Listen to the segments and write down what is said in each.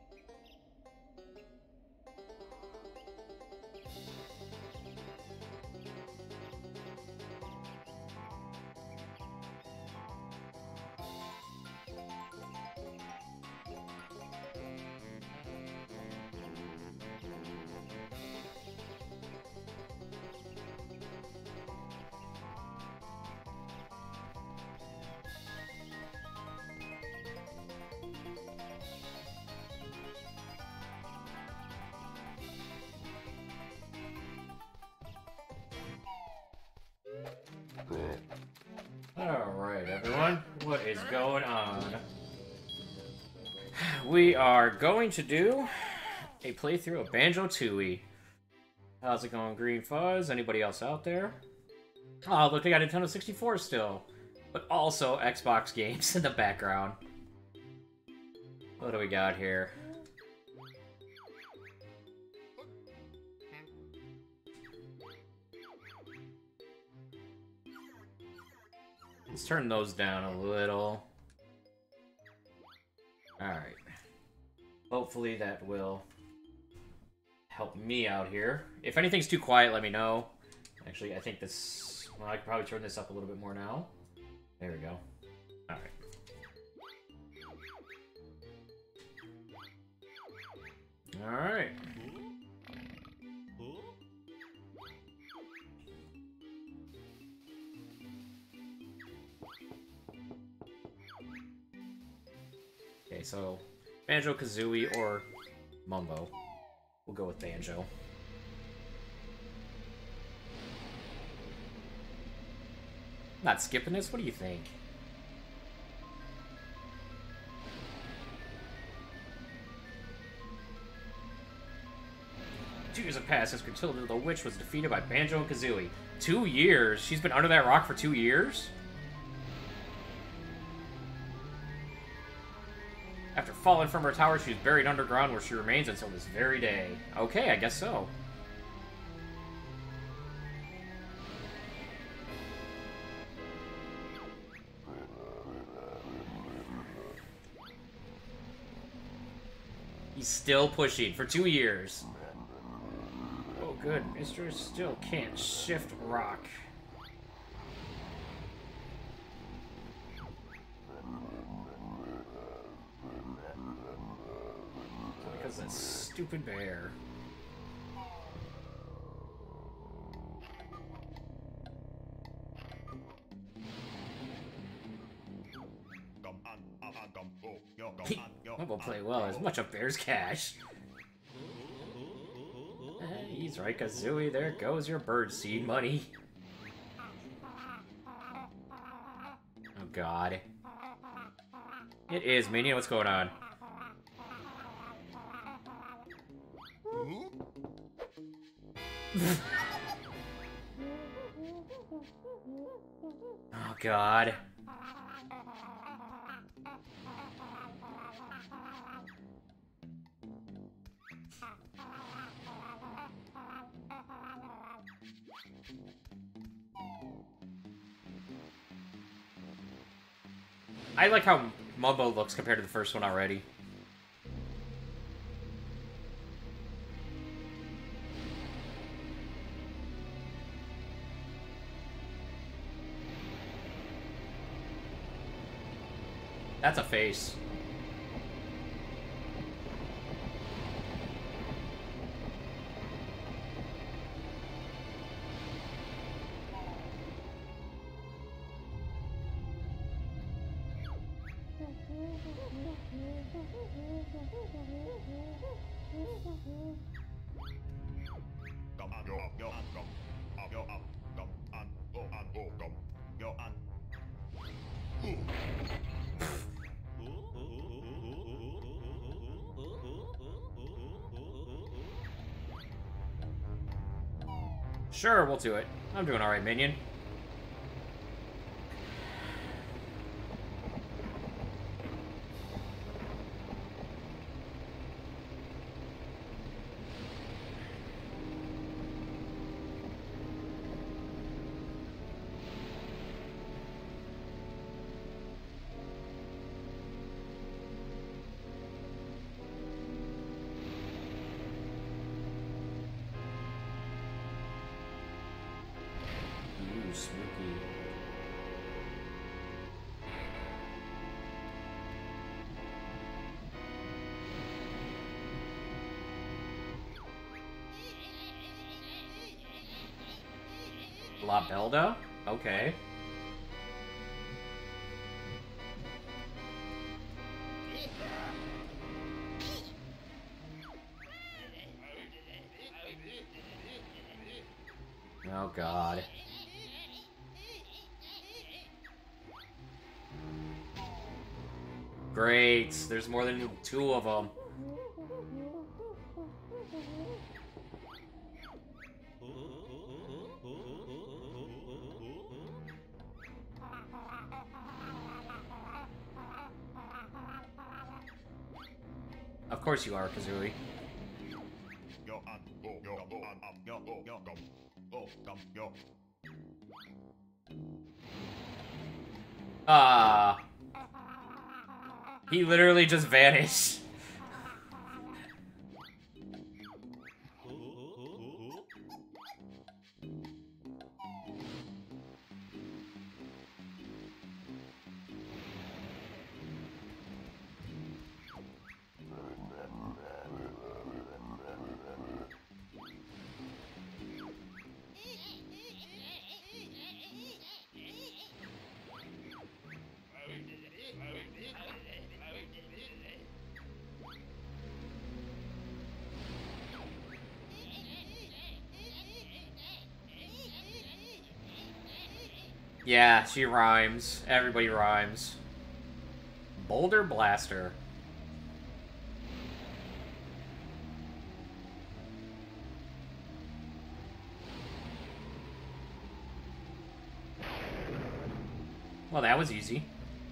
Alright, everyone, what is going on? We are going to do a playthrough of Banjo-Tooie. How's it going, Green Fuzz? Anybody else out there? Oh, look, they got Nintendo 64 still. But also Xbox games in the background. What do we got here? Let's turn those down a little. Alright. Hopefully that will help me out here. If anything's too quiet, let me know. Actually, I think this... Well, I could probably turn this up a little bit more now. There we go. Alright. Alright. Okay, so Banjo-Kazooie or Mumbo. We'll go with Banjo. Not skipping this? What do you think? 2 years have passed since Gruntilda the Witch was defeated by Banjo and Kazooie. 2 years? She's been under that rock for 2 years? After falling from her tower, she was buried underground where she remains until this very day. Okay, I guess so. He's still pushing for 2 years. Oh, good. Mister still can't shift rock. Because that stupid bear. Mumbo play well as much of Bear's cash. He's right, Kazooie. There goes your birdseed money. Oh God. It is, Minion. What's going on? Oh God. I like how Mumbo looks compared to the first one already. That's a face. Sure, we'll do it. I'm doing alright, Minion. Ooh, spooky. La Belda? Okay. Oh, God. Great. There's more than 2 of them. Of course you are, Kazooie. Ah. He literally just vanished. Yeah, she rhymes. Everybody rhymes. Boulder Blaster. Well, that was easy.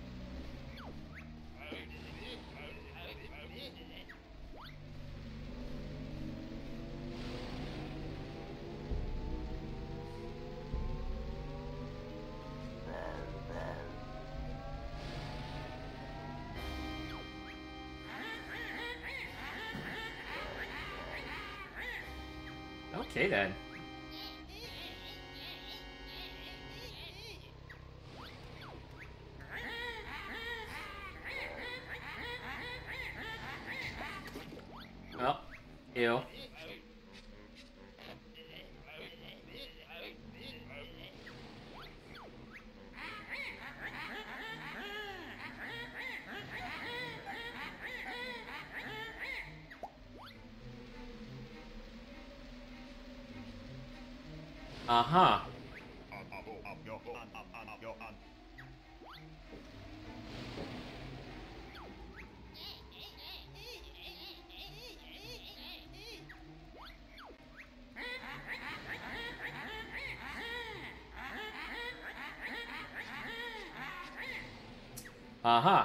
Okay, then. Well, ew. Uh-huh. Uh-huh.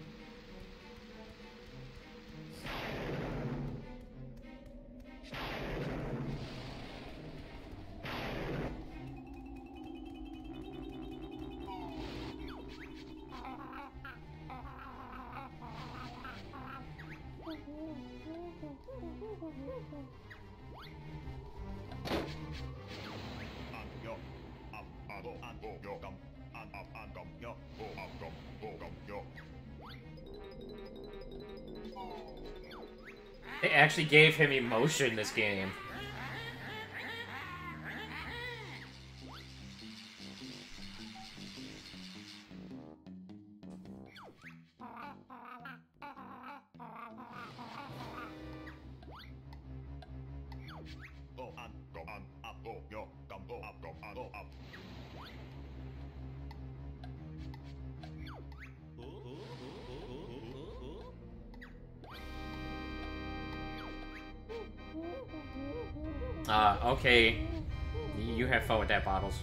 They actually gave him emotion this game. Okay. You have fun with that, Bottles.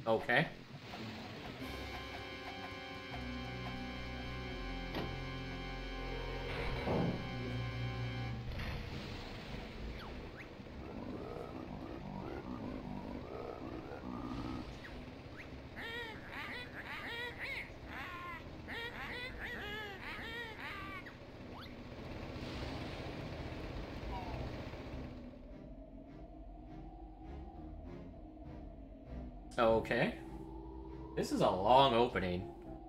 Okay. Okay. This is a long opening.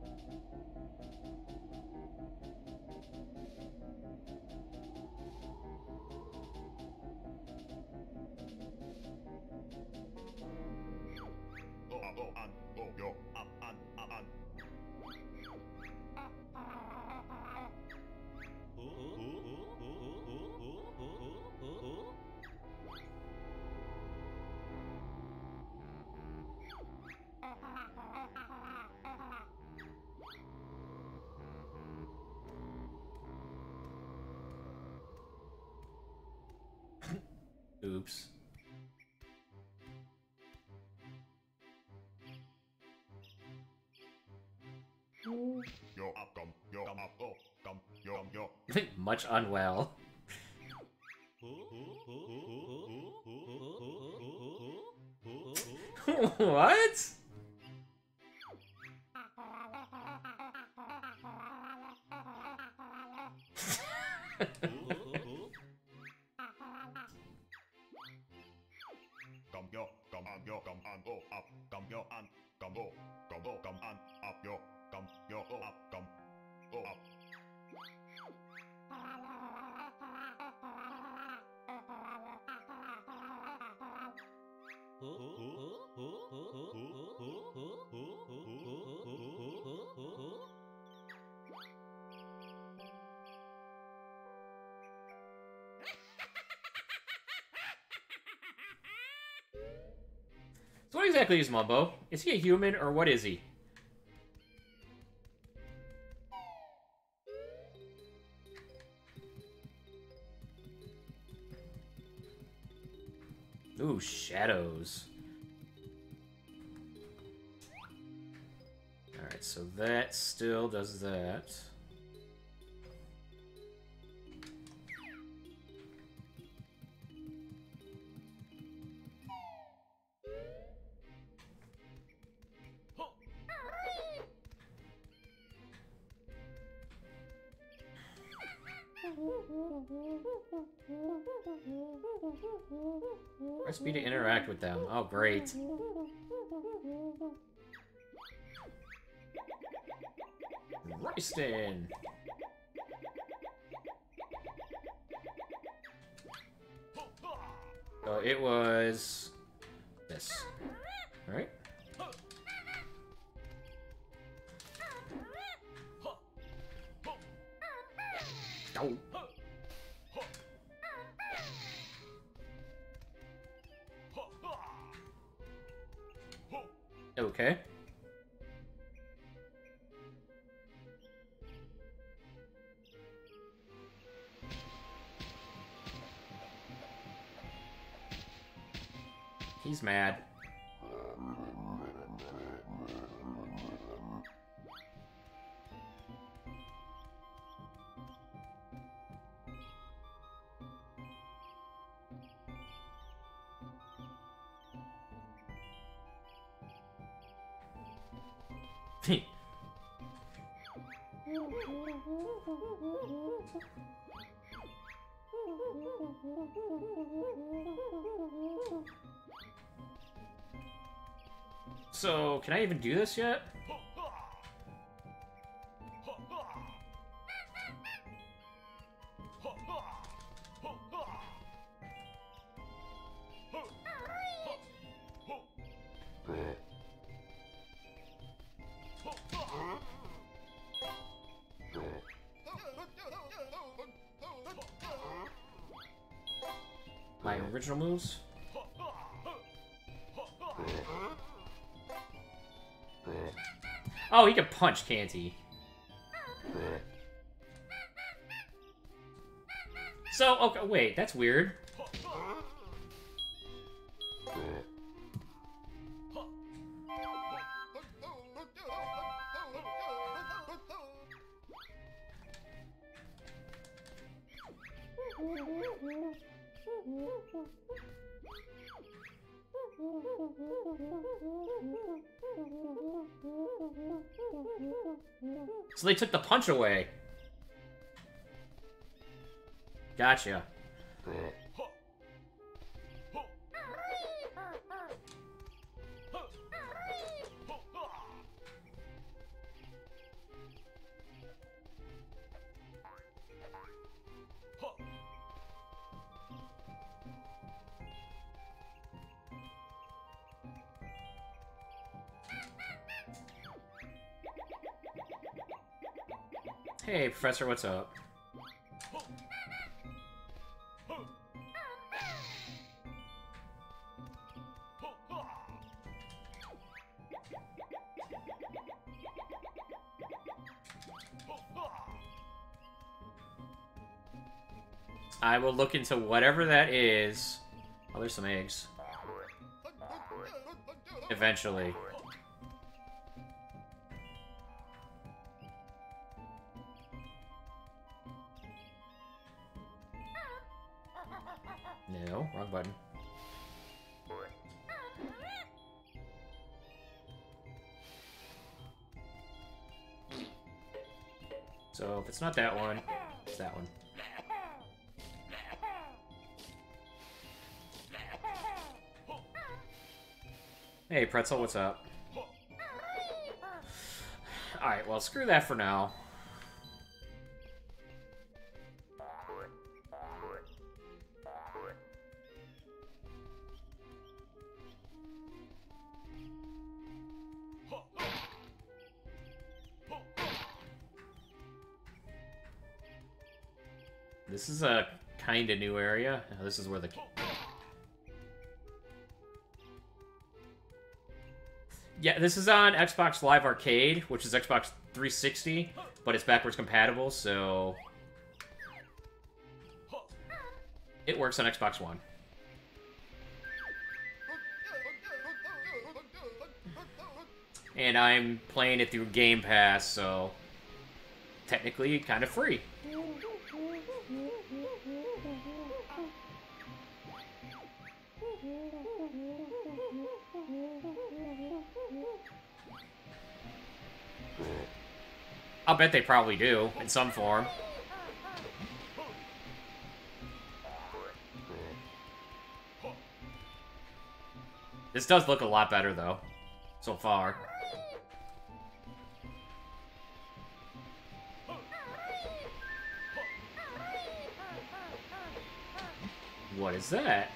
Oops. Much unwell. What? So what exactly is Mumbo? Is he a human, or what is he? Ooh, shadows. Alright, so that still does that. Press B to interact with them. Oh, great. Royston! So it was... this. Alright. Oh. Okay. He's mad. So, can I even do this yet? My original moves? Oh, he can punch, can't he? So, okay, wait, that's weird. So they took the punch away. Gotcha. Hey, Professor, what's up? I will look into whatever that is. Oh, there's some eggs. Eventually. No, wrong button. So if it's not that one, it's that one. Hey, Pretzel, what's up? Alright, well, screw that for now. This is a kind of new area. Oh, this is where the... Yeah, this is on Xbox Live Arcade, which is Xbox 360, but it's backwards compatible, so... It works on Xbox One. And I'm playing it through Game Pass, so... Technically, kind of free. I'll bet they probably do, in some form. This does look a lot better, though, so far. What is that?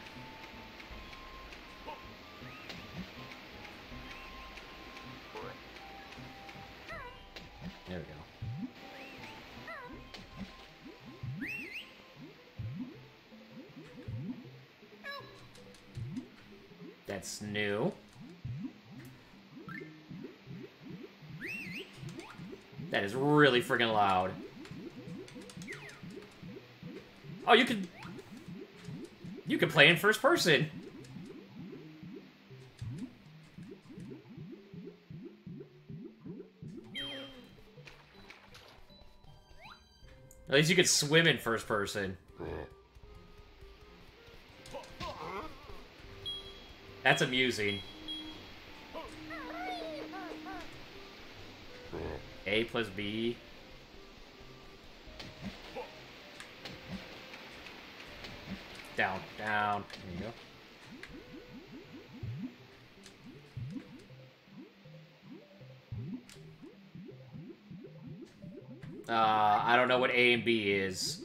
There we go. That's new. That is really friggin' loud. Oh, you can play in first person. At least you could swim in first person. That's amusing. A plus B. Down, down. There you go. I don't know what A and B is.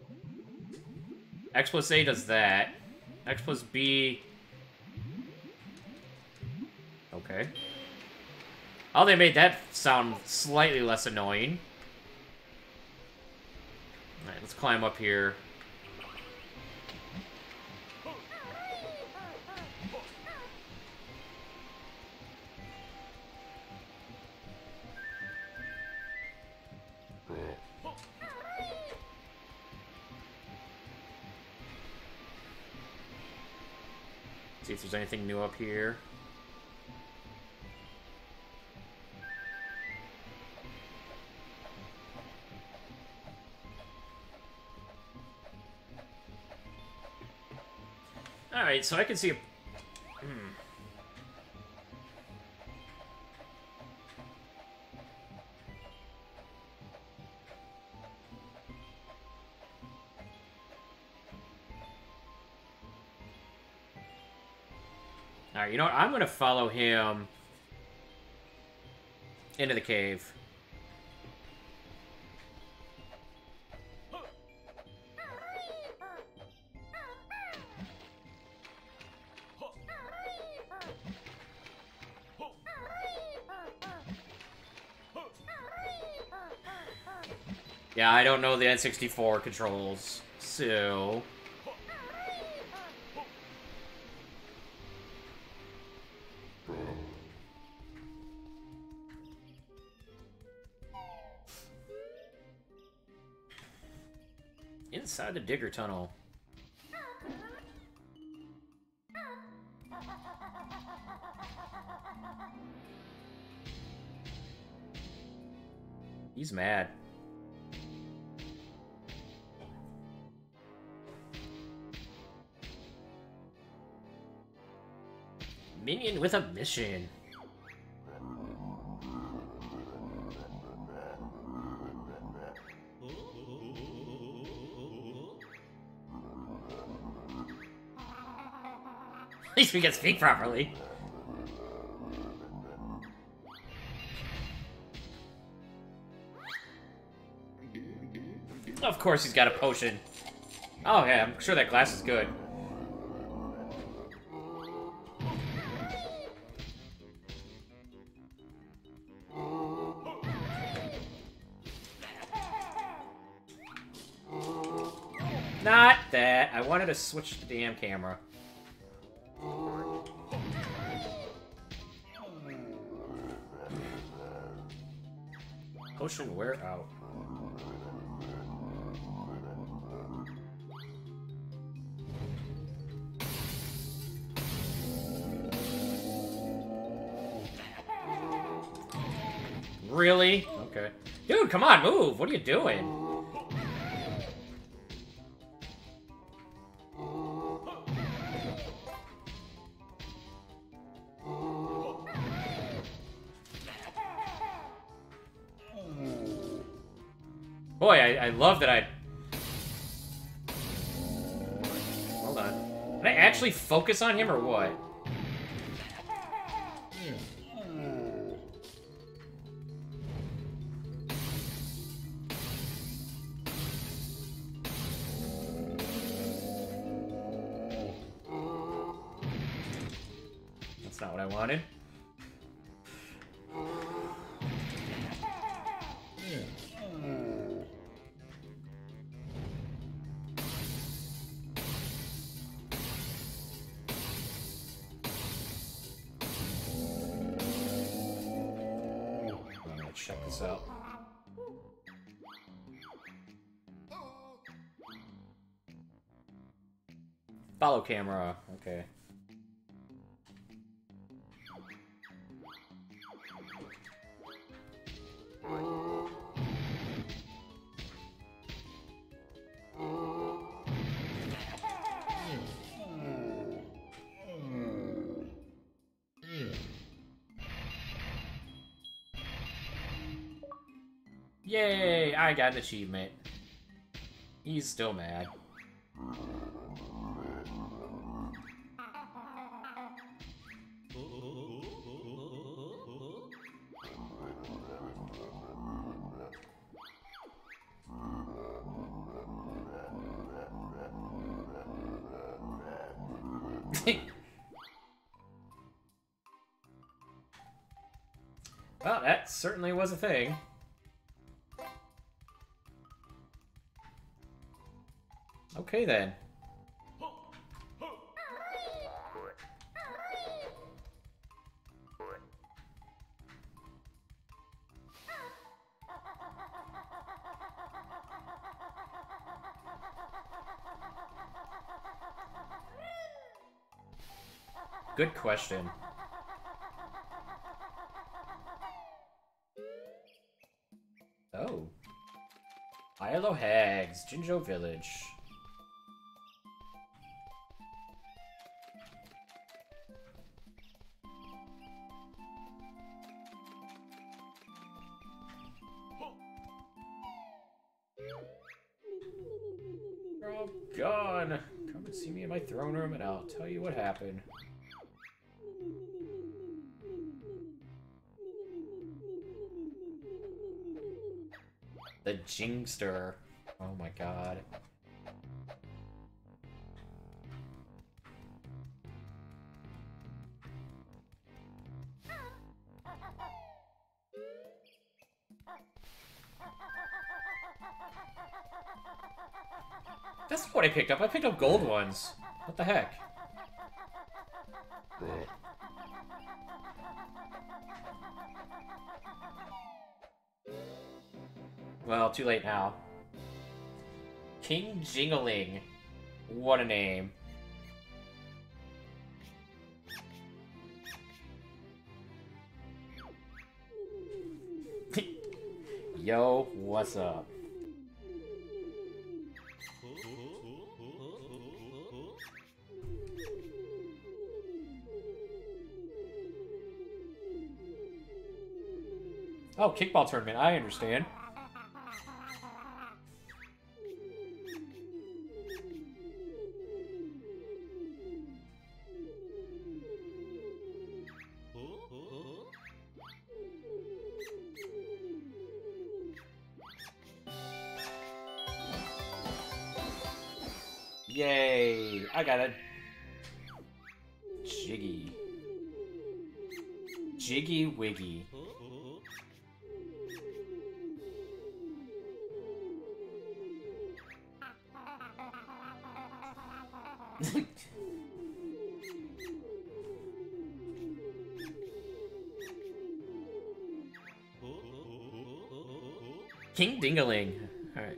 X plus A does that. X plus B... Okay. Oh, they made that sound slightly less annoying. Alright, let's climb up here. See if there's anything new up here. Alright, so I can see a... Alright, you know what? I'm gonna follow him into the cave. Yeah, I don't know the N64 controls, so... Inside the digger tunnel. He's mad. Minion with a mission. At least we can speak properly. Of course he's got a potion. Oh yeah, I'm sure that glass is good. Not that. I wanted to switch the damn camera. Potion wear out. Really? Okay. Dude, come on, move! What are you doing? Boy, I love that I... Hold on. Can I actually focus on him or what? That's not what I wanted. Check this out. Follow camera. Okay. Yay! I got an achievement. He's still mad. Well, that certainly was a thing. Okay, then. Good question. Oh. Ilo Hags, Jinjo Village. on! Come and see me in my throne room and I'll tell you what happened. The Jingster. Oh my god. That's what I picked up. I picked up gold ones. What the heck? Well, too late now. King Jingling. What a name. Yo, what's up? Oh, kickball tournament. I understand. Yay! I got it. Jiggy. Jiggy Wiggy. King Dingaling. Alright.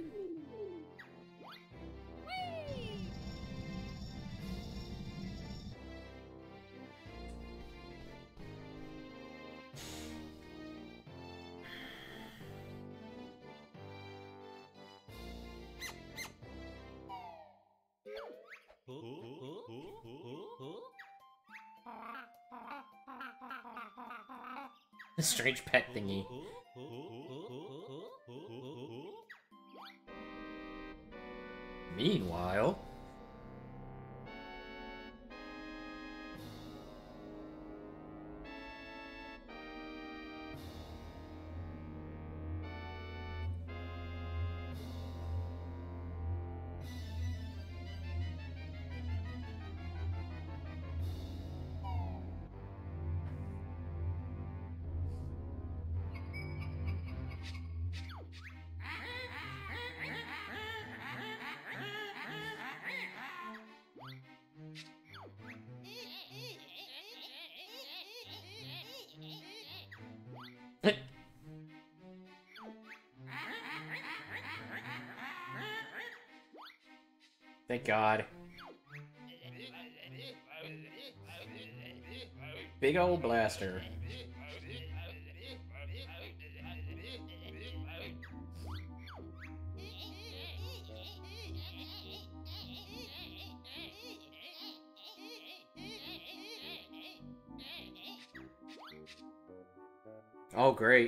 Strange pet thingy. Meanwhile... Thank God. Big old blaster. Oh, great.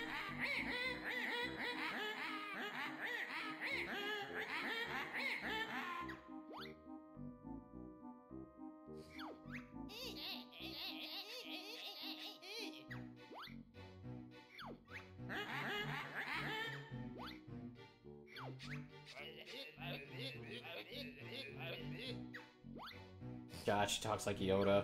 God, she talks like Yoda.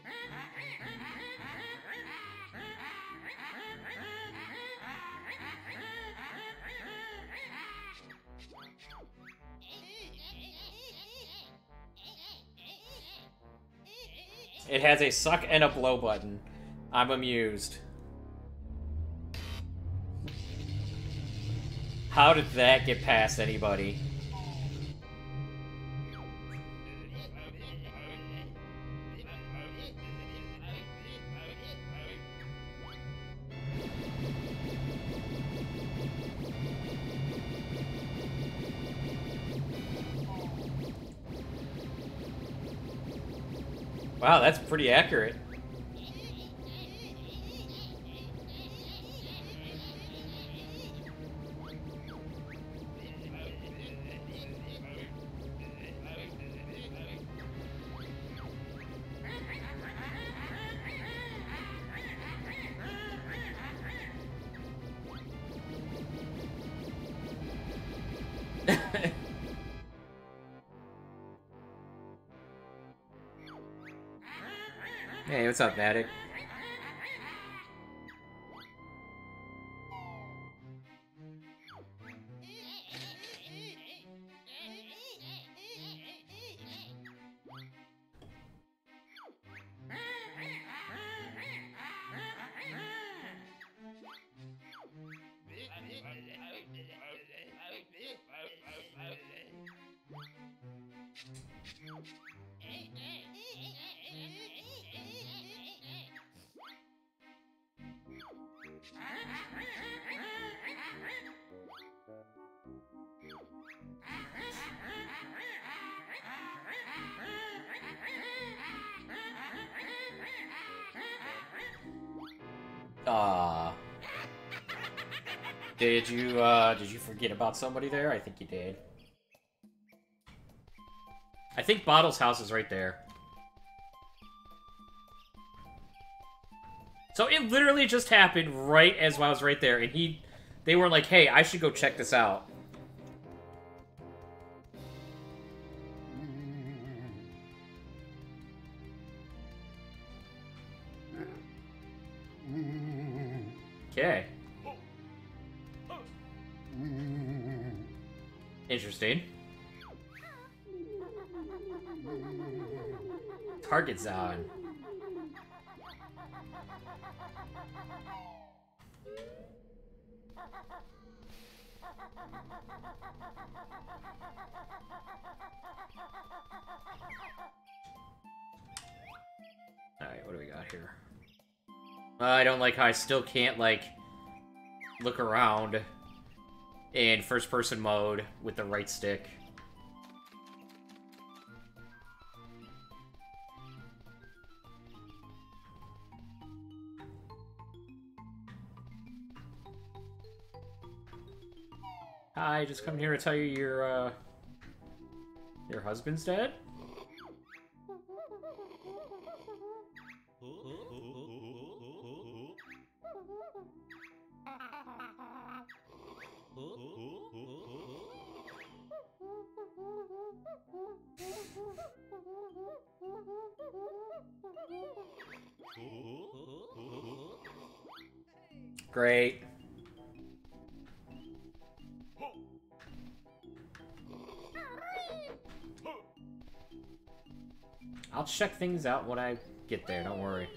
It has a suck and a blow button. I'm amused. How did that get past anybody? Wow, that's pretty accurate. Hey, what's up, Matic? Did you forget about somebody there? I think you did. I think Bottle's house is right there. So it literally just happened right as I was right there, and they were like, hey, I should go check this out. Okay. Interesting. Target's on. Alright, what do we got here? I don't like how I still can't, like, look around in first-person mode with the right stick. Hi, just come here to tell you your husband's dead? Great. I'll check things out when I get there, don't worry.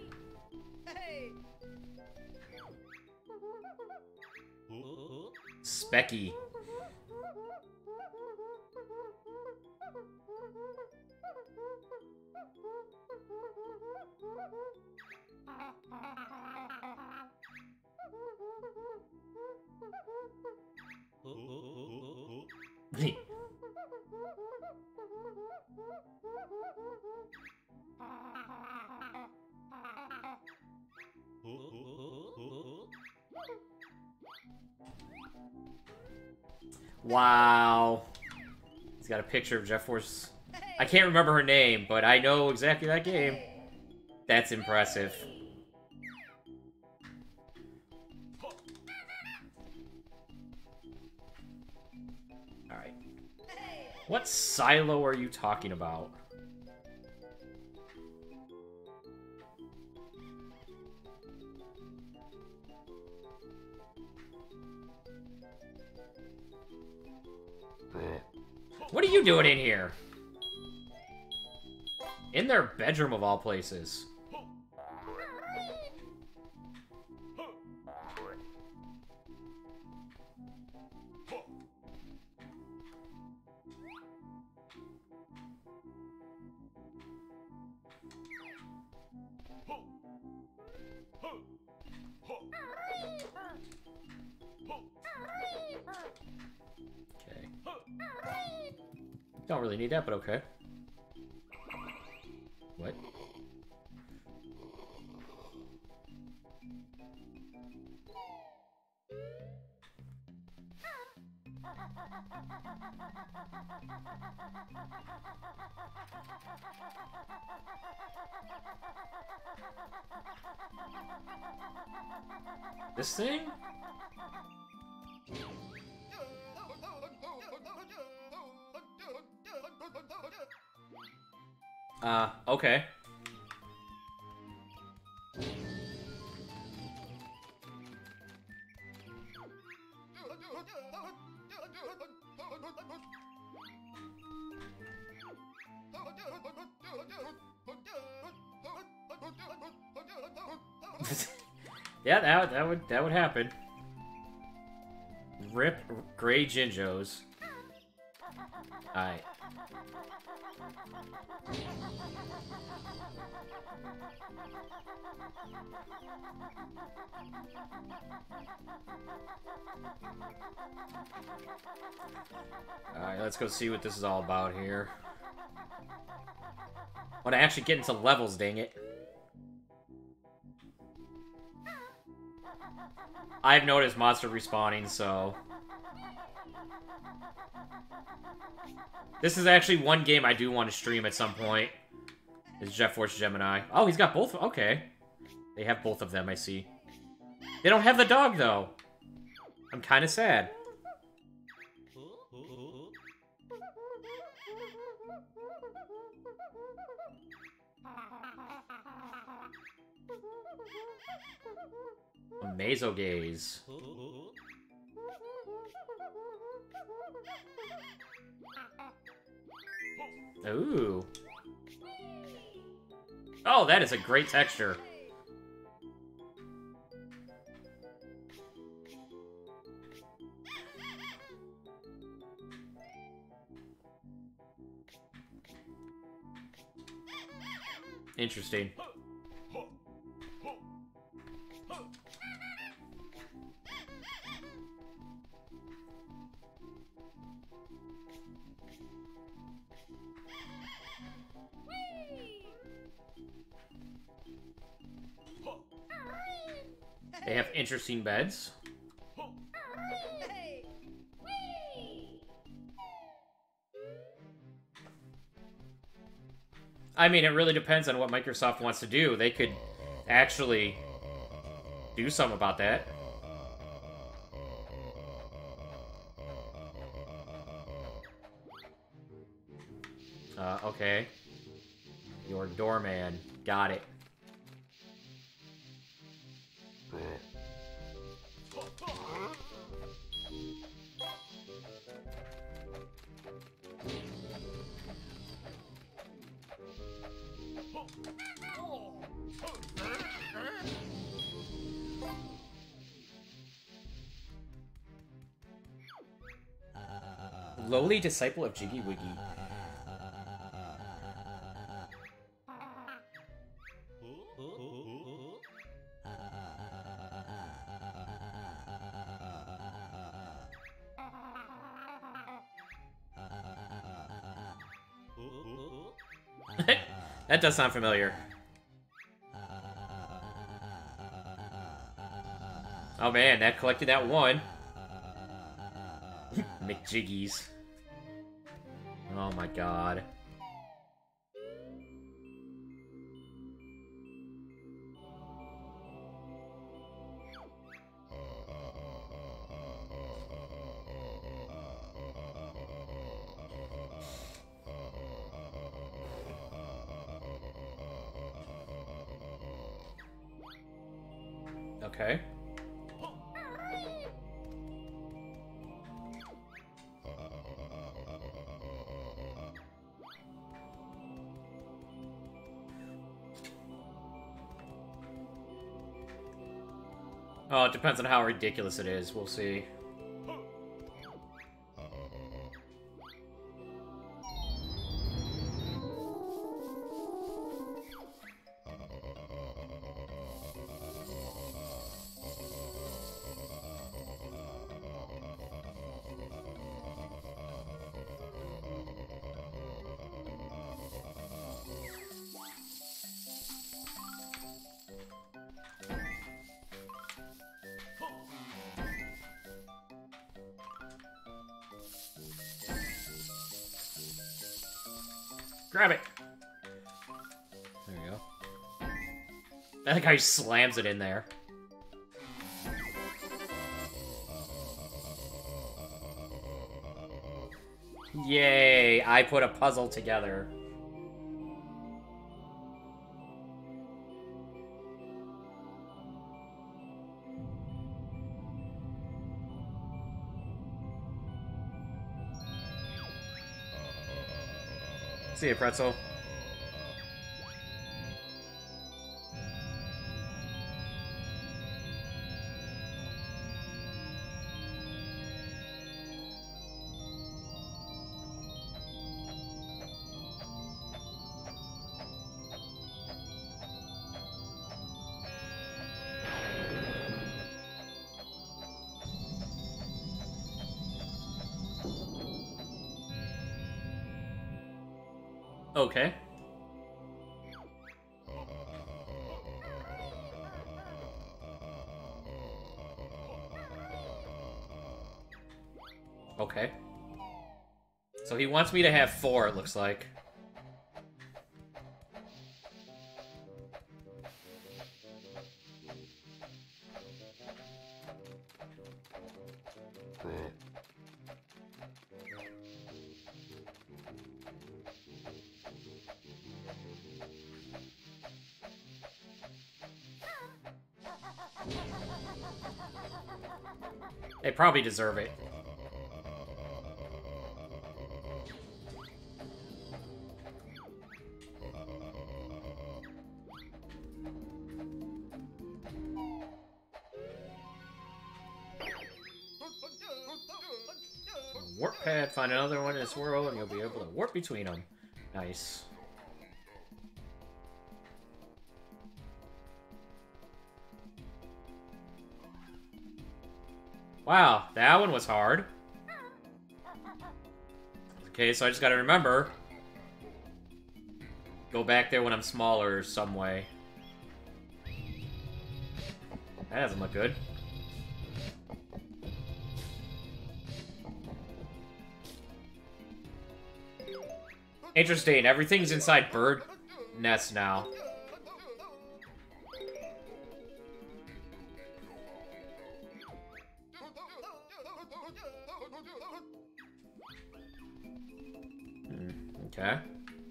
Specky. Wow. He's got a picture of Jeff Force. I can't remember her name, but I know exactly that game. That's impressive. Alright. What silo are you talking about? What are you doing in here? In their bedroom of all places. Okay. Don't really need that, but okay. What? This thing? Okay. Yeah, that would happen. Rip Gray Jinjos. Alright. Alright, let's go see what this is all about here. I want to actually get into levels, dang it. I've noticed monster respawning, so... This is actually one game I do want to stream at some point. Is Jet Force Gemini. Oh, he's got both? Okay. They have both of them, I see. They don't have the dog, though. I'm kind of sad. Mazogaze. Ooh. Oh, that is a great texture. Interesting. They have interesting beds. I mean, it really depends on what Microsoft wants to do. They could actually do something about that. Okay. Your doorman. Got it. Lowly disciple of Jiggy Wiggy. That does sound familiar. Oh man, that collected that one. McJiggies. Oh my god. Okay. Oh, it depends on how ridiculous it is. We'll see. Grab it! There you go. I think how he slams it in there. Yay! I put a puzzle together. See ya, Pretzel. Okay. Okay. So he wants me to have 4, it looks like. They probably deserve it. Warp pad, find another one in this world, and you'll be able to warp between them. Nice. Wow, that one was hard. Okay, so I just gotta remember. Go back there when I'm smaller some way. That doesn't look good. Interesting, everything's inside bird nests now. Okay.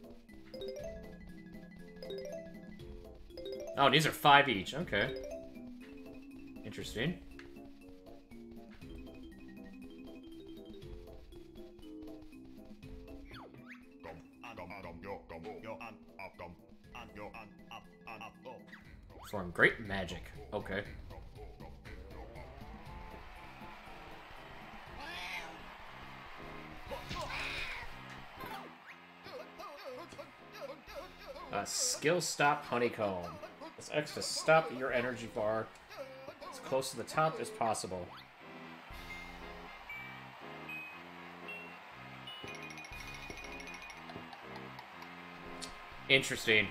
Oh, these are 5 each. Okay. Interesting. Perform great magic. Okay. A skill stop honeycomb. Press X to stop your energy bar as close to the top as possible. Interesting.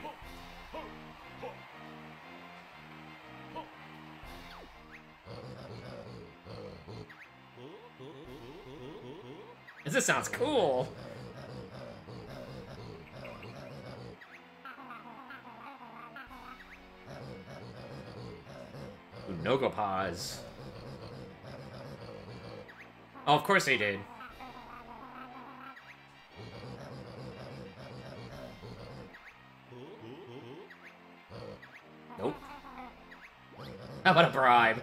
This sounds cool. Nogopause. Oh, of course they did. Nope. How about a bribe?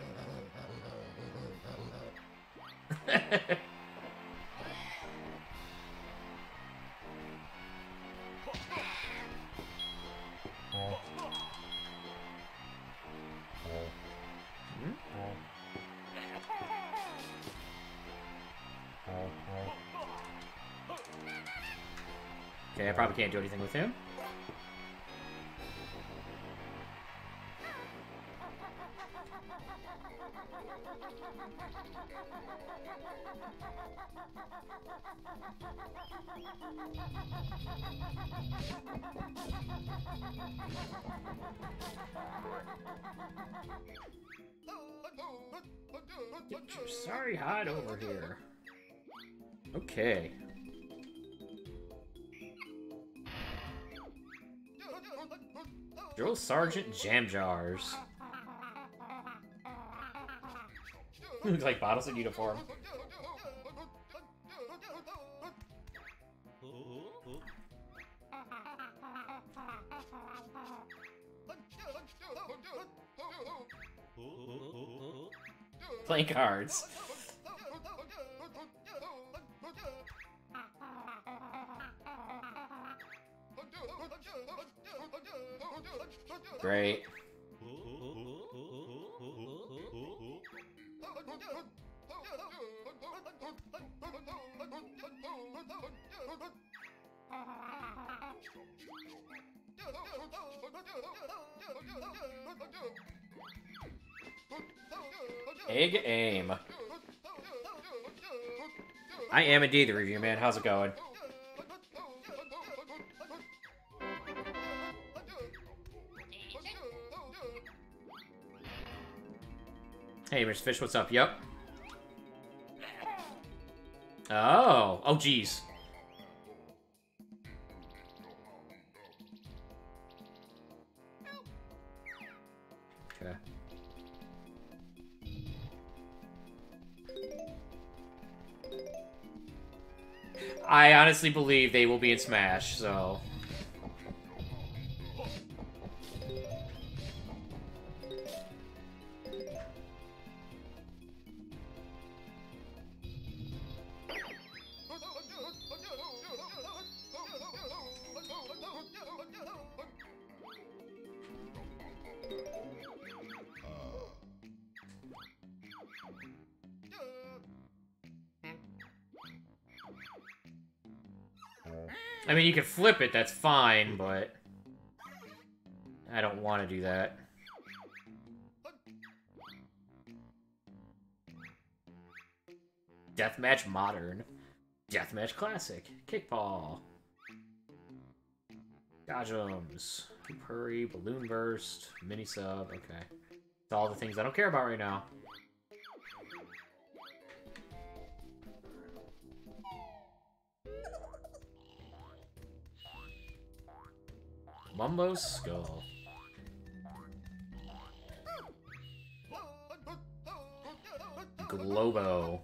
Okay, I probably can't do anything with him. Get your sorry hide over here. Okay. Drill Sergeant Jam Jars. Looks like bottles in uniform. Playing cards. Great. Egg aim. I am indeed the review man. How's it going? Hey, Mr. Fish, what's up? Yep. Oh. Oh, jeez. Okay. I honestly believe they will be in Smash, so... I mean, you can flip it, that's fine, but... I don't want to do that. Deathmatch Modern. Deathmatch Classic. Kickball. Dodgems. Hoop Hurry. Balloon Burst. Mini Sub. Okay. It's all the things I don't care about right now. Mumbo Skull. Globo.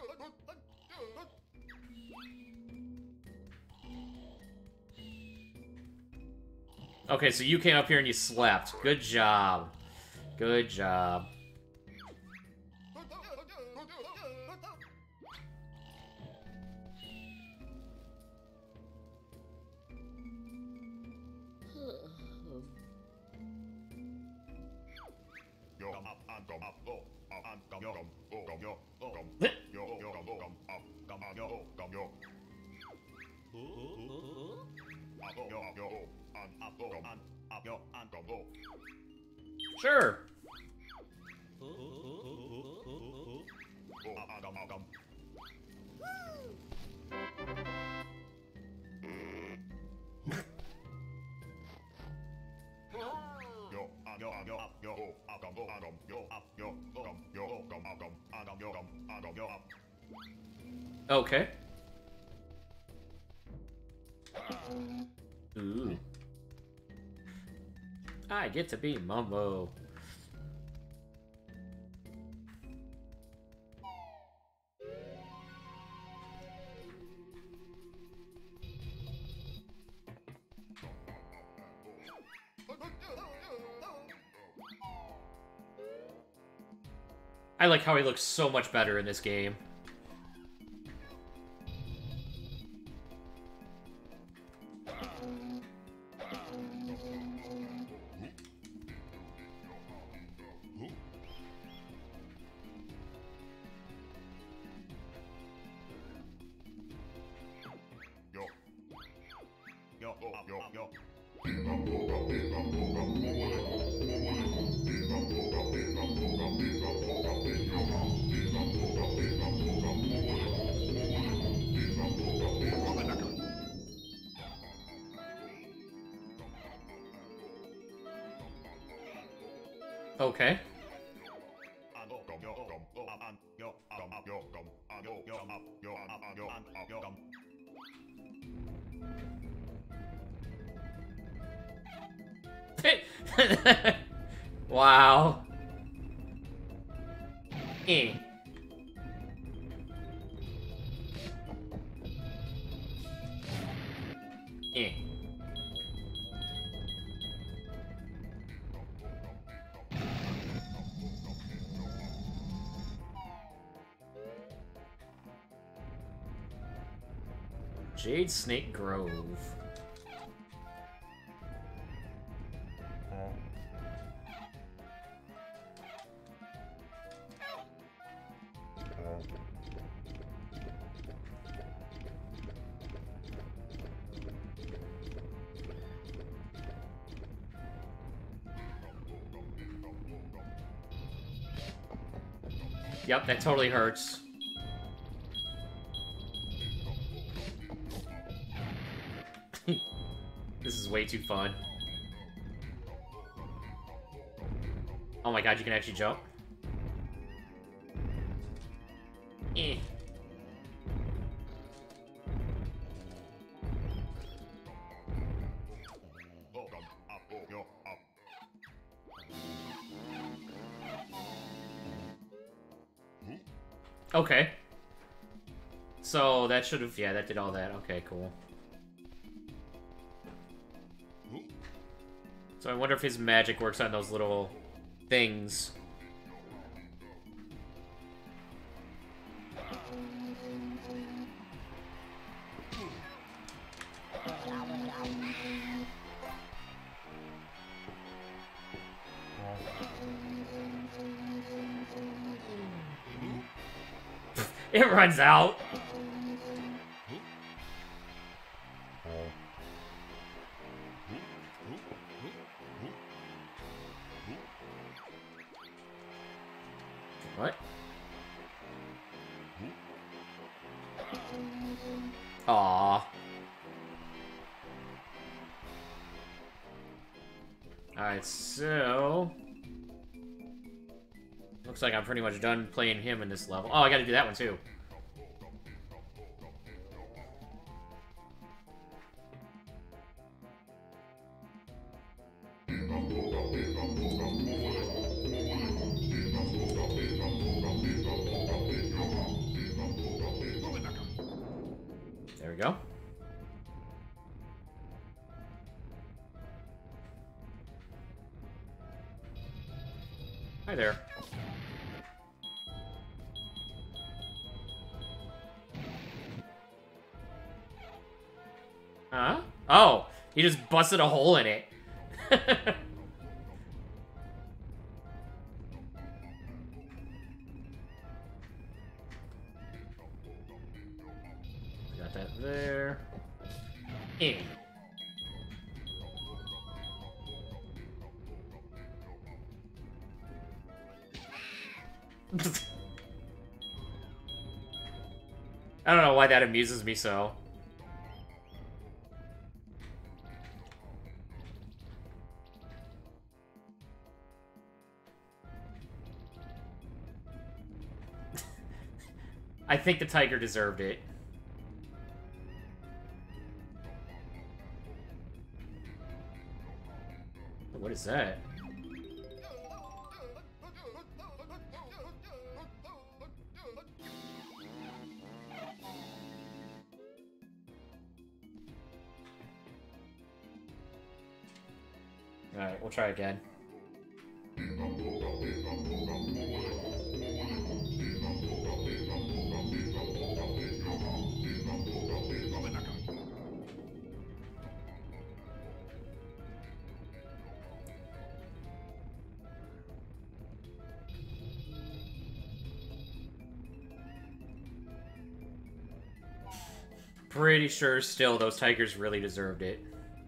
Okay, so you came up here and you slept. Good job. Good job. Sure. Okay. Ooh. I get to be Mumbo. I like how he looks so much better in this game. Okay. Wow. Eh. Eh. Jade Snake Grove. Yep, that totally hurts. This is way too fun. Oh my god, you can actually jump? Eh. Okay. So that should have, yeah, that did all that. Okay, cool. So I wonder if his magic works on those little things. It runs out. What? Aww. Alright, so... looks like I'm pretty much done playing him in this level. Oh, I gotta do that one too. There we go. Hi there. Huh? Oh, he just busted a hole in it. Got that there. In. I don't know why that amuses me so. I think the tiger deserved it. What is that? Alright, we'll try again. Pretty sure still those tigers really deserved it.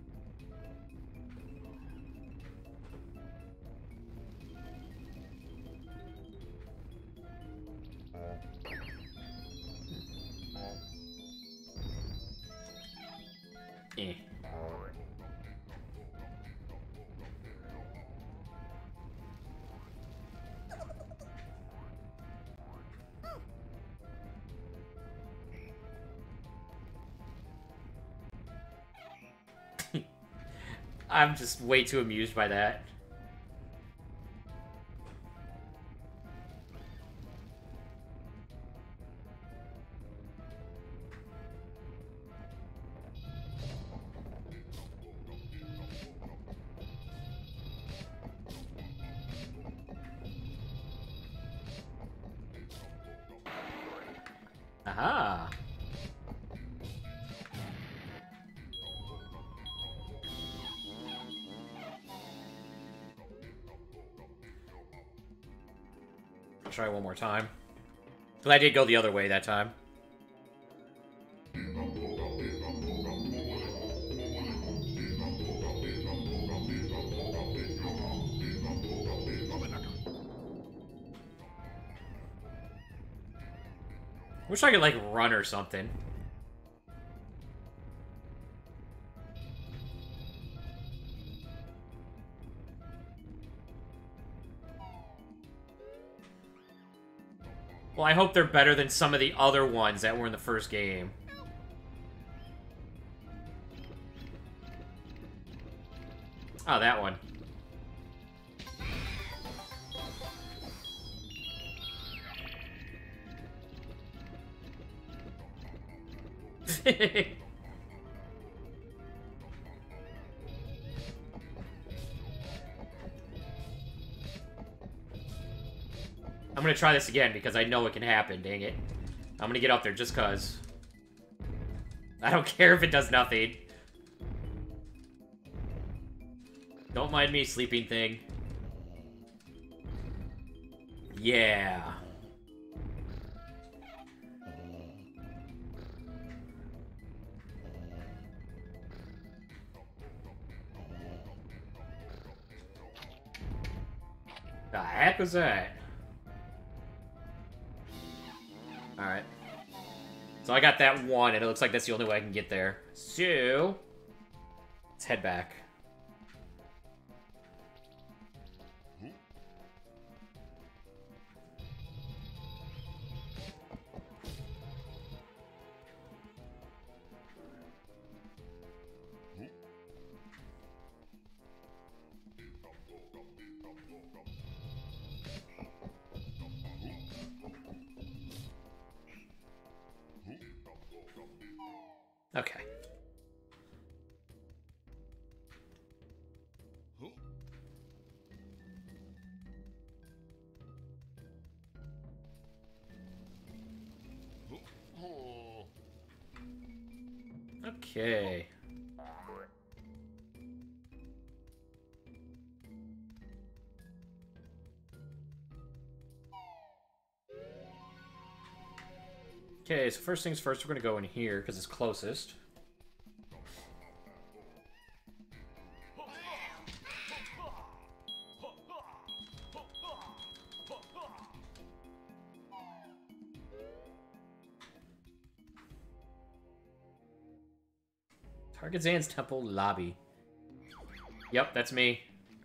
Eh. I'm just way too amused by that. Aha! try one more time. But I did go the other way that time. Wish I could, like, run or something. Well, I hope they're better than some of the other ones that were in the first game. Oh, that one. I'm gonna try this again because I know it can happen, dang it. I'm gonna get up there just cause. I don't care if it does nothing. Don't mind me, sleeping thing. Yeah. The heck was that? Alright. So I got that one, and it looks like that's the only way I can get there. So, let's head back. Okay. Okay. Okay, so first things first, we're gonna go in here because it's closest. Target Zan's Temple Lobby. Yep, that's me.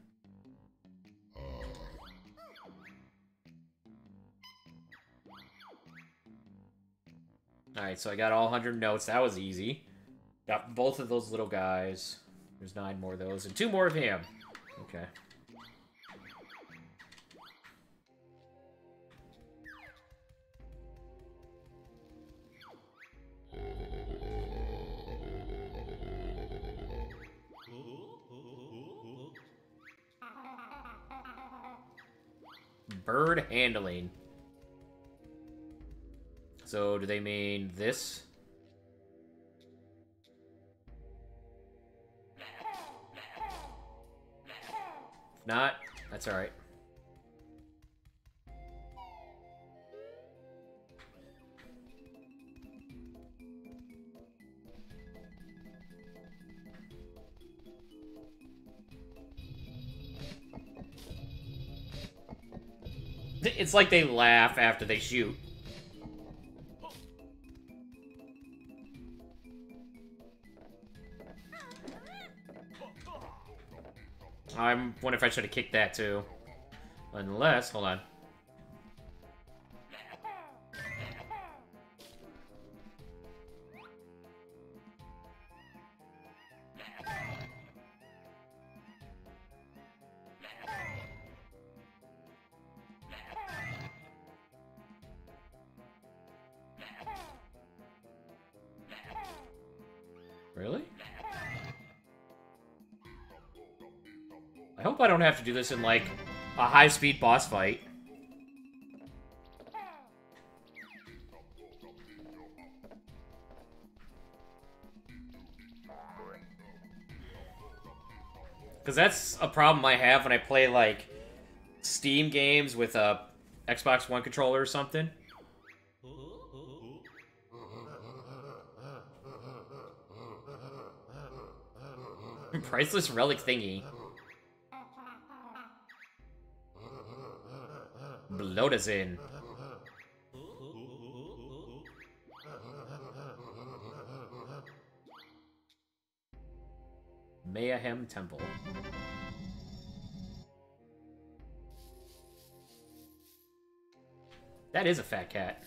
Alright, so I got all 100 notes. That was easy. Got both of those little guys. There's 9 more of those, and 2 more of him. Okay. Bird handling. So, do they mean this? If not, that's alright. It's like they laugh after they shoot. I'm wondering if I should have kicked that too. Unless, hold on. Really? I hope I don't have to do this in, like, a high-speed boss fight. Because that's a problem I have when I play, like, Steam games with, Xbox One controller or something. Priceless relic thingy. Bloat us in. Mayhem Temple. That is a fat cat.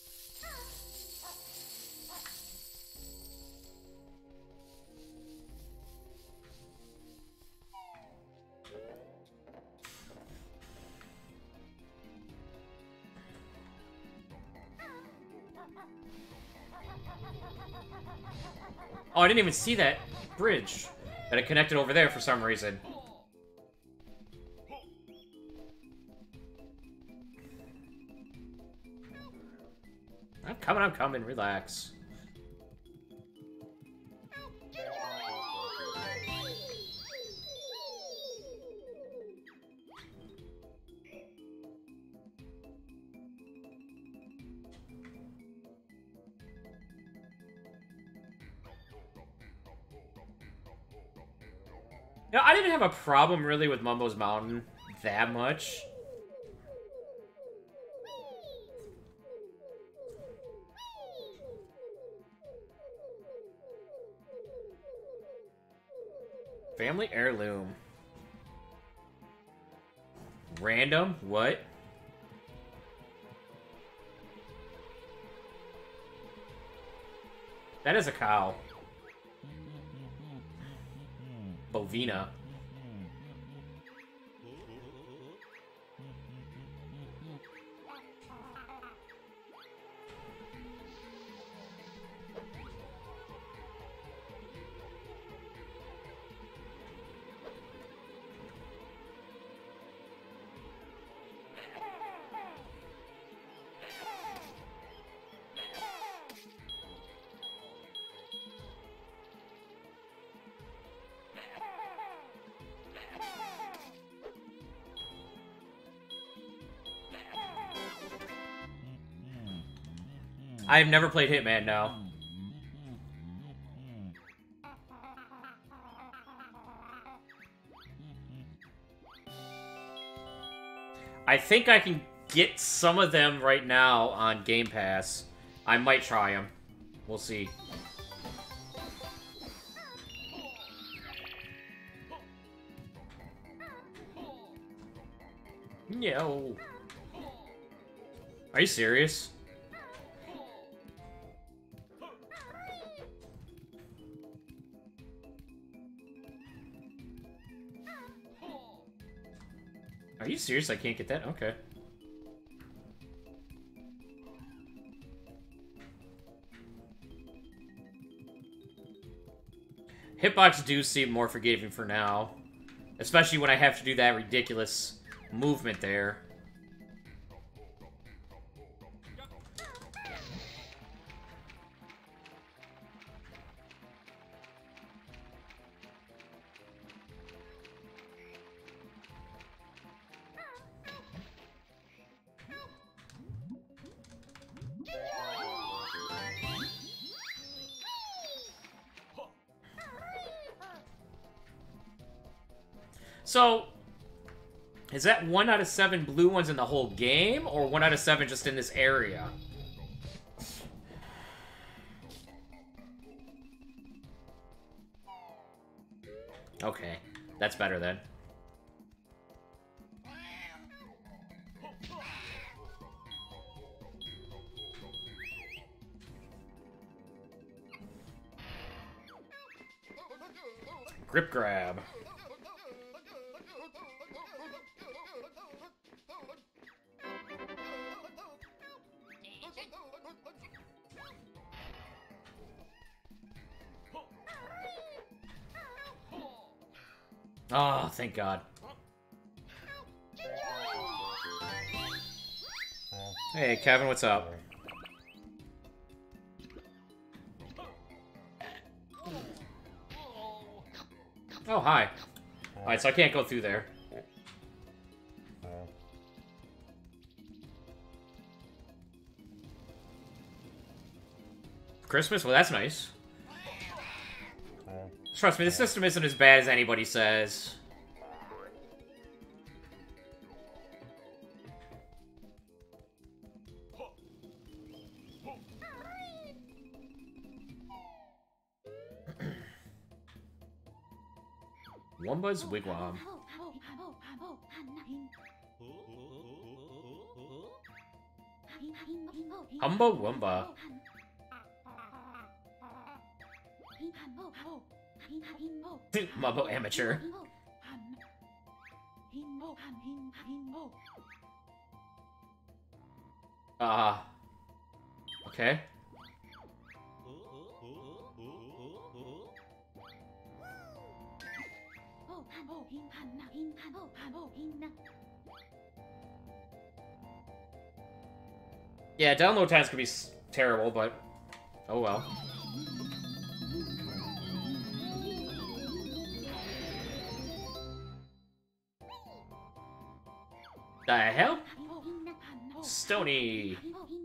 Oh, I didn't even see that bridge that it connected over there for some reason. I'm coming, relax. You know, I didn't have a problem really with Mumbo's Mountain that much. Family heirloom. Random? What? That is a cow. Bovina. I've never played Hitman, no. I think I can get some of them right now on Game Pass. I might try them. We'll see. No. Are you serious? Are you serious? I can't get that? Okay. Hitbox do seem more forgiving for now. Especially when I have to do that ridiculous movement there. So, is that 1 out of 7 blue ones in the whole game, or 1 out of 7 just in this area? Okay, that's better then. Grip grab. Oh, thank God. Hey, Kevin, what's up? Oh, hi. Alright, so I can't go through there. Christmas? Well, that's nice. Trust me, the system isn't as bad as anybody says. Wumba's Wigwam. Humba Wumba. Mumbo Amateur. Okay. Yeah, download times could be terrible, but oh well. The hell? Stony.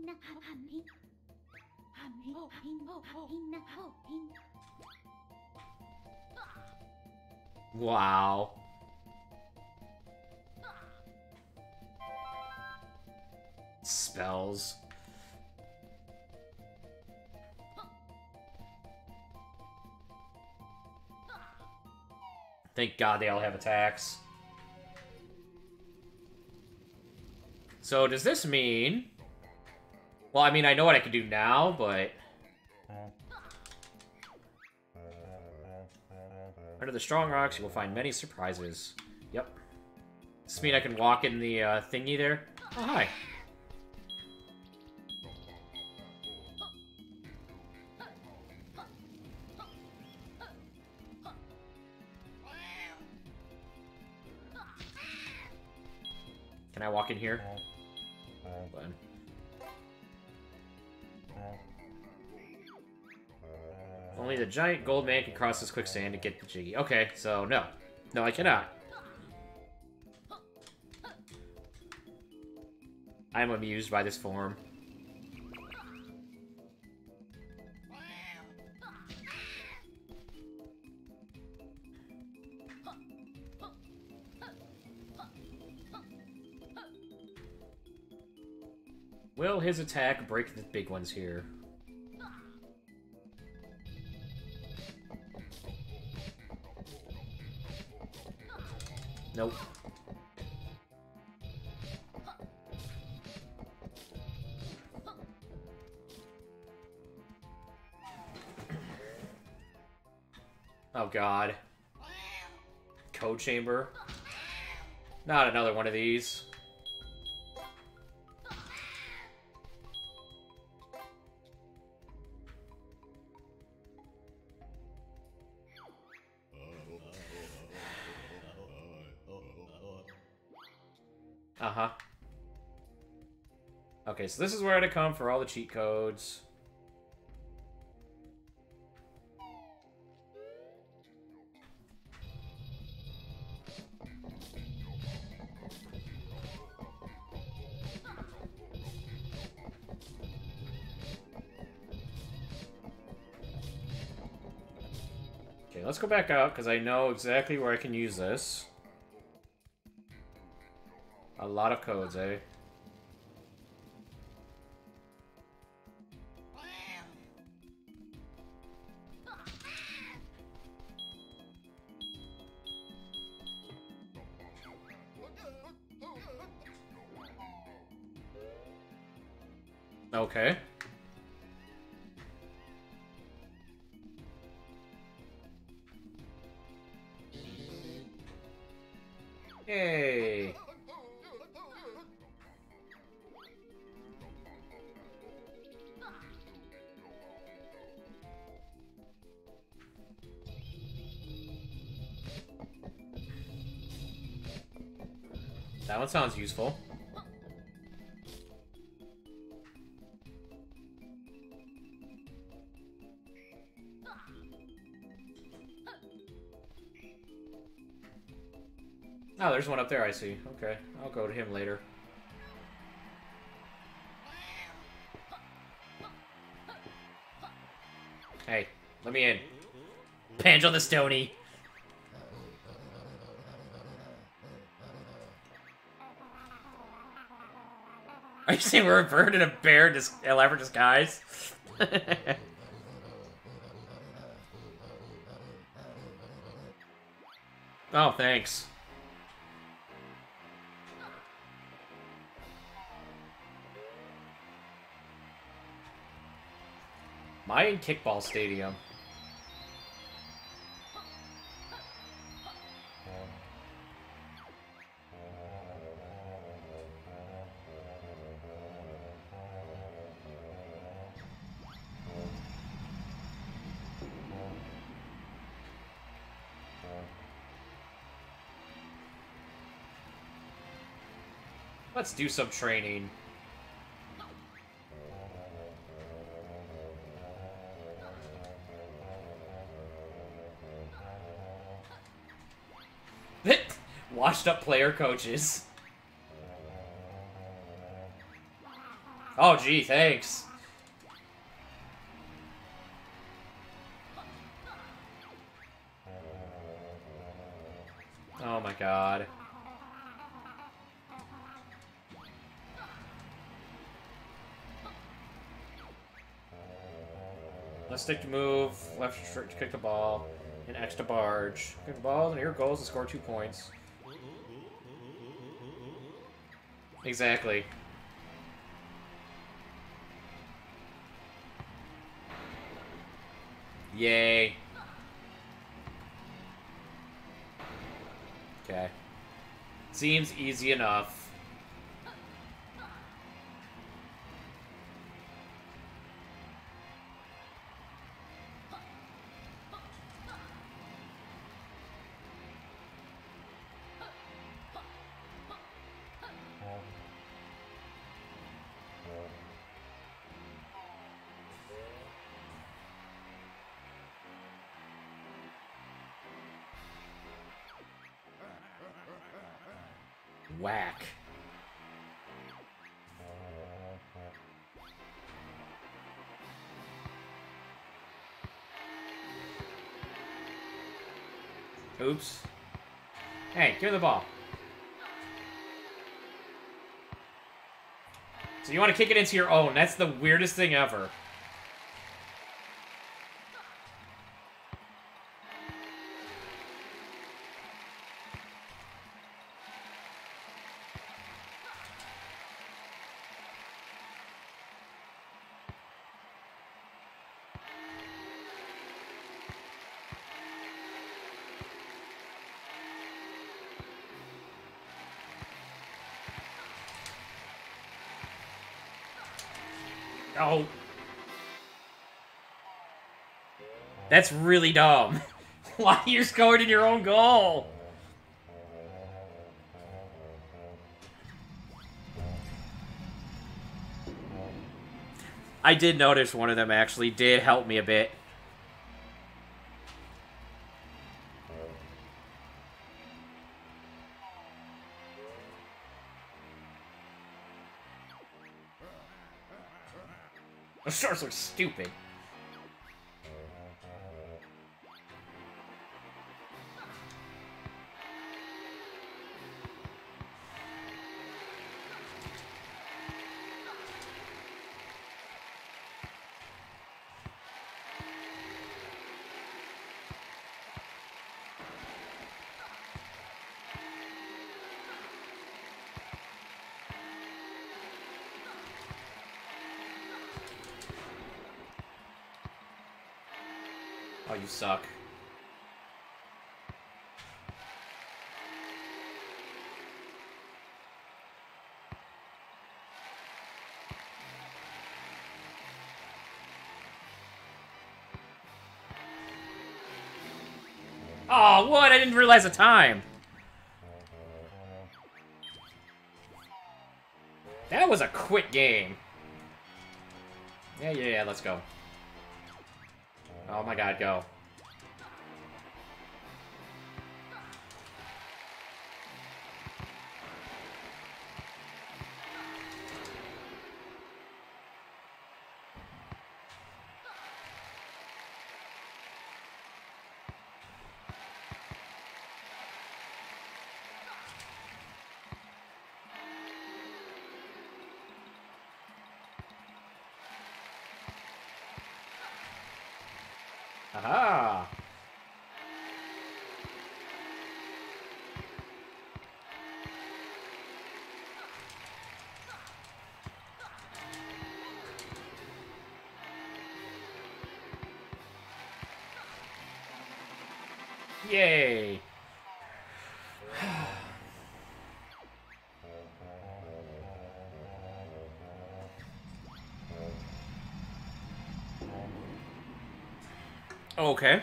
Wow. Spells. Thank God they all have attacks. So does this mean... Well, I mean, I know what I can do now, but... Under the strong rocks, you will find many surprises. Yep. Does this mean I can walk in the thingy there? Oh, hi. Can I walk in here? Fine. Only the giant gold man can cross this quicksand to get the Jiggy. Okay, so no. No, I cannot. I'm amused by this form. Will his attack break the big ones here? Nope. Oh god. Code chamber. Not another one of these. Uh-huh. Okay, so this is where to come for all the cheat codes. Okay, let's go back out, because I know exactly where I can use this. A lot of codes, eh? Okay. Yay. That one sounds useful. Oh, there's one up there, I see. Okay, I'll go to him later. Hey, let me in. Banjo the Stony. Are you saying we're a bird and a bear in elaborate disguise? Oh, thanks. Mayan Kickball Stadium. Let's do some training. Washed up player coaches. Oh, gee, thanks. Oh my god. Let's stick to move, left to kick the ball, and X to barge. Kick the ball, and your goal is to score 2 points. Exactly. Yay. Okay. Seems easy enough. Whack. Oops. Hey, give me the ball. So you want to kick it into your own. That's the weirdest thing ever. Oh. That's really dumb. Why you're scoring in your own goal? I did notice one of them actually did help me a bit. Those shorts look stupid. Oh, you suck. Oh, what? I didn't realize the time. That was a quick game. Yeah, let's go. Oh my god, go. Aha! Yay! Okay.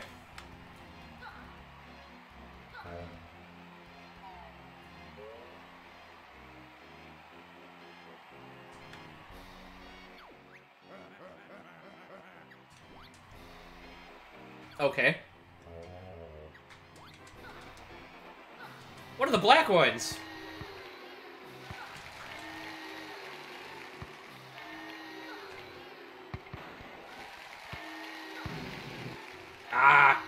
Okay. What are the black ones? Ah!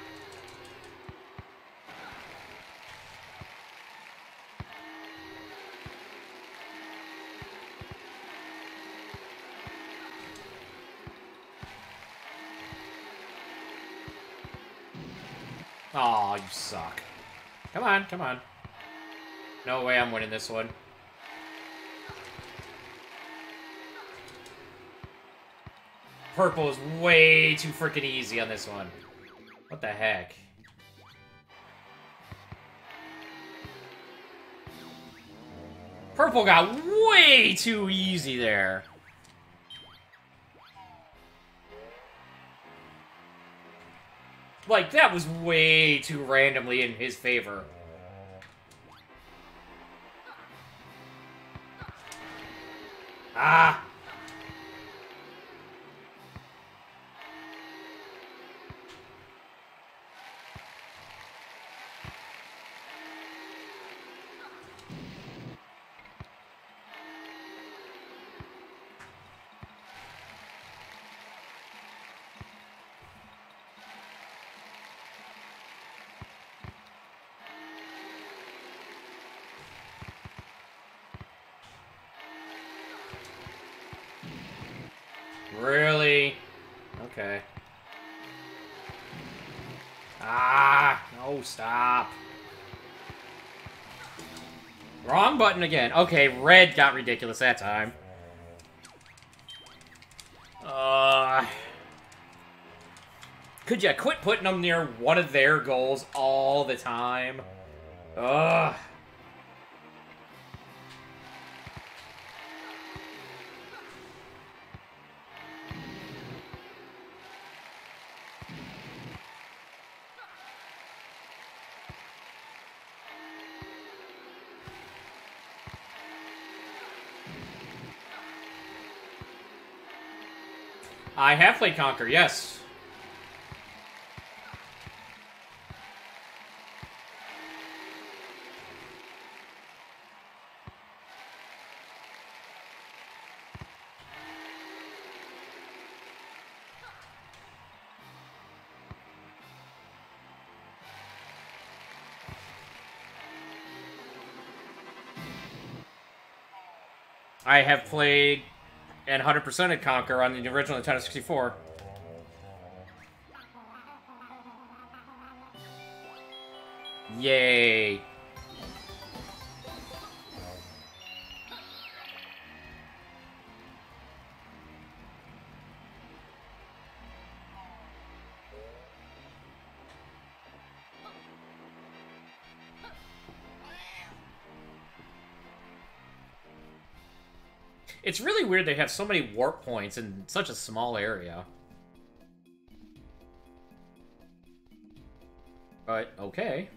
Aw, you suck. Come on, come on. No way I'm winning this one. Purple is way too freaking easy on this one. What the heck? Purple got way too easy there. Like, that was way too randomly in his favor. Ah! Really? Okay. Ah! No, stop. Wrong button again. Okay, red got ridiculous that time. Could ya quit putting them near one of their goals all the time? Ugh. I have played Conquer, yes. I have played and 100%ed Conquer on the original Nintendo 64. Yay. It's really weird they have so many warp points in such a small area. But, okay.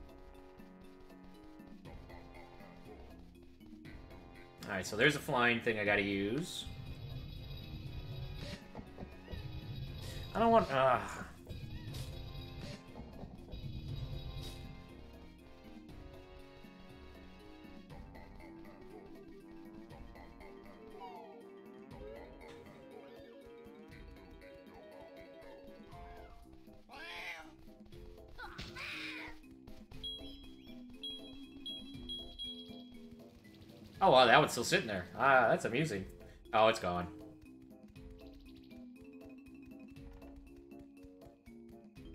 Alright, so there's a flying thing I gotta use. I don't want... Oh, wow, that one's still sitting there. Ah, that's amusing. Oh, it's gone.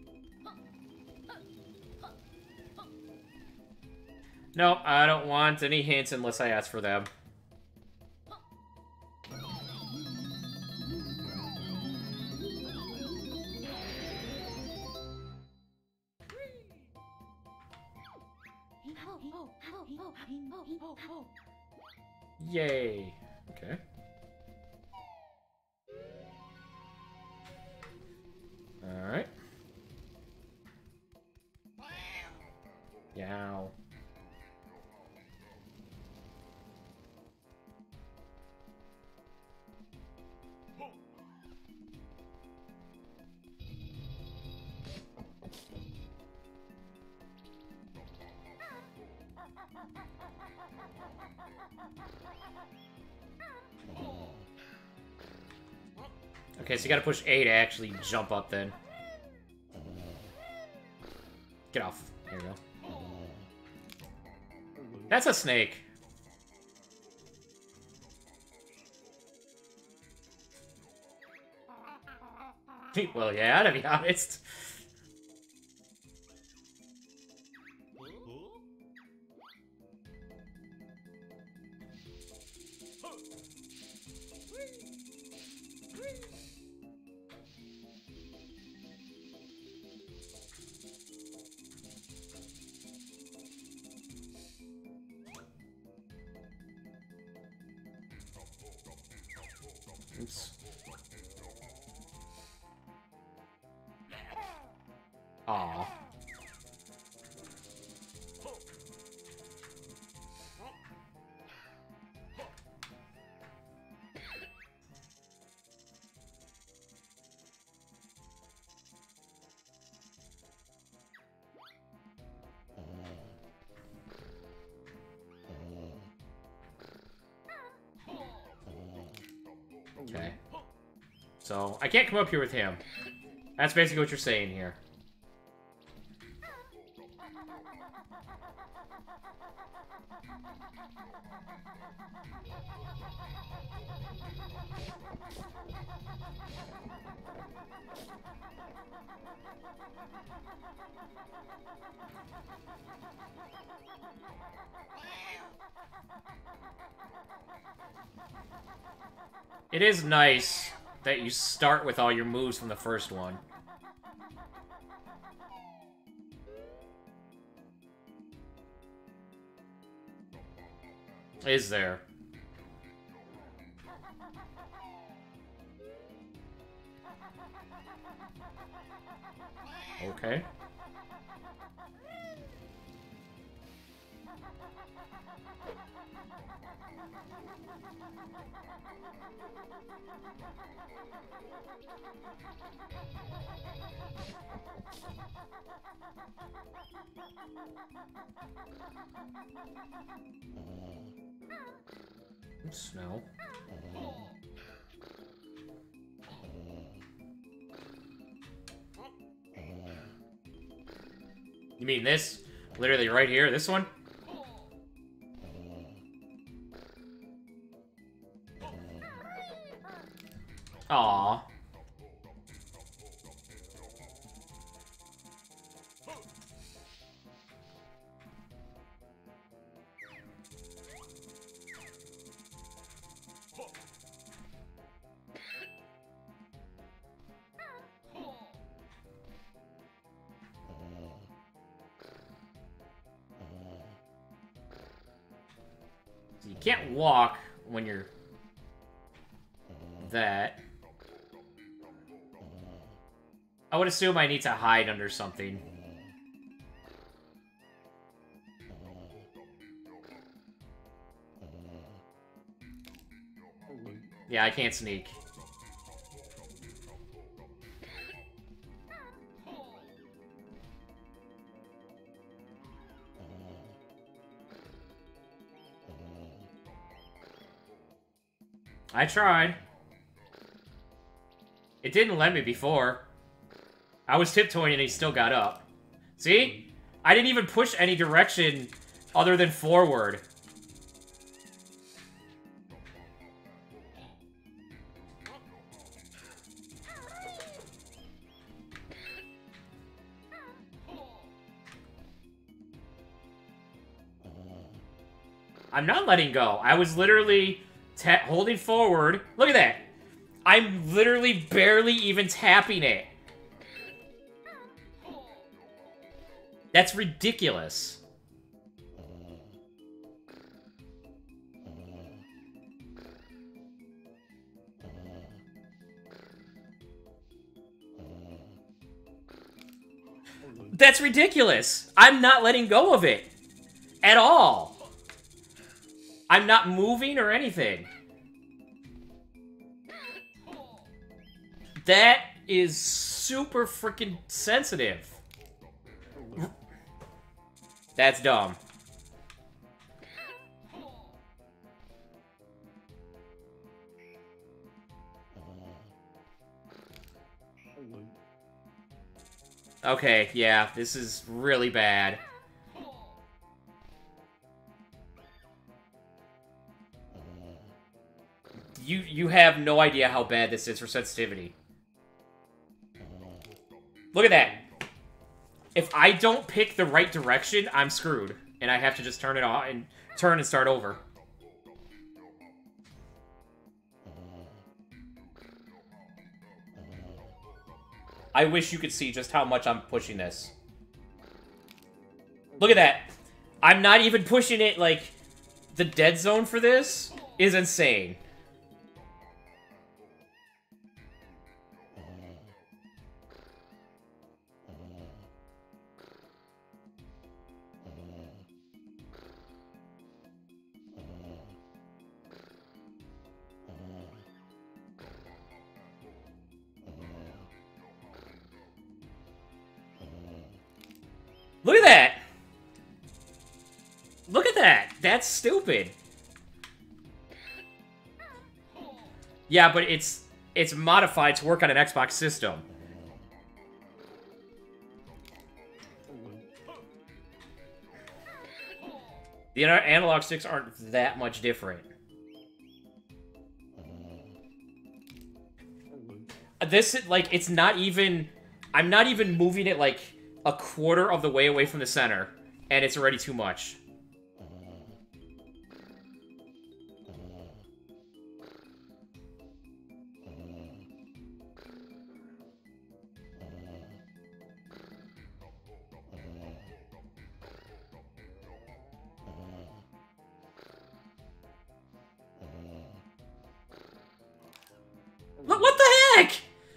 Nope, I don't want any hints unless I ask for them. Yay. Okay. Alright. Yow. Okay, so you gotta push A to actually jump up then. Get off. There you go. That's a snake. Well, yeah, to be honest. Oops. Aww. Okay. So, I can't come up here with him. That's basically what you're saying here. It is nice that you start with all your moves from the first one. Is there? Okay. Snow. You mean this? Literally right here, this one? Aww. You can't walk when you're that. I would assume I need to hide under something. Yeah, I can't sneak. I tried. It didn't let me before. I was tiptoeing and he still got up. See? I didn't even push any direction other than forward. I'm not letting go. I was literally holding forward. Look at that. I'm literally barely even tapping it. That's ridiculous. That's ridiculous. I'm not letting go of it. At all. I'm not moving or anything. That is super freaking sensitive. That's dumb. Okay, yeah, this is really bad. You have no idea how bad this is for sensitivity. Look at that. If I don't pick the right direction, I'm screwed. And I have to just turn it off and turn and start over. I wish you could see just how much I'm pushing this. Look at that. I'm not even pushing it, like, the dead zone for this is insane. Look at that! Look at that! That's stupid. Yeah, but it's modified to work on an Xbox system. The analog sticks aren't that much different. This, like, it's not even... I'm not even moving it, like, a quarter of the way away from the center, and it's already too much. What the heck?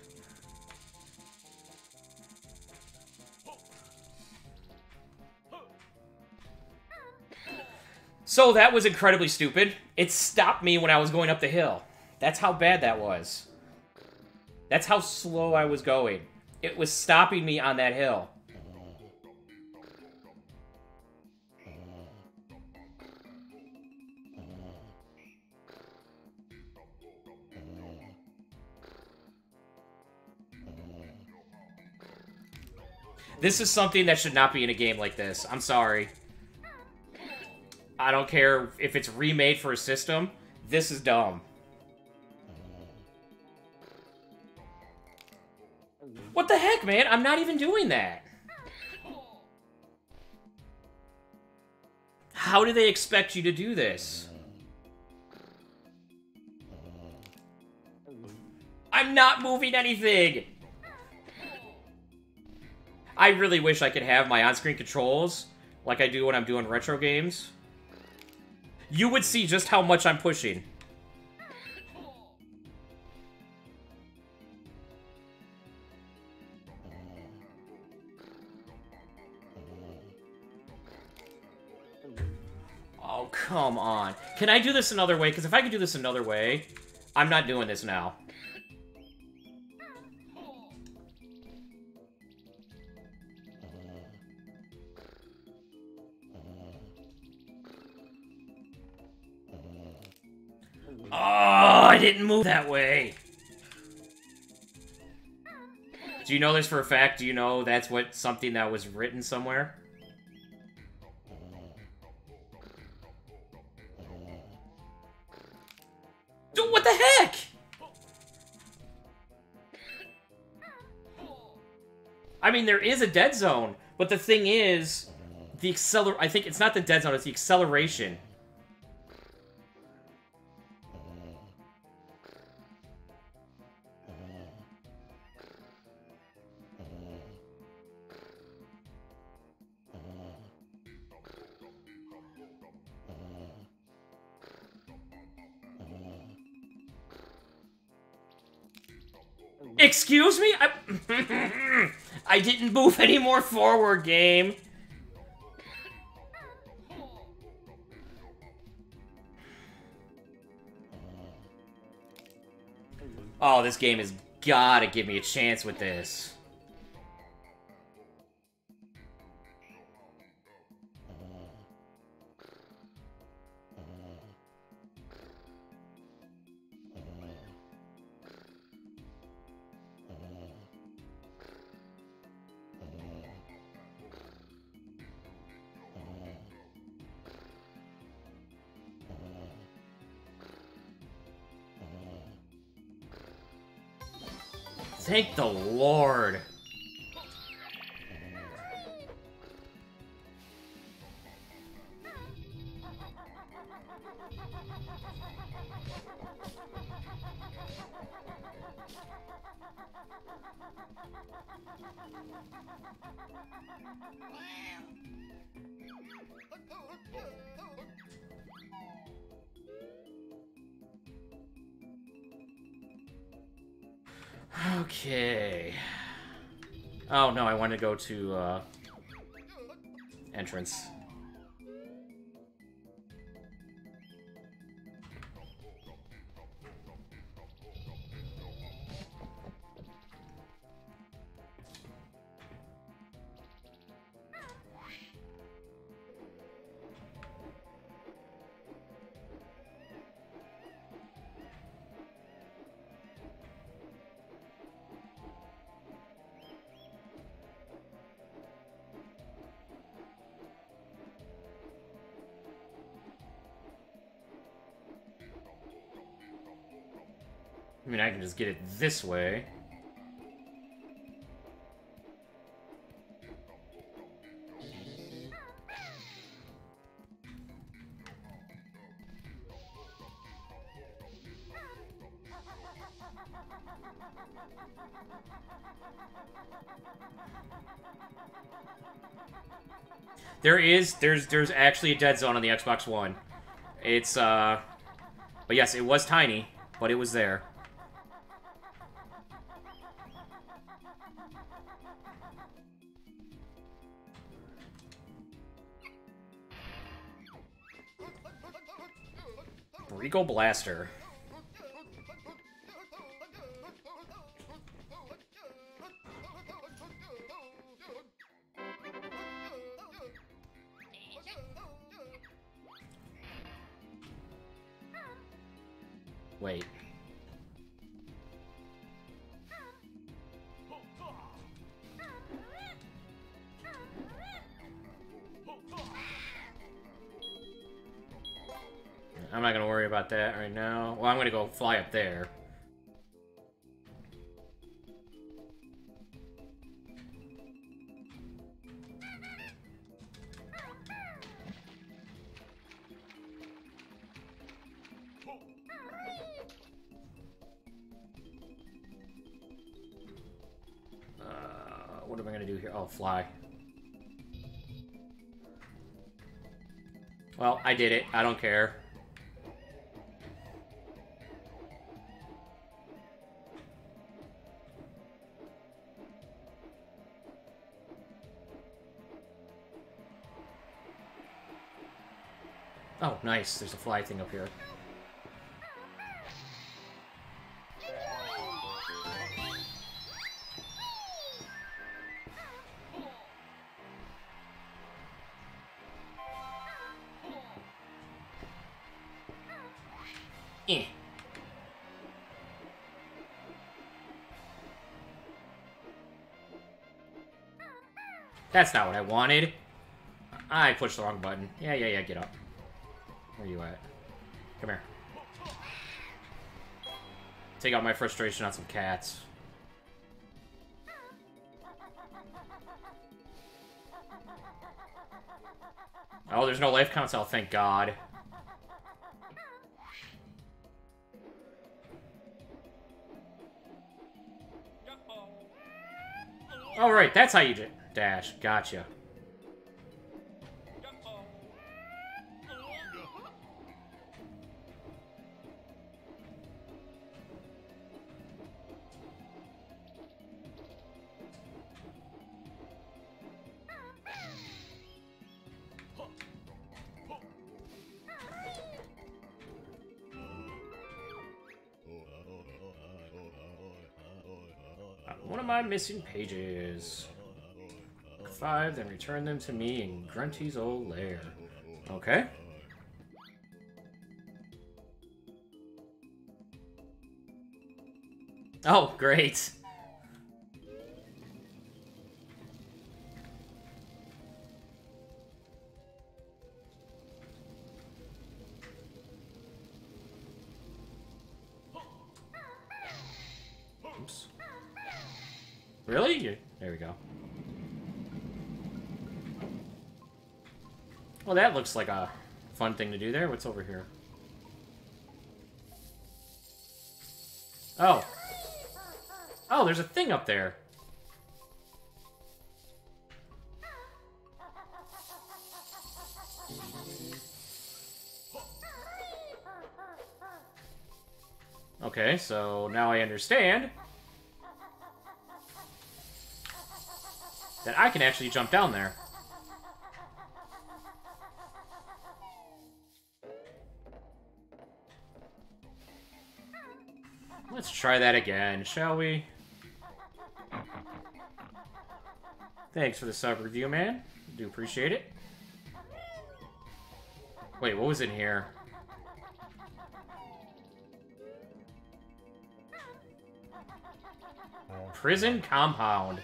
So that was incredibly stupid. It stopped me when I was going up the hill. That's how bad that was. That's how slow I was going. It was stopping me on that hill. This is something that should not be in a game like this. I'm sorry. I don't care if it's remade for a system. This is dumb. What the heck, man? I'm not even doing that. How do they expect you to do this? I'm not moving anything! I really wish I could have my on-screen controls like I do when I'm doing retro games. You would see just how much I'm pushing. Oh, come on. Can I do this another way? Because if I could do this another way, I'm not doing this now. Oh, I didn't move that way. Do you know this for a fact? Do you know that's something that was written somewhere? Dude, what the heck? I mean, there is a dead zone, but the thing is, I think it's not the dead zone, it's the acceleration. Excuse me? I didn't move any more forward, game. Oh, this game has gotta give me a chance with this. Thank the Lord. Okay. Oh no, I want to go to entrance. I mean, I can just get it this way. There's actually a dead zone on the Xbox One. It's, but yes, it was tiny, but it was there. Rico Blaster. Wait. I'm not gonna worry about that right now. Well, I'm gonna go fly up there. What am I gonna do here? Oh, fly. Well, I did it. I don't care. Oh, nice. There's a fly thing up here. Eh. That's not what I wanted. I pushed the wrong button. Yeah, get up. Where you at? Come here. Take out my frustration on some cats. Oh, there's no life console, thank God. Oh, right, that's how you dash. Gotcha. of my missing pages. 5, then return them to me in Grunty's old lair. Okay. Oh, great. Oops. Really? There we go. Well, that looks like a fun thing to do there. What's over here? Oh. Oh, there's a thing up there. Okay, so now I understand that I can actually jump down there. Let's try that again, shall we? Thanks for the sub review, man. Do appreciate it. Wait, what was in here? Prison compound.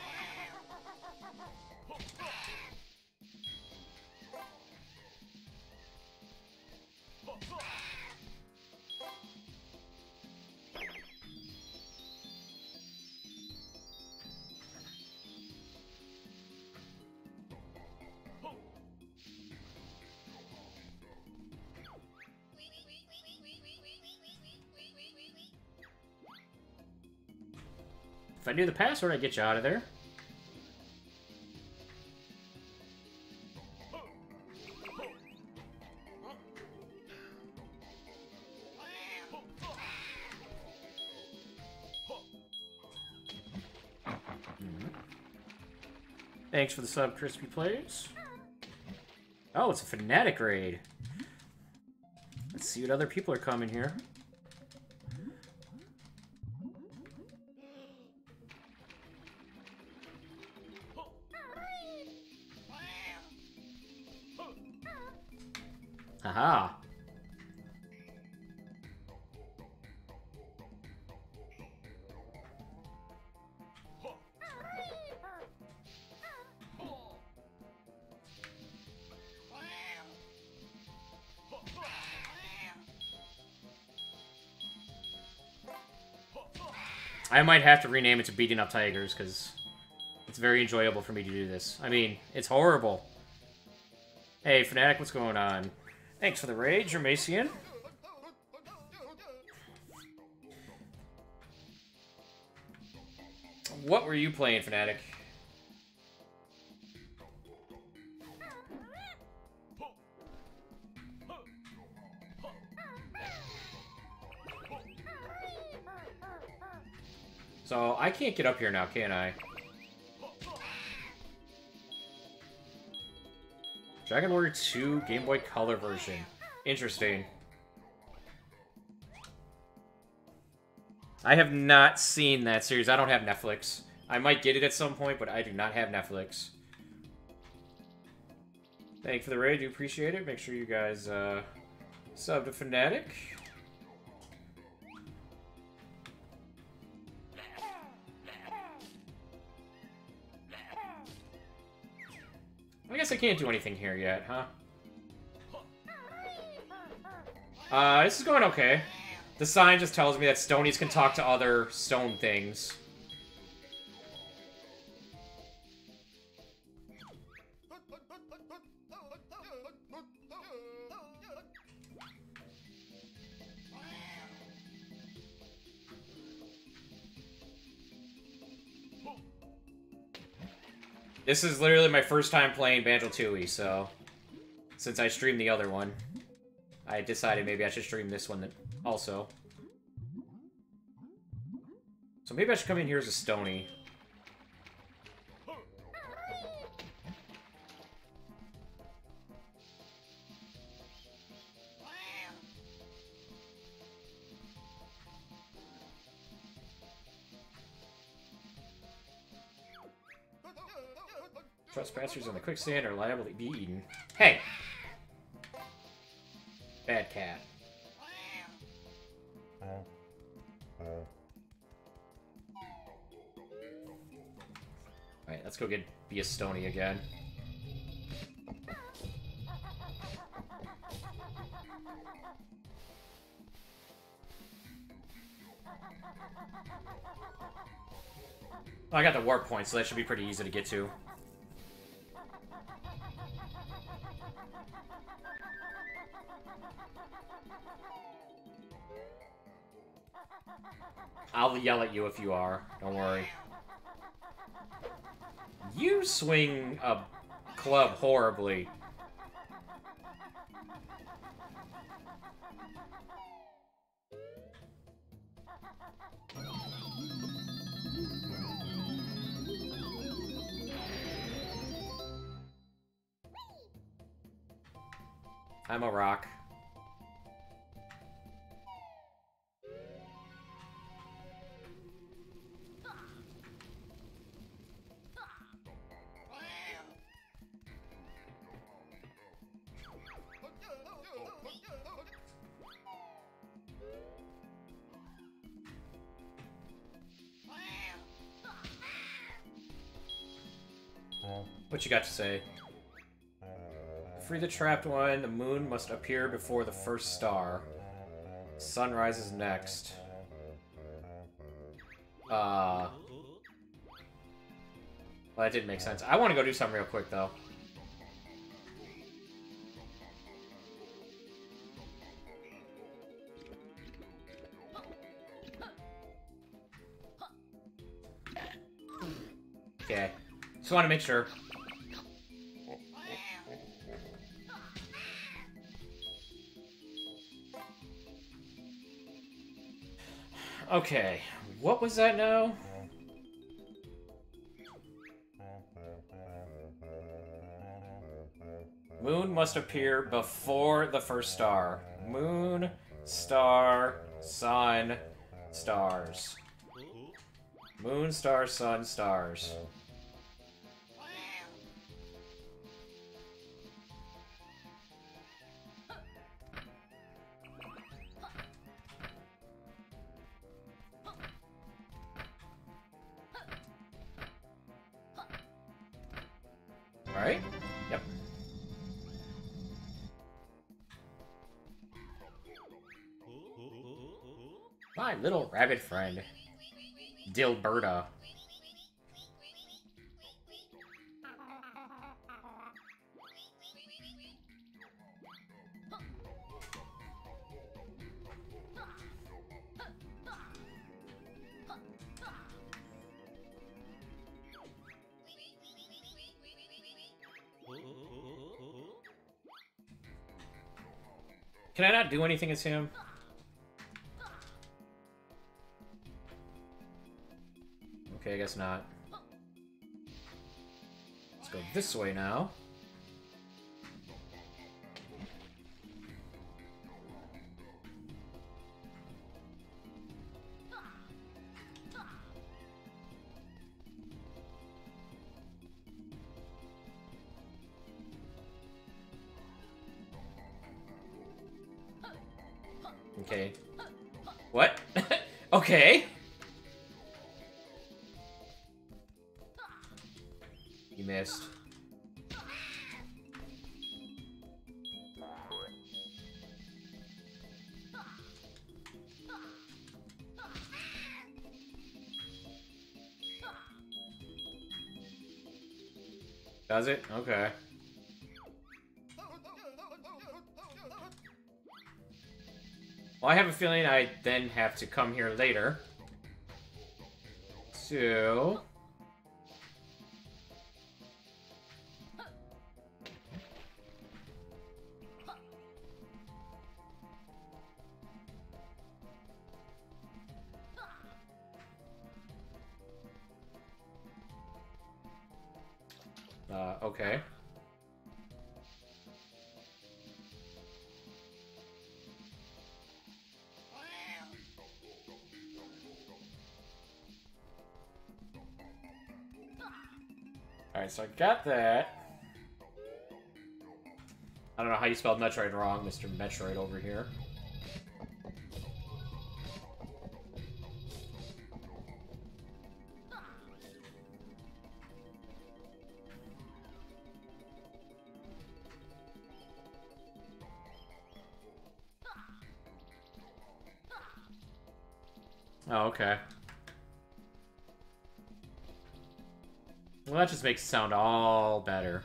If I knew the password, I'd get you out of there. Thanks for the sub, Crispy Plays. Oh, it's a Fnatic raid. Let's see what other people are coming here. Haha. I might have to rename it to Beating Up Tigers, because it's very enjoyable for me to do this. I mean, it's horrible. Hey, Fnatic, what's going on? Thanks for the raid, Jermacian. What were you playing, Fnatic? So, I can't get up here now, can I? Dragon Warrior 2 Game Boy Color version. Interesting. I have not seen that series. I don't have Netflix. I might get it at some point, but I do not have Netflix. Thank you for the raid. Do appreciate it. Make sure you guys sub to Fnatic. I guess I can't do anything here yet, huh? This is going okay. The sign just tells me that Stonies can talk to other stone things. This is literally my first time playing Banjo-Tooie, so since I streamed the other one, I decided maybe I should stream this one also. So maybe I should come in here as a Stony. Trespassers in the quicksand are liable to be eaten. Hey! Bad cat. Alright, let's go be a Stony again. Oh, I got the warp point, so that should be pretty easy to get to. I'll yell at you if you are. Don't worry. You swing a club horribly. I'm a rock. What you got to say? To free the trapped one, the moon must appear before the first star. Sun rises next. Well, that didn't make sense. I want to go do something real quick, though. Okay. Just want to make sure. Okay. What was that now? Moon must appear before the first star. Moon, star, sun, stars. Moon, star, sun, stars. Alright? Yep. My little rabbit friend. Dilberta. Can I not do anything as him? Okay, I guess not. Let's go this way now. Okay. What? Okay. You missed. Does it? Okay. Well, I have a feeling I then have to come here later. So... okay. Alright, so I got that. I don't know how you spelled Metroid wrong, Mr. Metroid over here. Oh, okay. Well, that just makes it sound all better.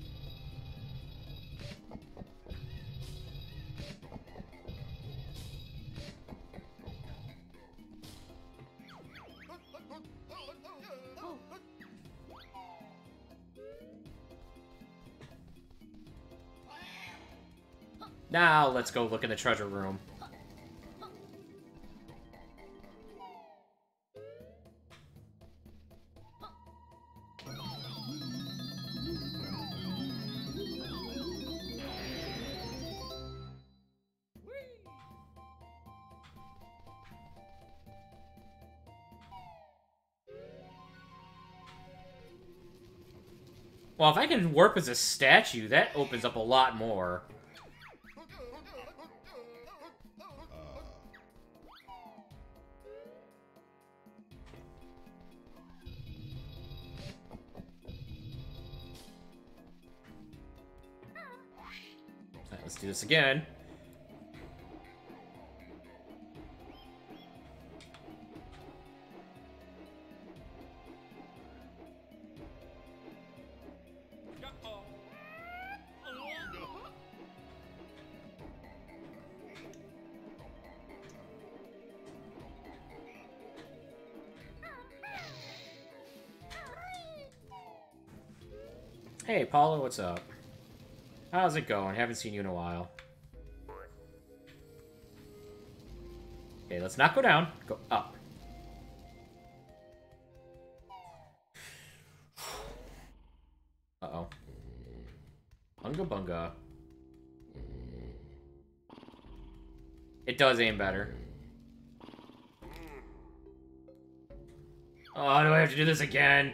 Now, let's go look in the treasure room. Well, if I can warp as a statue, that opens up a lot more. Right, let's do this again. Hey, Paula, what's up? How's it going? Haven't seen you in a while. Okay, let's not go down. Go up. Uh-oh. Bunga bunga. It does aim better. Oh, do I have to do this again?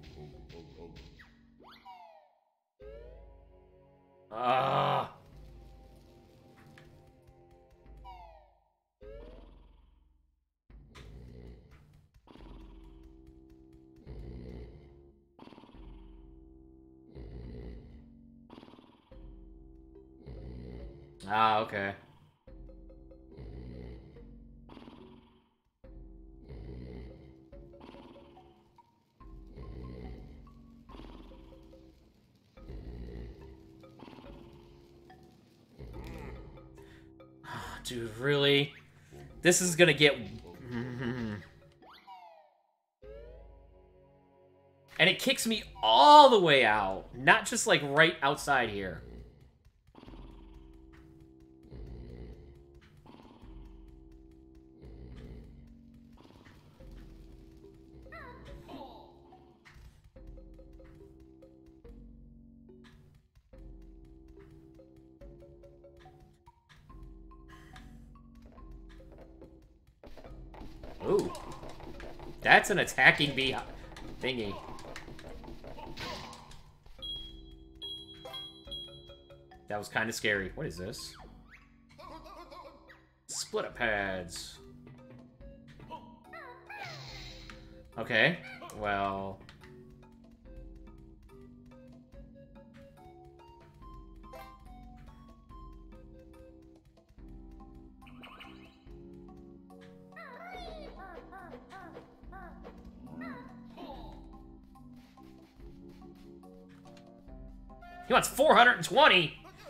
Ah, okay. Dude, really? This is gonna get... And it kicks me all the way out. Not just, like, right outside here. Ooh. That's an attacking bee thingy. That was kind of scary. What is this? Split-up pads. Okay. Well... He wants 420!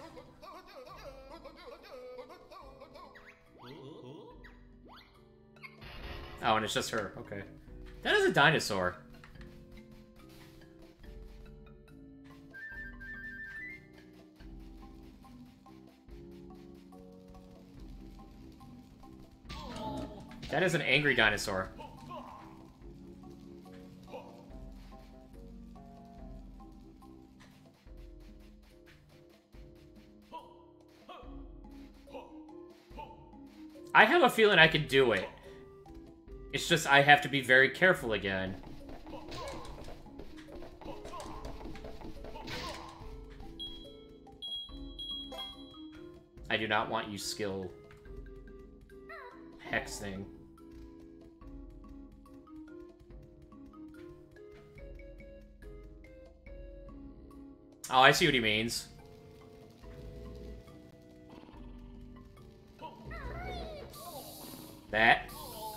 Oh, and it's just her. Okay. That is a dinosaur. That is an angry dinosaur. I have a feeling I can do it. It's just I have to be very careful again. I do not want you skill hex thing. Oh, I see what he means. That.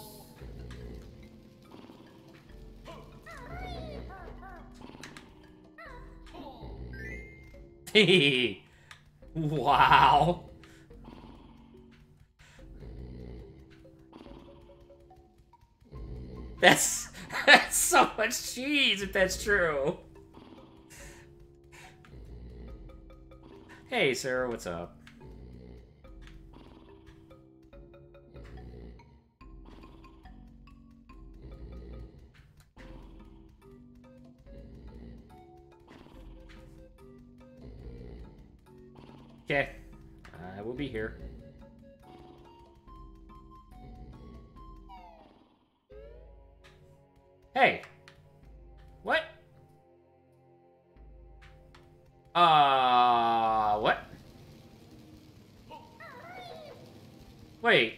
Wow. That's so much cheese if that's true. Hey, Sarah, what's up? Okay, I will be here. Hey! What? What? Wait.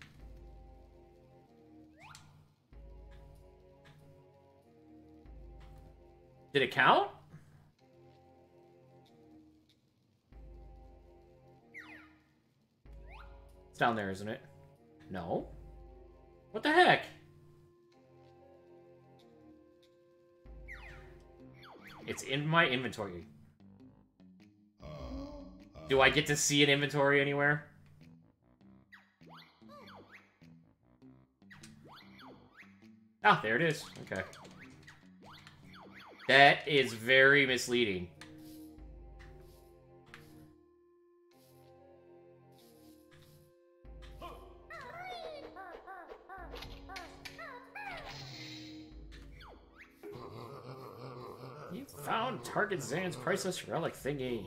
Did it count? It's down there, isn't it? No. What the heck? It's in my inventory. Do I get to see an inventory anywhere? Oh, there it is. Okay. That is very misleading. You found Target Zan's priceless relic thingy.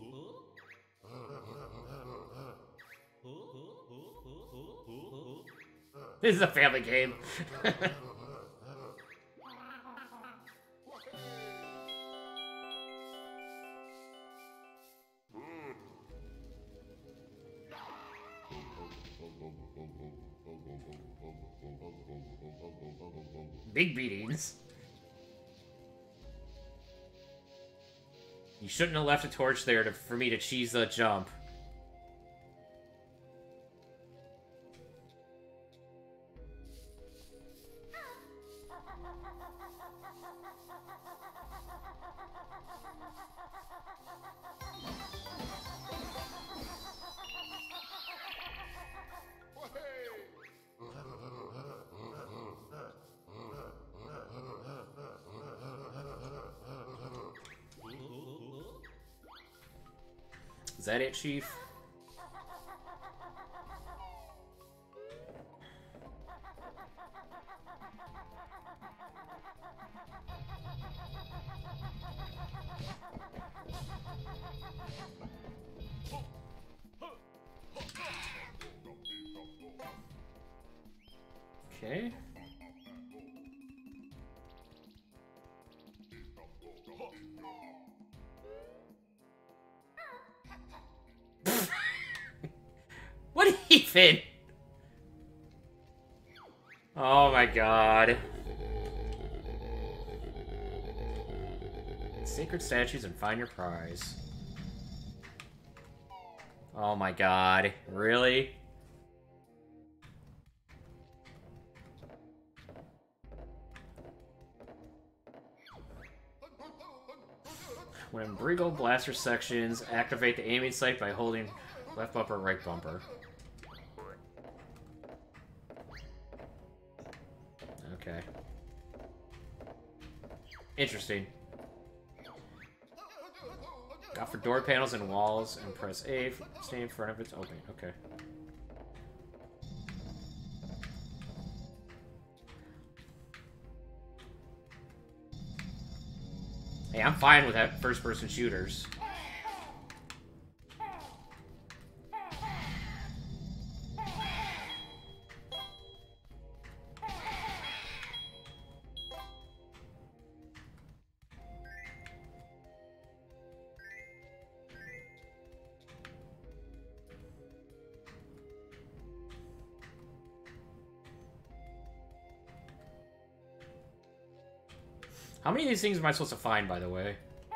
This is a family game. Big beatings. You shouldn't have left a torch there for me to cheese the jump. Is that it, Chief? Okay. What even? Oh my god. Sacred statues and find your prize. Oh my god. Really? When in Brigo blaster sections, activate the aiming sight by holding left bumper, right bumper. Okay. Interesting. Got for door panels and walls, and press A, stay in front of its opening. Okay. Hey, I'm fine with that first-person shooters. How many of these things am I supposed to find, by the way?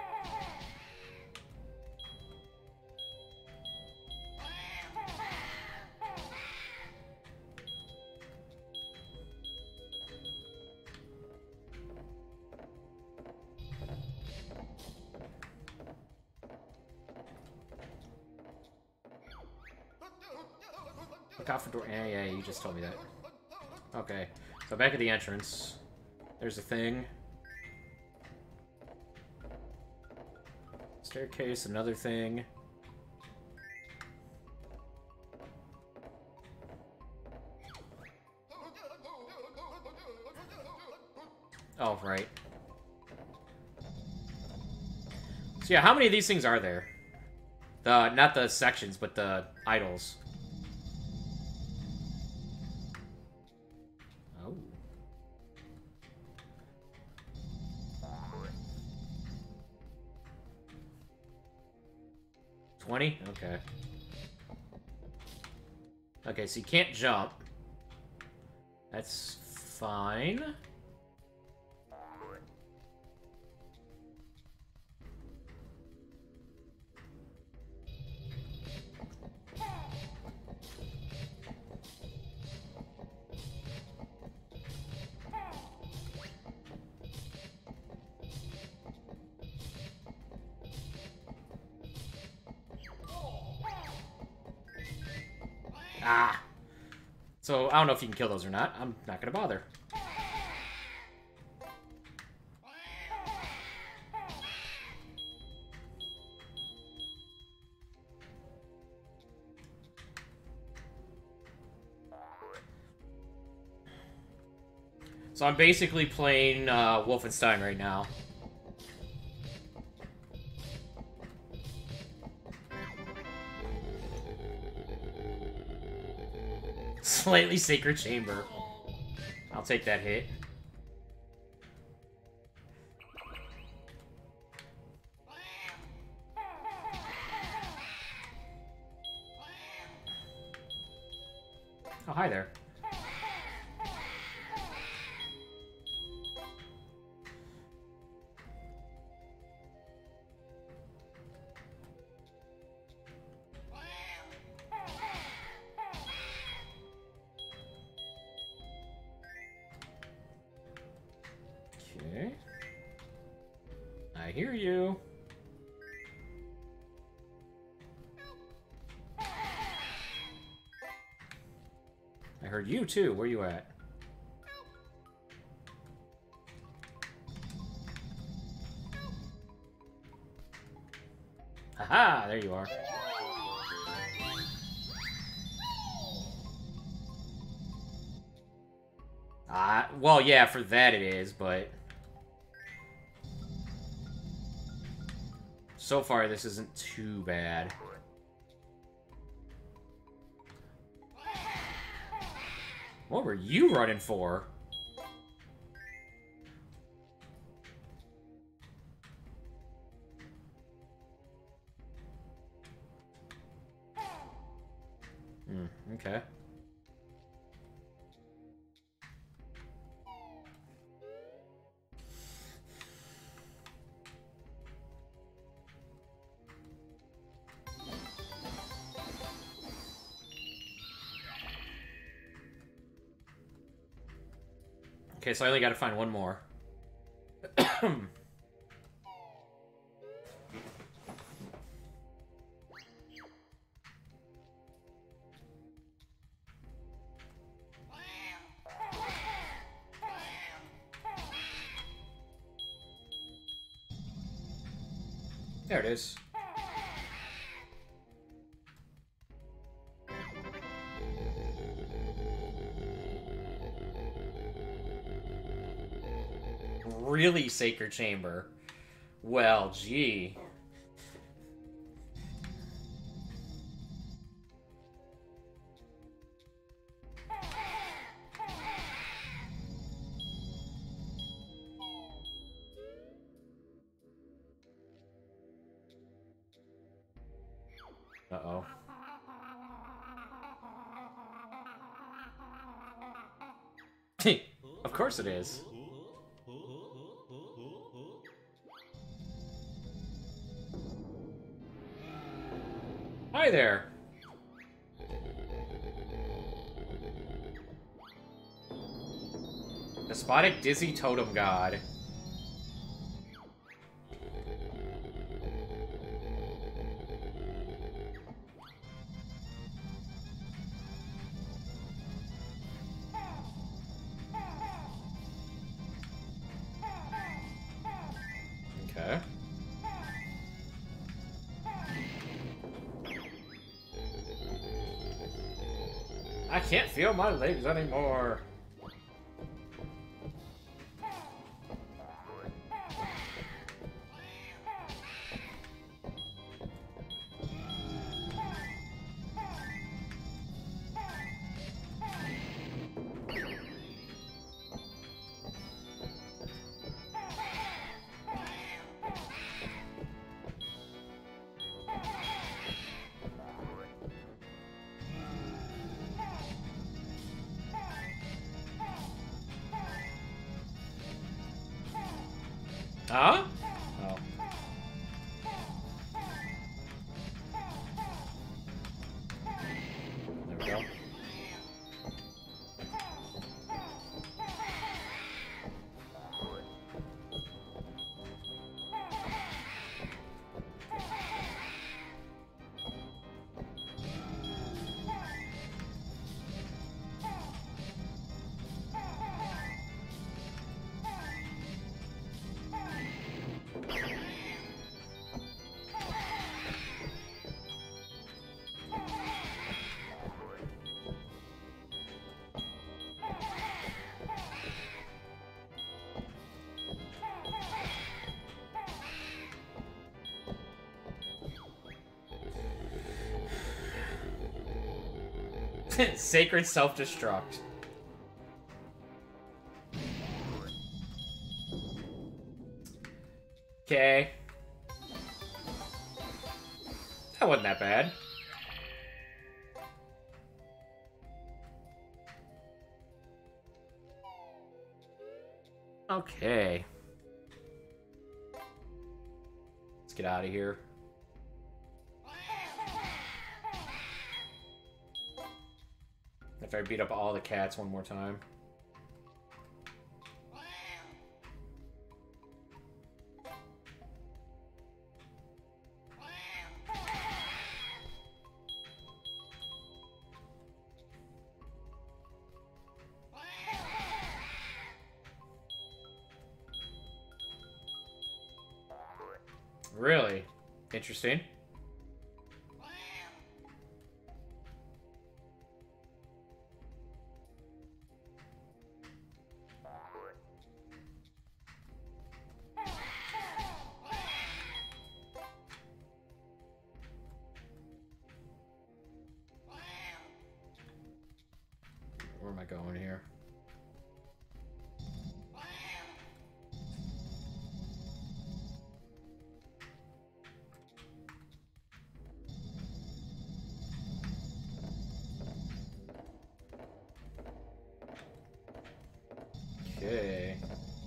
Look out for door. Yeah, you just told me that. Okay. So back at the entrance. There's a thing. Staircase, another thing. Oh, right. So yeah, how many of these things are there? Not the sections, but the idols. Oh. $20? Okay. Okay, so you can't jump. That's fine. Ah! So, I don't know if you can kill those or not. I'm not gonna bother. So I'm basically playing Wolfenstein right now. Slightly Sacred Chamber. I'll take that hit. Oh, hi there. Okay. I hear you. I heard you too. Where you at? Haha, there you are. Well, yeah, for that it is, but... So far, this isn't too bad. What were you running for? Okay. Okay, so I only gotta find one more. There it is. Really, Sacred Chamber? Well, gee. Uh-oh. Of course it is. Hi there. Despotic Dizzy Totem God. Okay. I can't feel my legs anymore. Huh? Oh. There we go. Sacred self-destruct. Okay. That wasn't that bad. Okay. Let's get out of here. After I beat up all the cats one more time. Really? Interesting. Where am I going here? Okay.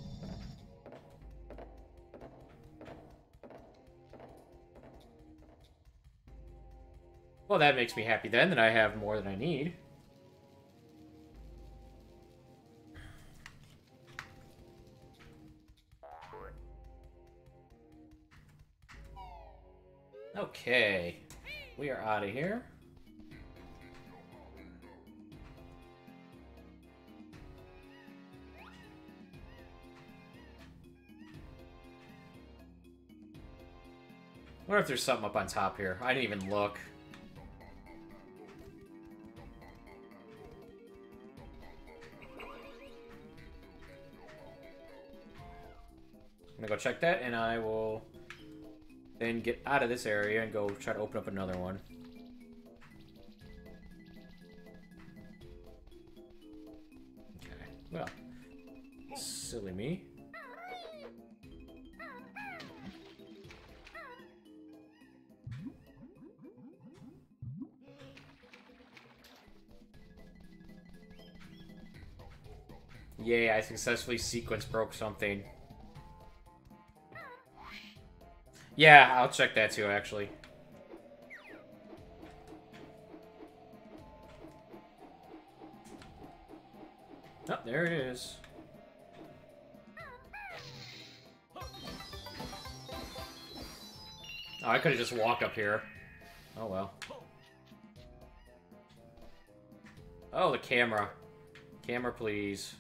Well, that makes me happy then that I have more than I need. Okay. We are out of here. I wonder if there's something up on top here. I didn't even look. I'm gonna go check that, and I will then get out of this area and go try to open up another one. Okay, well, silly me. Yay, I successfully sequence broke something. Yeah, I'll check that too, actually. Oh, there it is. Oh, I could have just walked up here. Oh, well. Oh, the camera. Camera, please.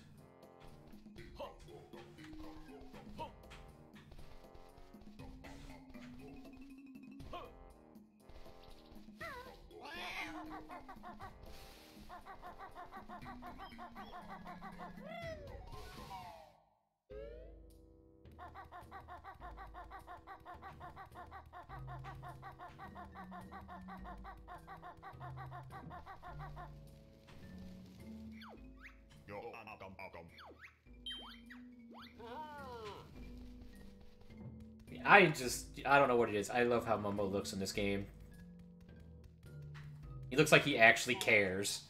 I don't know what it is. I love how Momo looks in this game. He looks like he actually cares.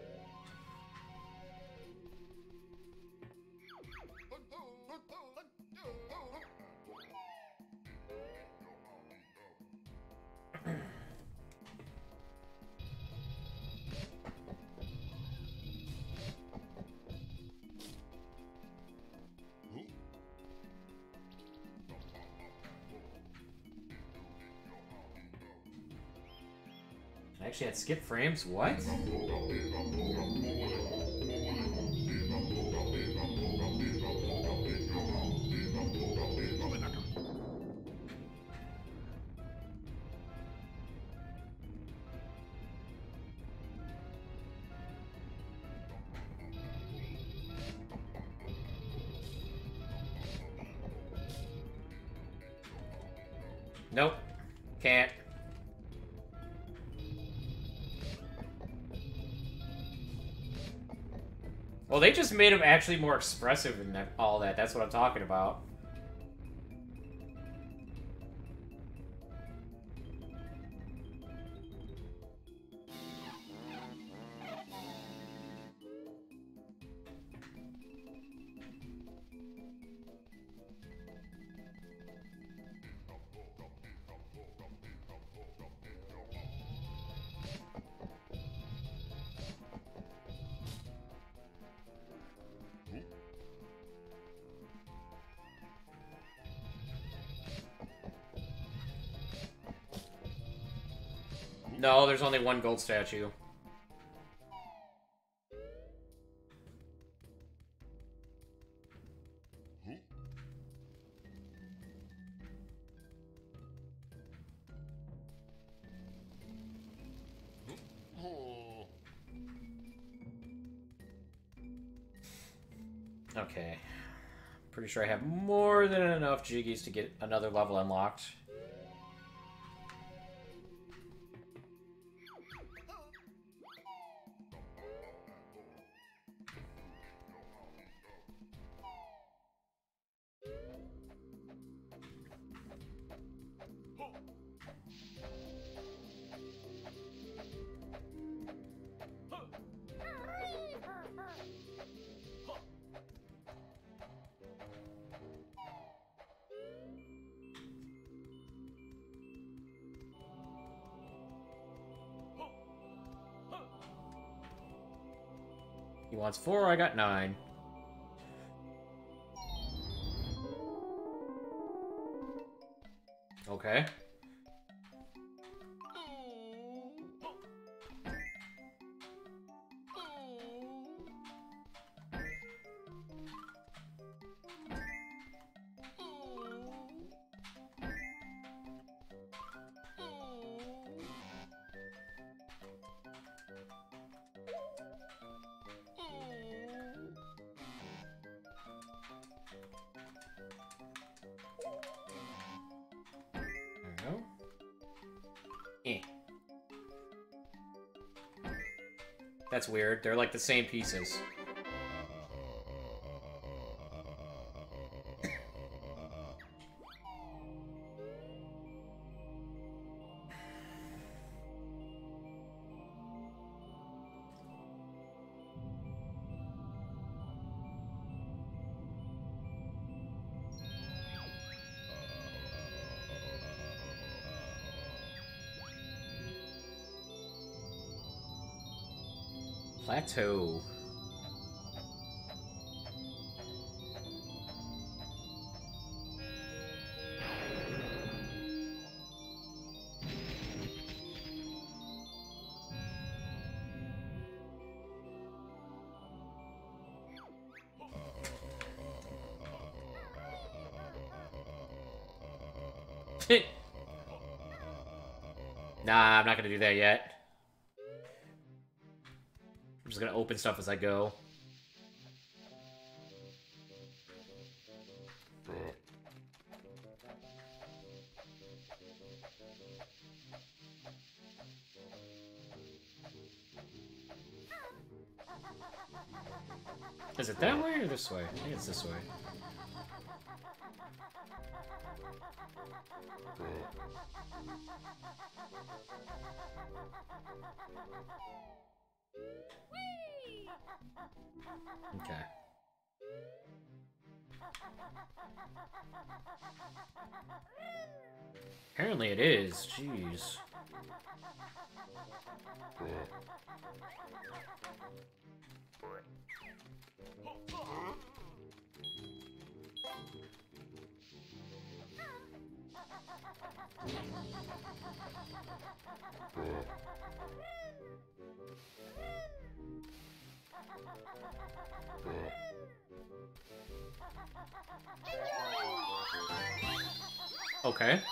I actually had skip frames? What? Nope. Can't. Well, they just made him actually more expressive and all that. That's what I'm talking about. No, there's only one gold statue. Okay. Pretty sure I have more than enough Jiggies to get another level unlocked. He wants 4, I got 9. Okay. That's weird. They're like the same pieces. Plateau. Nah, I'm not gonna do that yet. I'm just gonna open stuff as I go. Is it that way or this way? I think it's this way. Okay. Apparently it is. Jeez. Okay.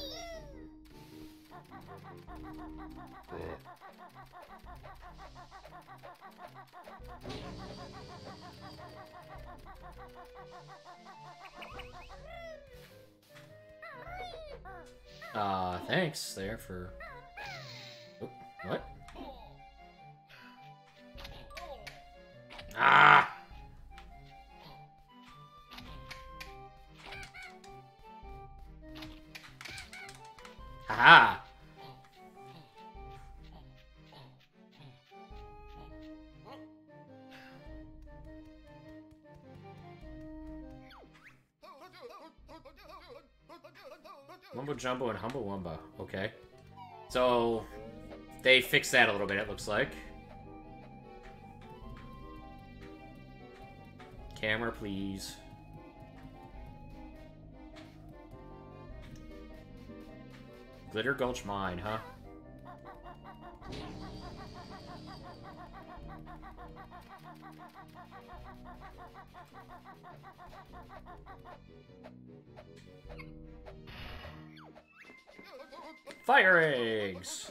Thanks there for... Oh, what? Ah! Haha! Mumbo Jumbo and Humbo Wumba. Okay. So, they fixed that a little bit, it looks like. Camera, please. Glitter Gulch Mine, huh? Fire eggs!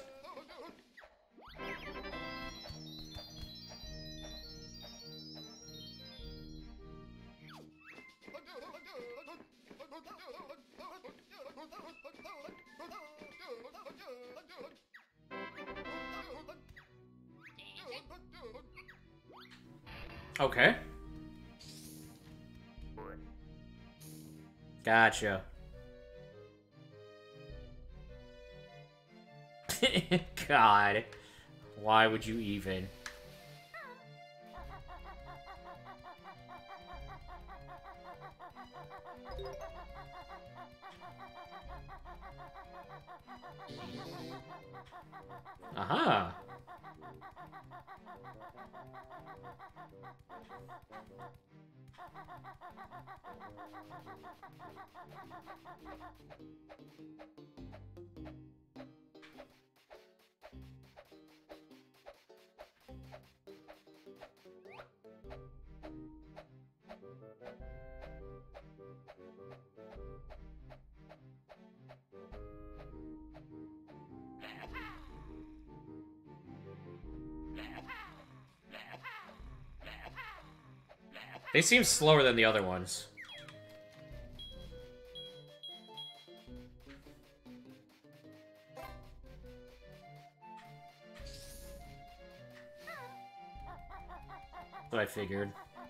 Okay. Gotcha. God. Why would you even? Aha. They seem slower than the other ones. What I figured.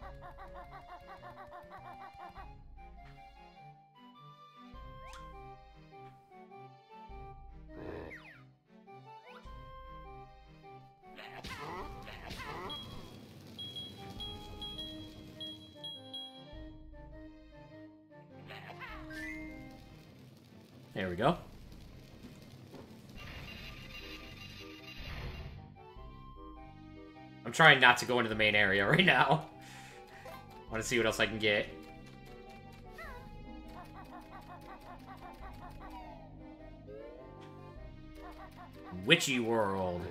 There we go. I'm trying not to go into the main area right now. I want to see what else I can get. Witchy World.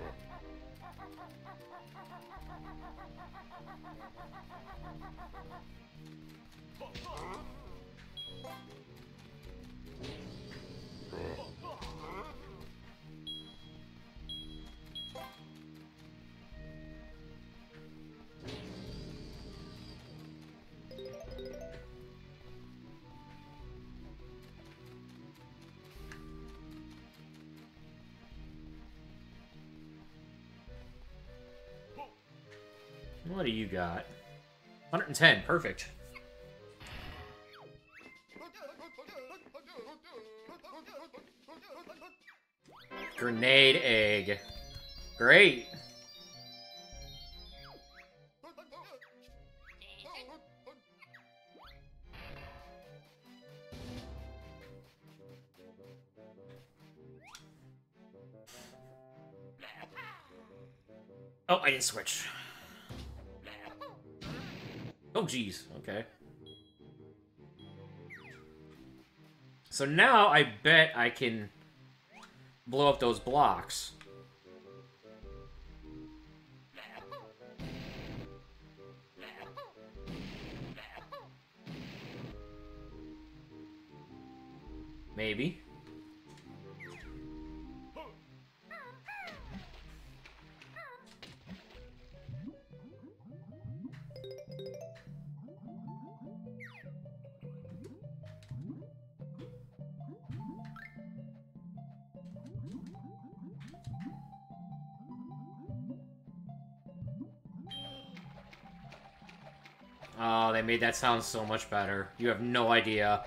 What do you got? 110, perfect. Grenade egg. Great. Oh, I didn't switch. Oh, geez. Okay. So now I bet I can blow up those blocks. Maybe. Oh, they made that sound so much better. You have no idea.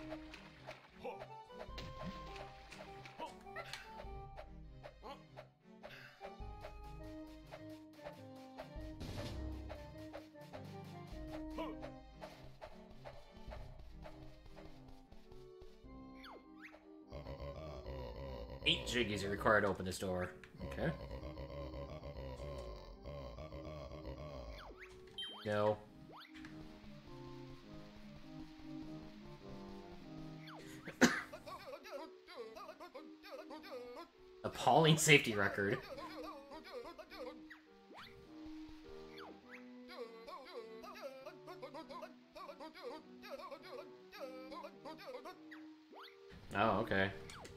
Eight jiggies are required to open this door. Okay. No. Appalling safety record. Oh, okay.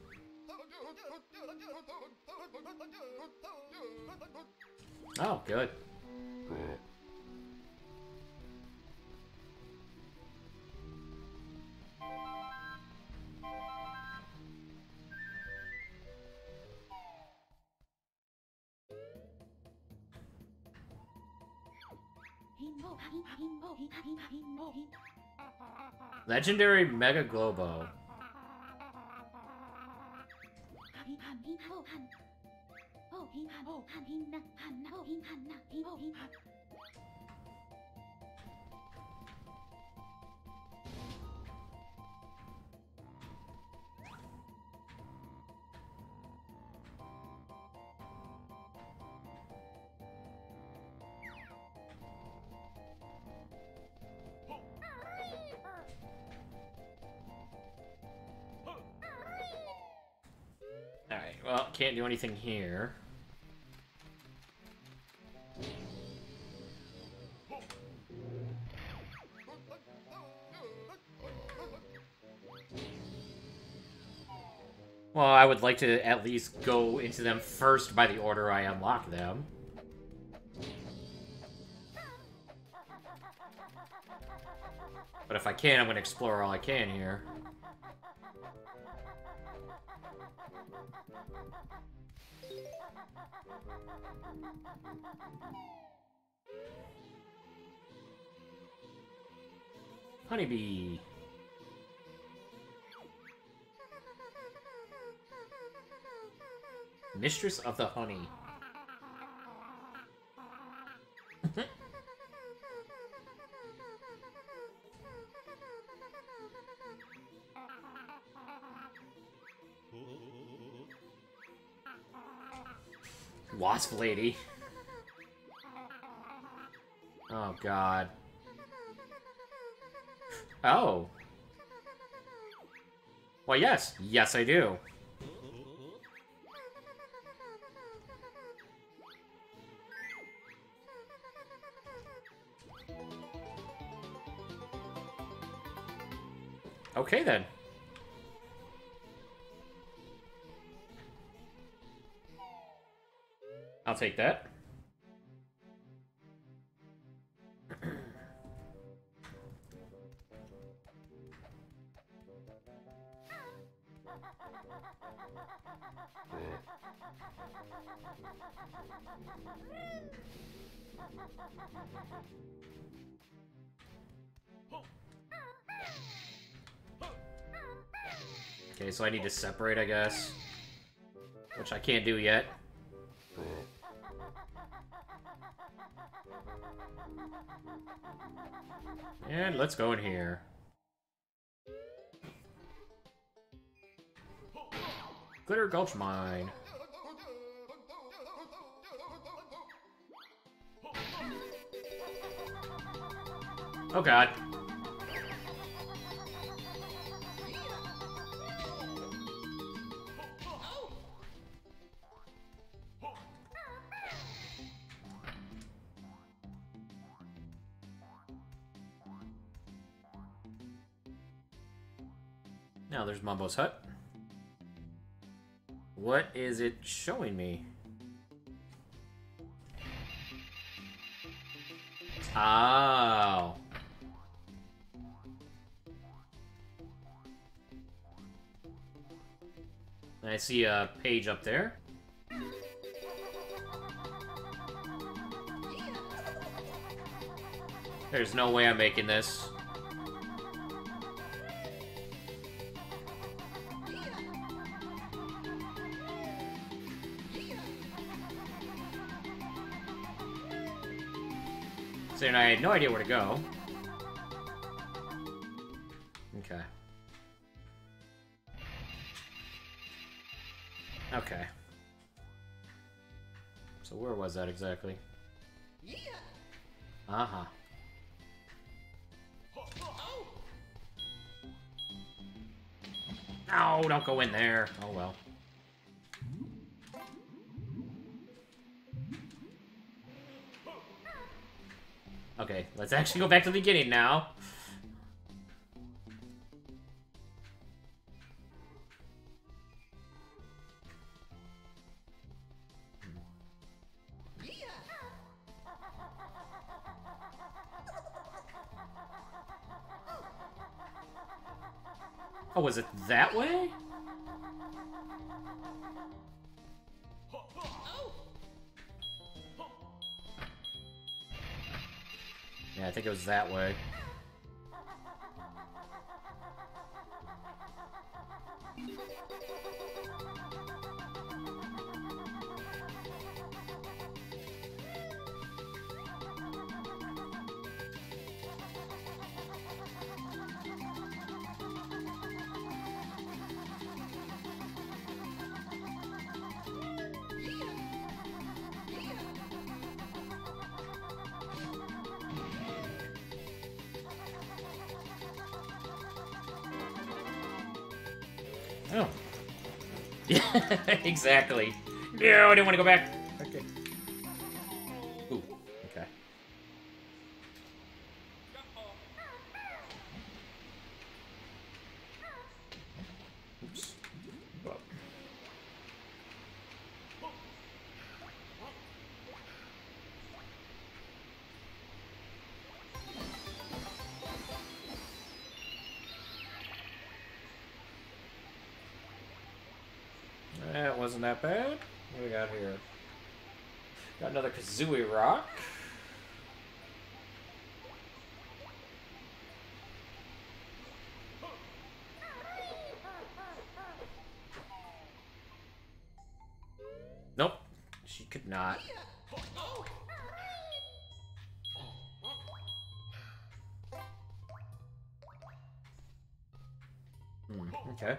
Oh, good. Legendary Mega Globo. Alright, well, can't do anything here. Well, I would like to at least go into them first by the order I unlock them. But if I can, I'm going to explore all I can here. Honeybee. Mistress of the Honey. Wasp lady. Oh, God. Oh. Well, yes. Yes, I do. Okay, then. I'll take that. Okay, so I need to separate, I guess. Which I can't do yet. And let's go in here. Glitter Gulch Mine. Oh god. Now there's Mumbo's hut. What is it showing me? Oh. I see a page up there. There's no way I'm making this. And I had no idea where to go. Okay. Okay. So where was that exactly? Uh-huh. No, don't go in there. Oh well. Okay, let's actually go back to the beginning now. Oh, was it that way? Yeah, I think it was that way. Oh. Yeah, exactly. No, I didn't want to go back. Okay. Ooh, okay. Oops. Whoa. That wasn't that bad. What do we got here? Got another Kazooie Rock. Nope. She could not. Okay.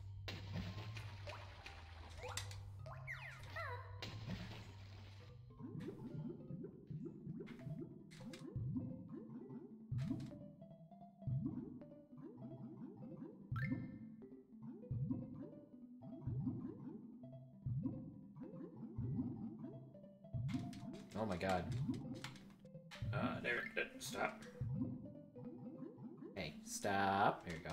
Oh my god. There. Stop. Hey, stop. There you go.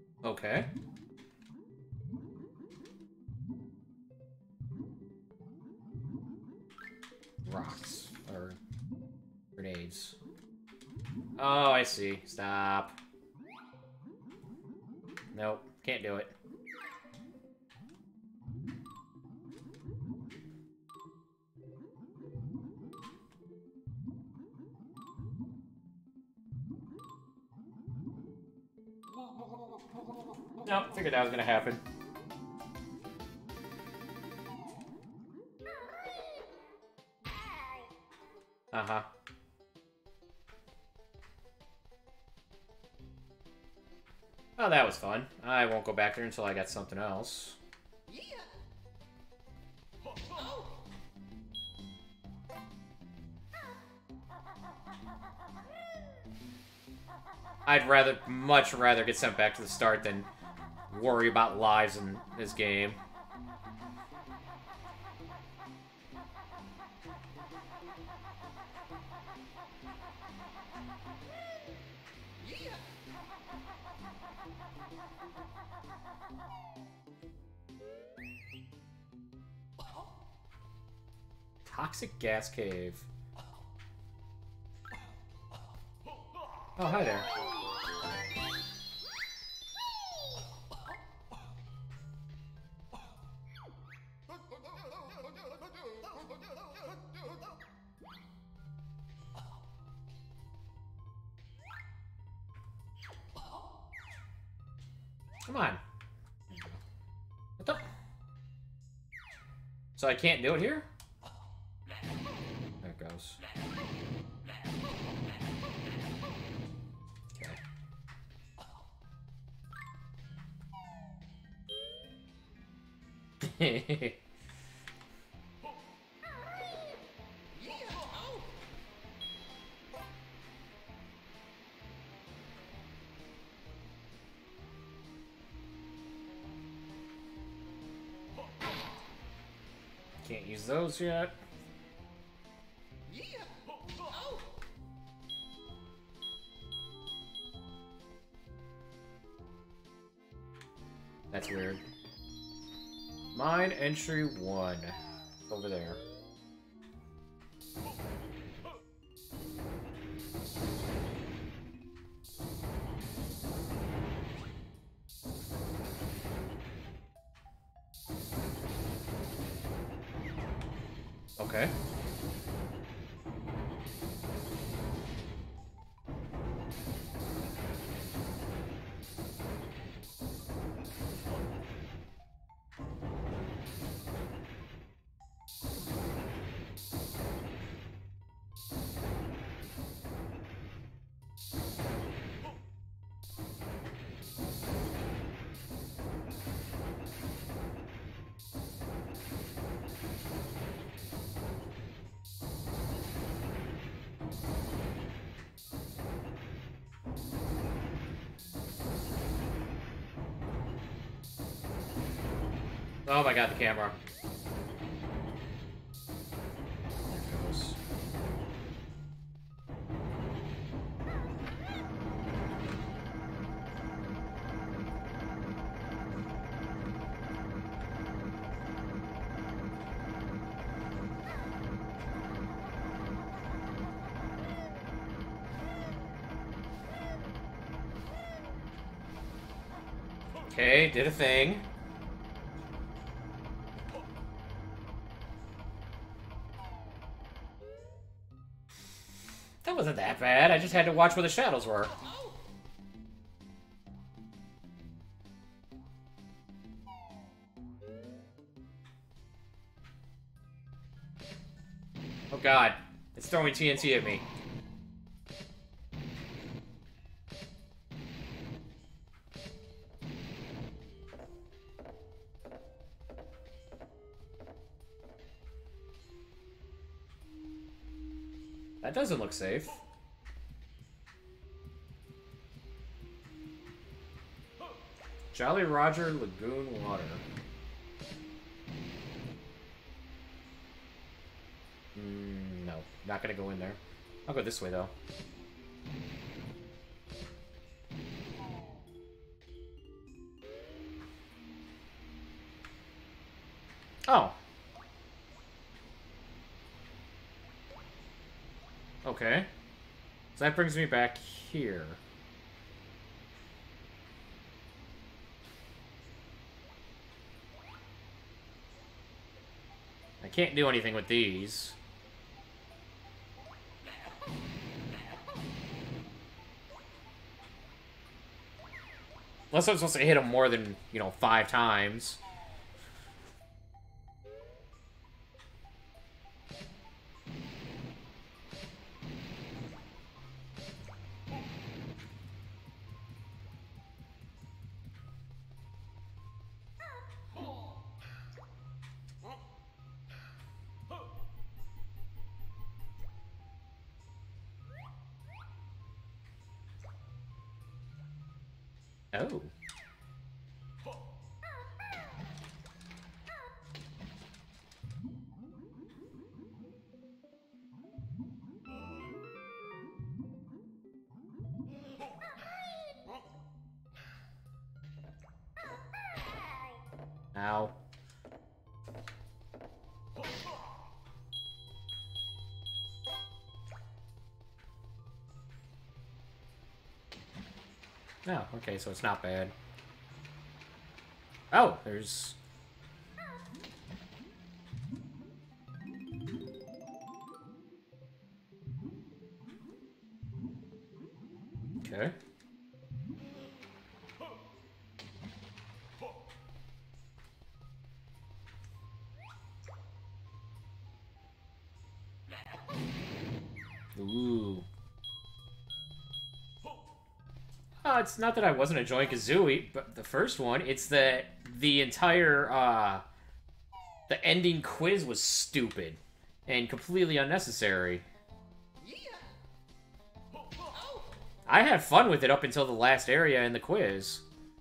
Okay. Or grenades. Oh, I see. Stop. Nope, can't do it. Nope, figured that was gonna happen. Uh-huh. Oh, that was fun. I won't go back there until I got something else. I'd much rather get sent back to the start than worry about lives in this game. Toxic gas cave. Oh, hi there. Come on. What the? So I can't do it here? There it goes. Okay. Can't use those yet. That's weird. Mine entry 1. Over there. Okay. Oh my god, the camera. There it goes. Okay, did a thing. That wasn't that bad. I just had to watch where the shadows were. Oh god. It's throwing TNT at me. That doesn't look safe. Jolly Roger Lagoon Water. No, not gonna go in there. I'll go this way though. Oh. Okay. So that brings me back here. I can't do anything with these. Unless I'm supposed to hit him more than, 5 times. Oh. Ow. Oh, okay, so it's not bad. Oh, there's... Okay. Ooh. Oh, it's not that I wasn't enjoying Kazooie, but the first one, it's that the entire, the ending quiz was stupid and completely unnecessary. I had fun with it up until the last area in the quiz.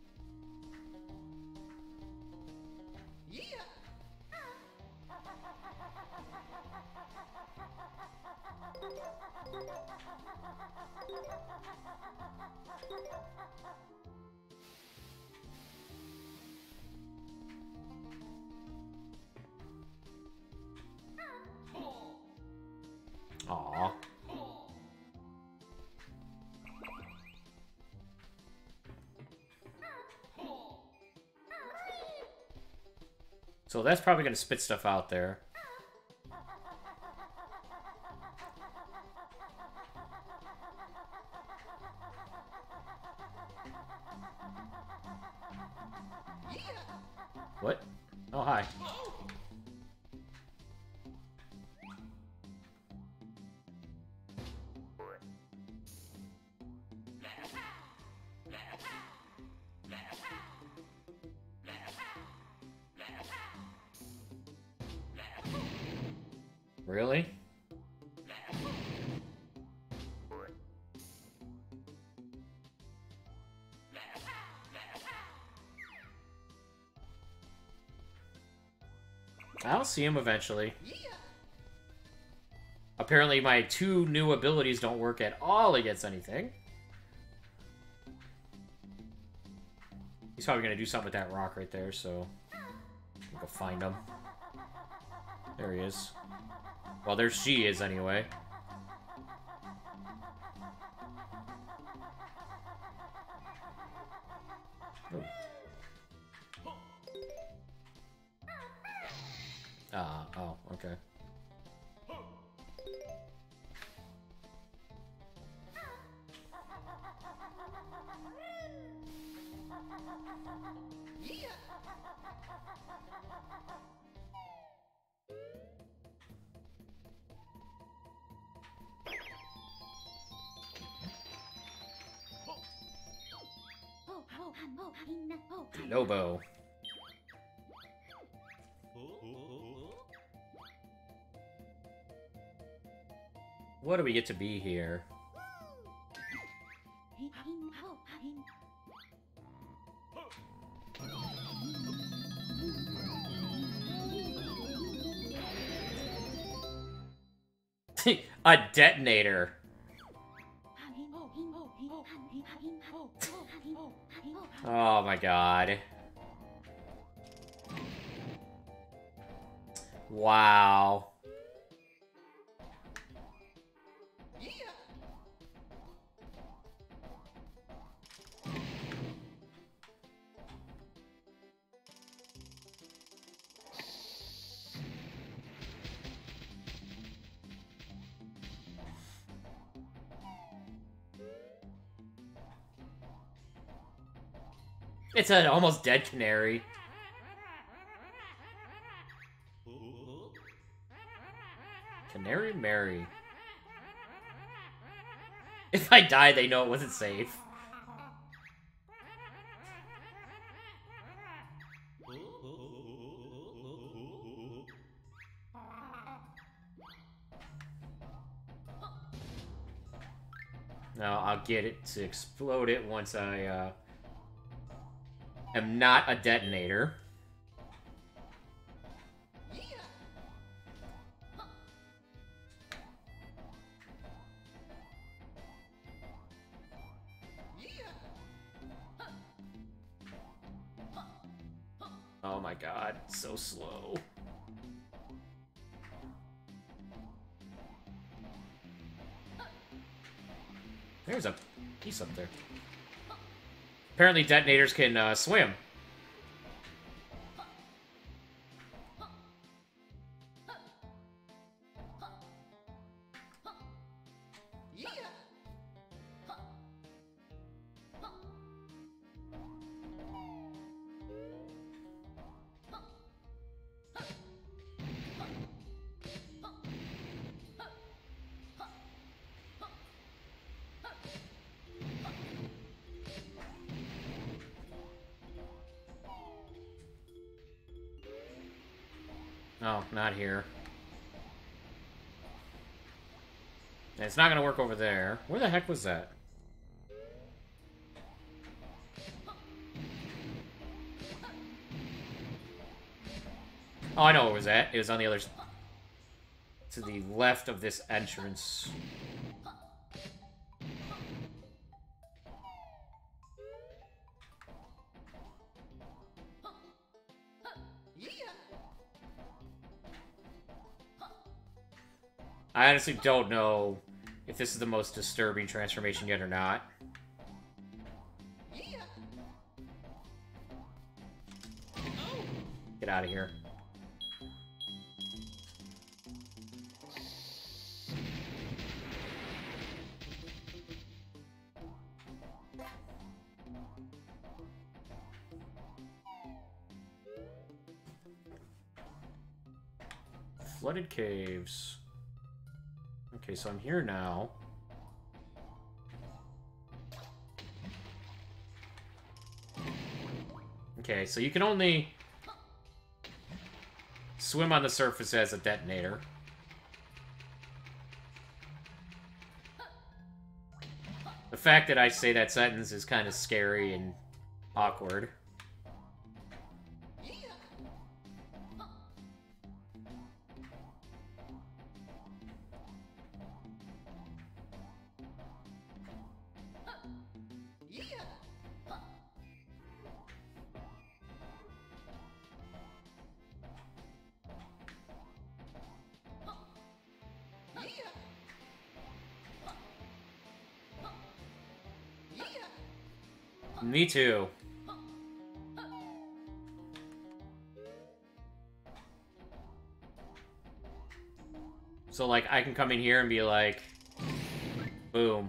Aww. So that's probably gonna spit stuff out there. What? Oh, hi. Really? I'll see him eventually. Apparently my 2 new abilities don't work at all against anything. He's probably gonna do something with that rock right there, so... I'll go find him. There he is. Well, there she is, anyway. Oh. Oh, okay. Lobo. What do we get to be here? A detonator. Oh my god. Wow. It's an almost dead canary. Canary Mary. If I die, they know it wasn't safe. No, I'll get it to explode it once I am not a detonator. Oh my god, it's so slow. There's a piece up there. Apparently detonators can swim. No, not here. And it's not gonna work over there. Where the heck was that? Oh, I know where it was at. It was on the other... to the left of this entrance. I honestly don't know if this is the most disturbing transformation yet or not. Get out of here. Flooded caves. Okay, so I'm here now. Okay, so you can only swim on the surface as a detonator. The fact that I say that sentence is kind of scary and awkward. Me too. So, like, I can come in here and be like, boom.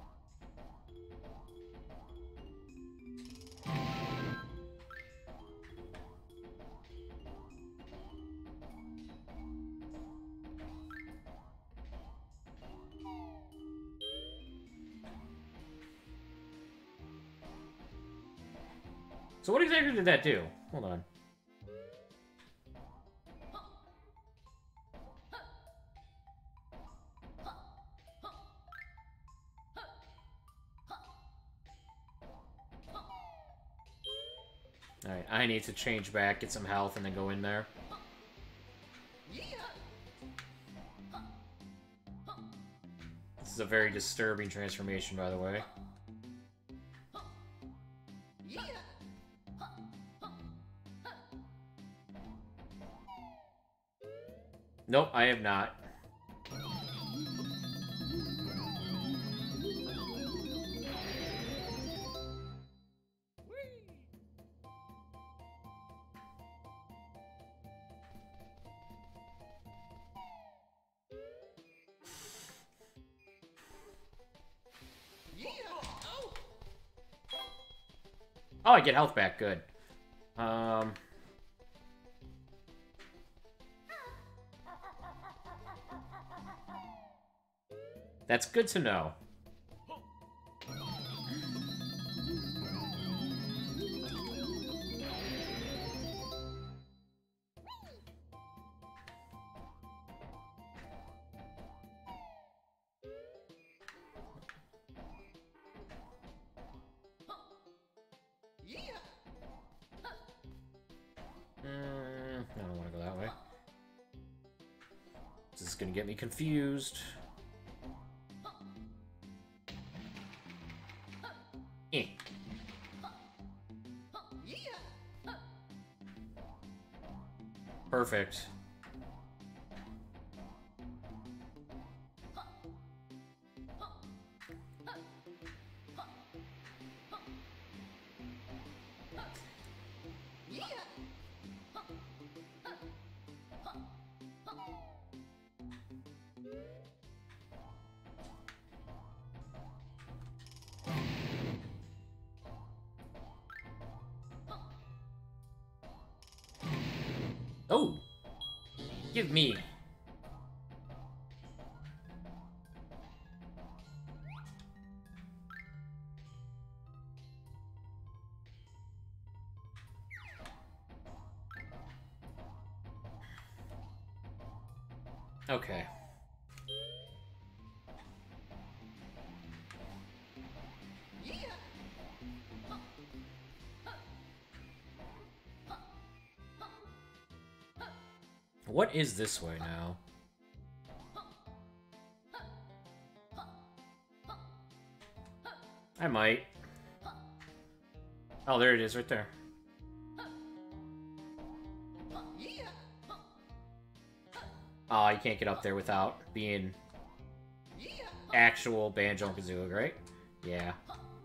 So what exactly did that do? Hold on. Alright, I need to change back, get some health, and then go in there. This is a very disturbing transformation, by the way. Nope, I have not. Oh, I get health back. Good. That's good to know. I don't want to go that way. This is gonna get me confused. Eh. Perfect. Oh! Give me. Okay. What is this way now? I might. Oh, there it is, right there. Oh, you can't get up there without being actual Banjo-Kazooie, right? Yeah.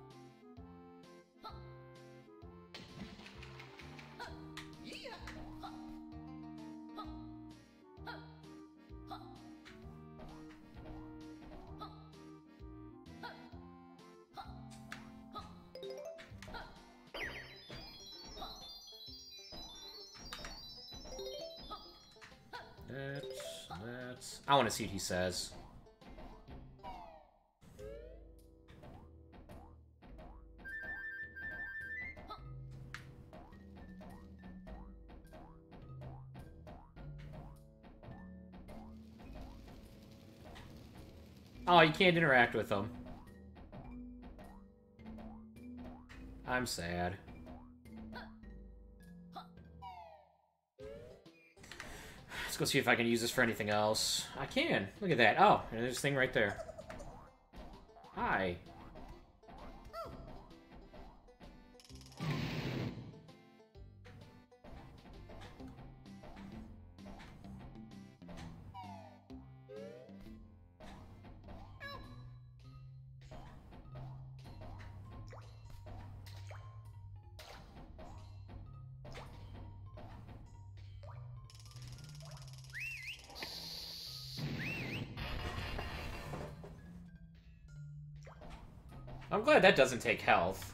I want to see what he says. Oh, you can't interact with them. I'm sad. Let's go see if I can use this for anything else. I can. Look at that. Oh, and there's this thing right there. Hi. I'm glad that doesn't take health.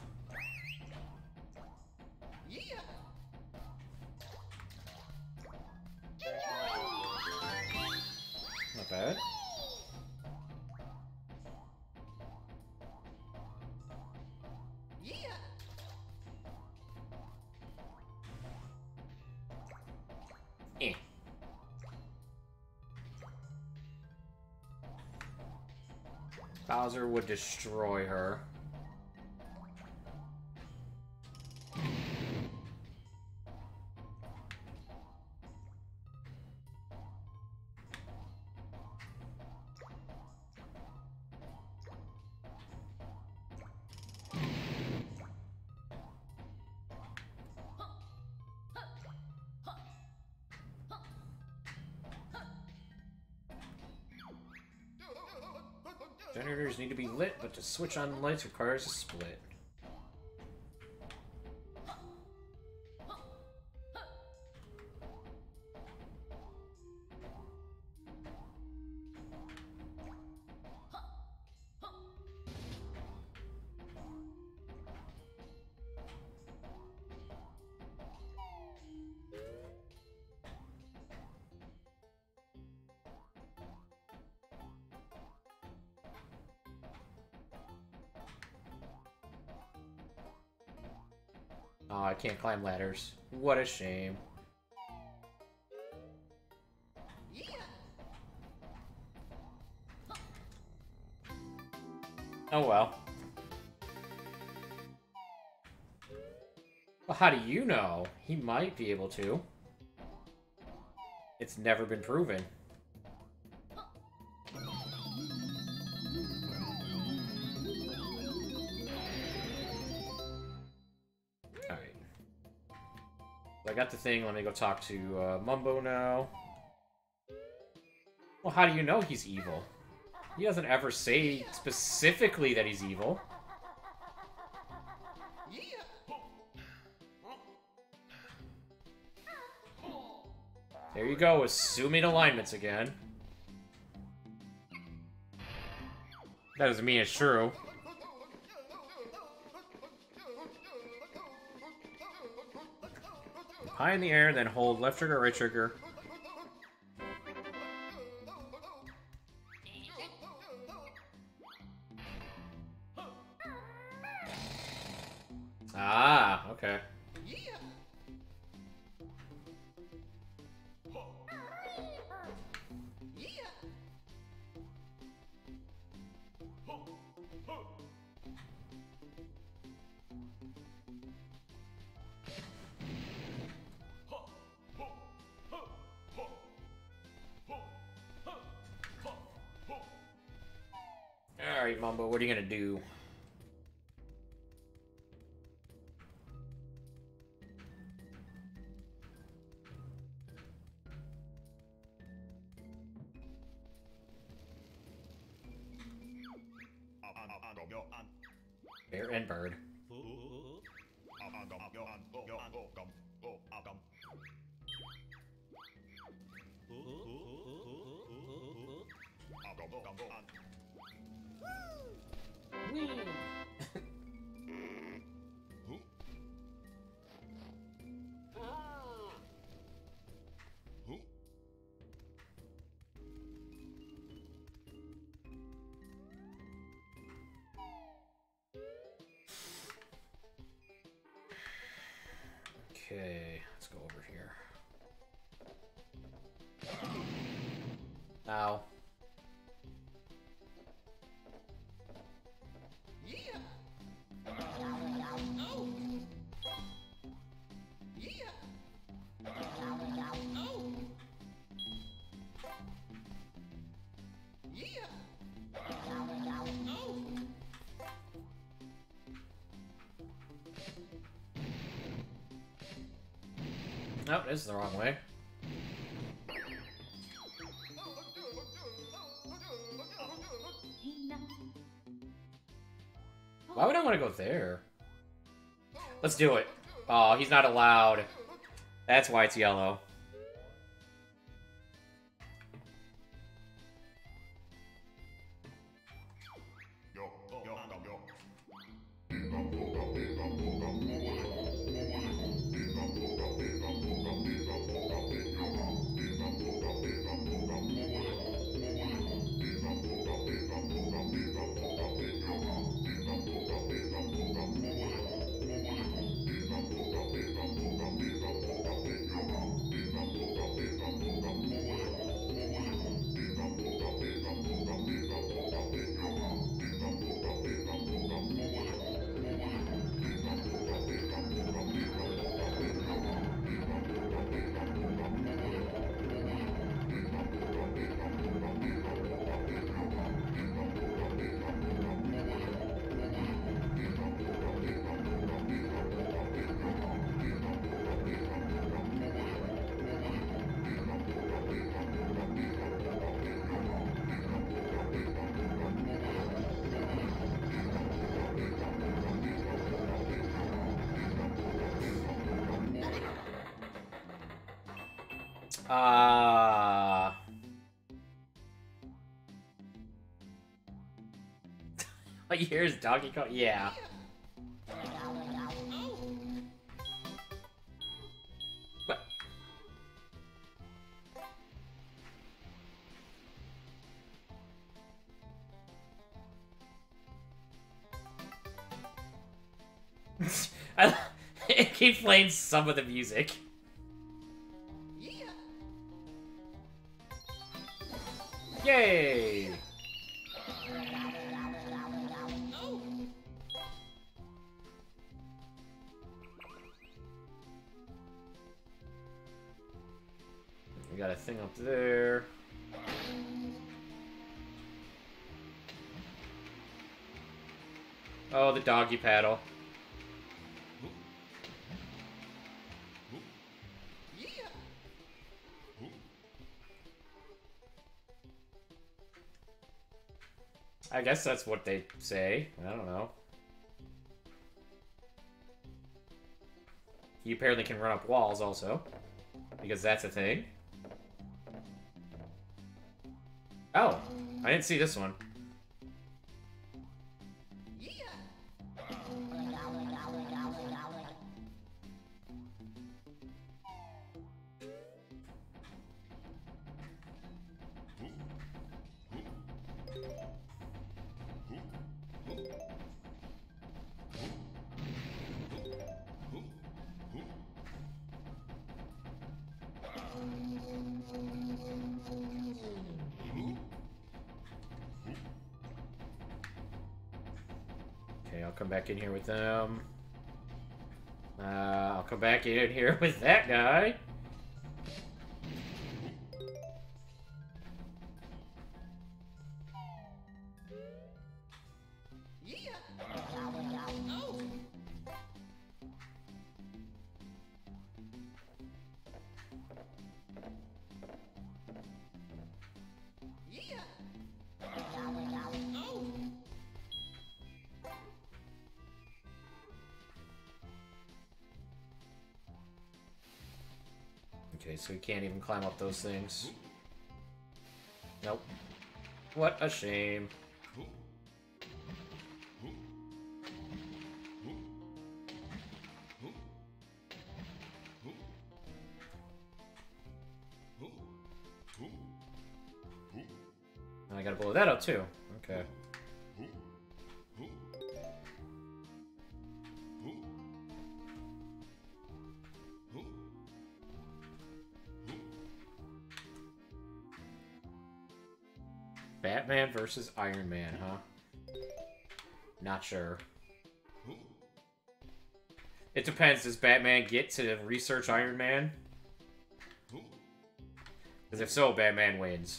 Not bad. Eh. Bowser would destroy her. Generators need to be lit, but to switch on lights requires a split. Oh, I can't climb ladders. What a shame. Oh well. Well, how do you know? He might be able to. It's never been proven. Alright. So I got the thing. Let me go talk to Mumbo now. Well, how do you know he's evil? He doesn't ever say specifically that he's evil. There you go, assuming alignments again. That doesn't mean it's true. High in the air, then hold left trigger, right trigger. Ah, okay. Alright, Mumbo, what are you gonna do? Bear and bird. Whee! Okay, let's go over here. Ow. Oh, this is the wrong way. Why would I want to go there? Let's do it. Oh, he's not allowed. That's why it's yellow. Like, here's Donkey Kong? Yeah. What? It keeps playing some of the music. Yay! We got a thing up there. Oh, the doggy paddle. I guess that's what they say. I don't know. He apparently can run up walls also. Because that's a thing. Oh, I didn't see this one. I'll come back in here with them. I'll come back in here with that guy. Okay, so he can't even climb up those things. Nope. What a shame. And I gotta blow that up too. Okay. Batman versus Iron Man, huh? Not sure. It depends. Does Batman get to research Iron Man? Because if so, Batman wins.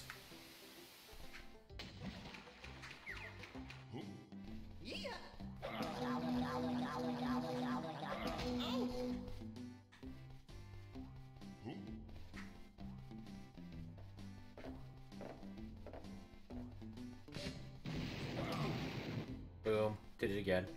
Boom. Did it again.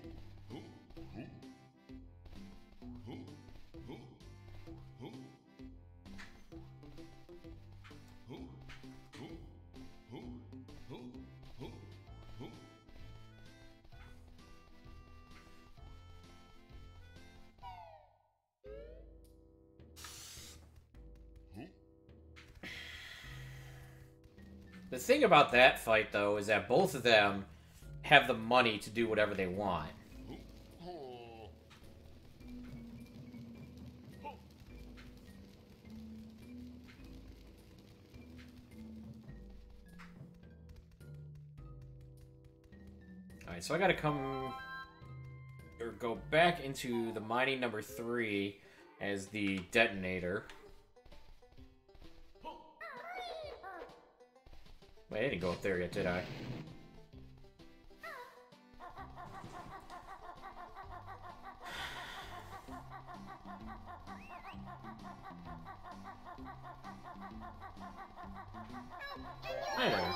The thing about that fight, though, is that both of them have the money to do whatever they want. Alright, so I gotta come... or go back into the mining number 3 as the detonator. Wait, I didn't go up there yet, did I? Hi there.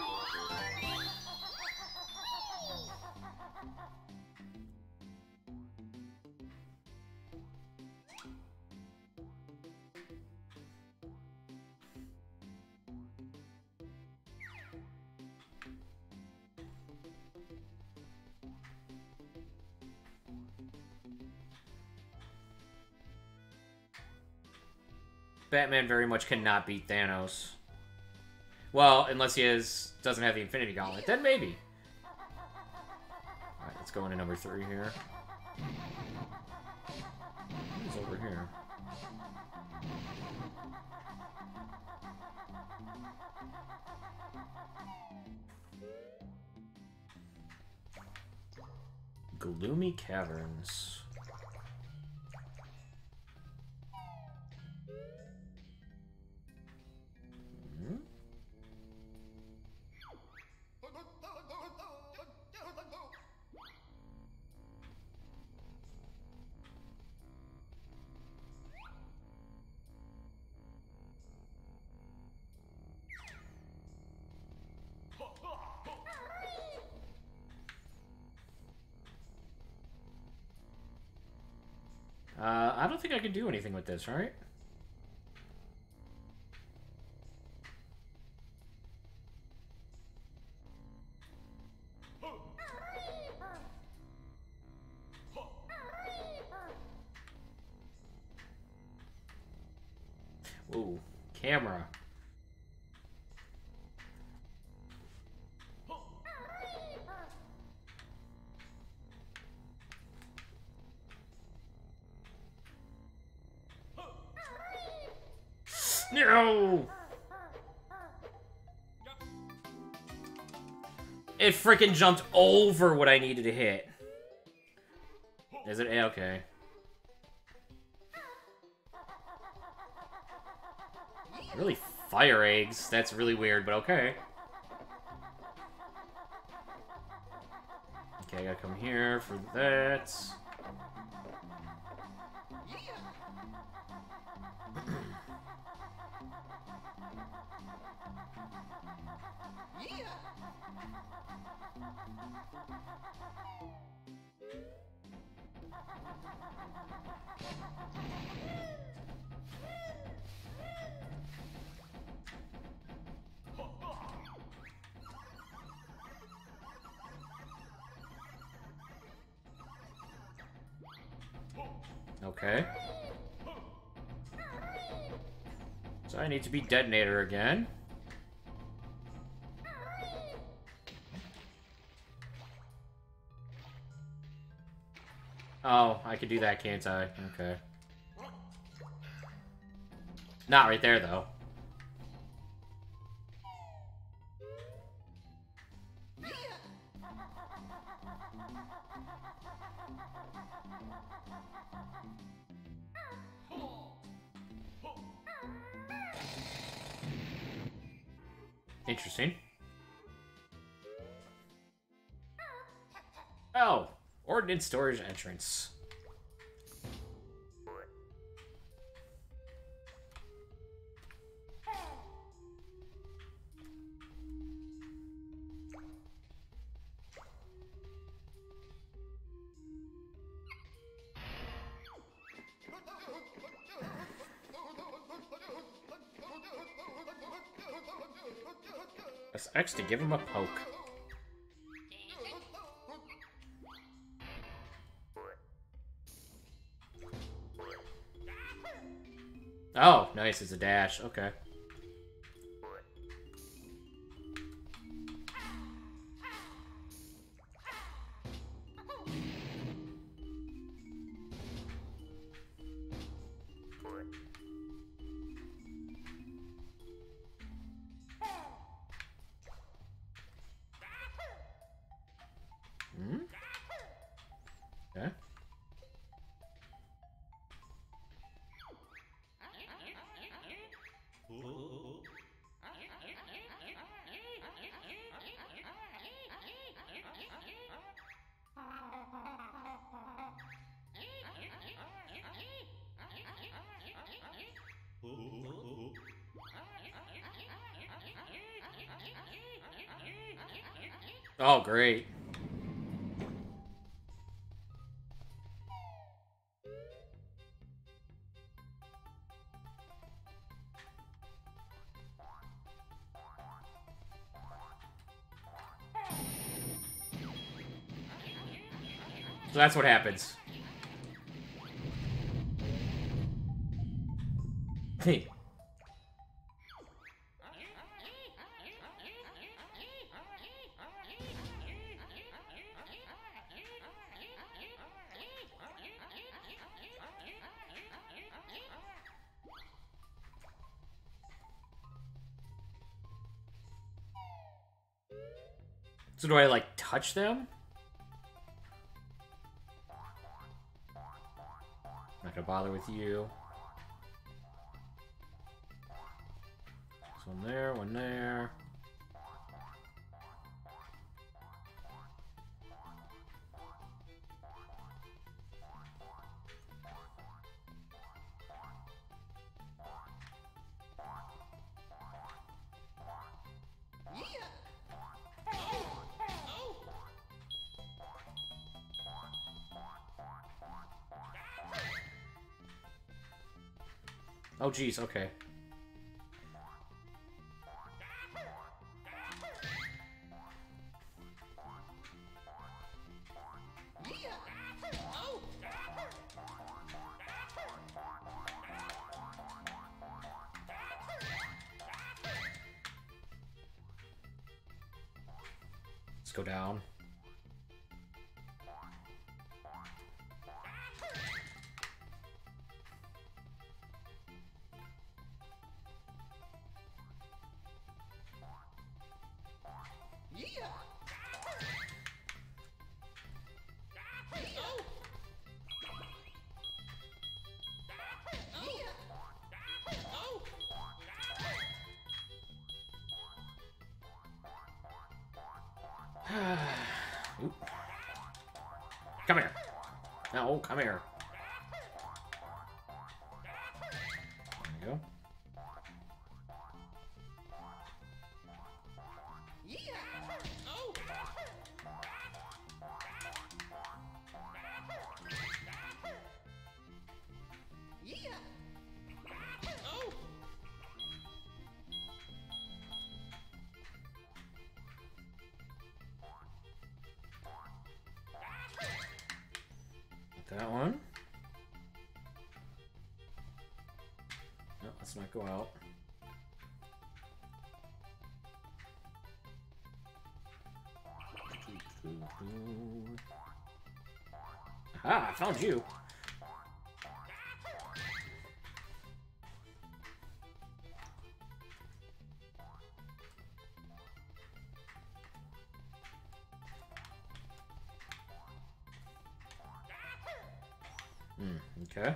Batman very much cannot beat Thanos. Well, unless he doesn't have the Infinity Gauntlet, then maybe. Alright, let's go into number 3 here. is over here? Gloomy Caverns. Hmm? I don't think I can do anything with this, right? Ooh, camera. No! It freaking jumped over what I needed to hit. Is it? Okay. Really fire eggs. That's really weird, but okay. Okay, I gotta come here for that. Okay. So I need to be detonator again. Oh, I can do that, can't I? Okay. Not right there, though. Interesting. Oh, ordnance storage entrance. Press X to give him a poke. Oh, nice, it's a dash. Okay. Hmm? Okay. Oh, great. So that's what happens. Hey. So do I, like, touch them? Not gonna bother with you. So one there, one there. Oh, geez, okay. Let's go down. Oop. Come here. No, come here. There you go. That one. No, let's not go out. Ah, I found you. Okay.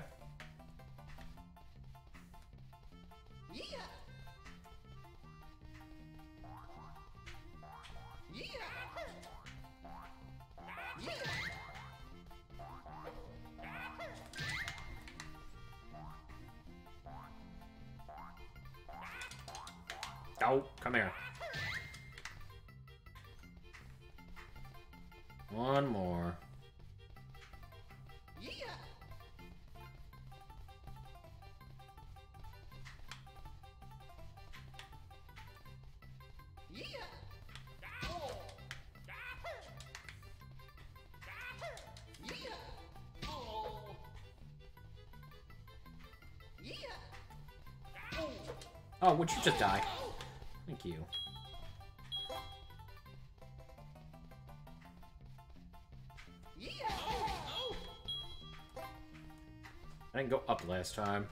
Oh, come here. One more. Oh, would you just die? Thank you. I didn't go up last time.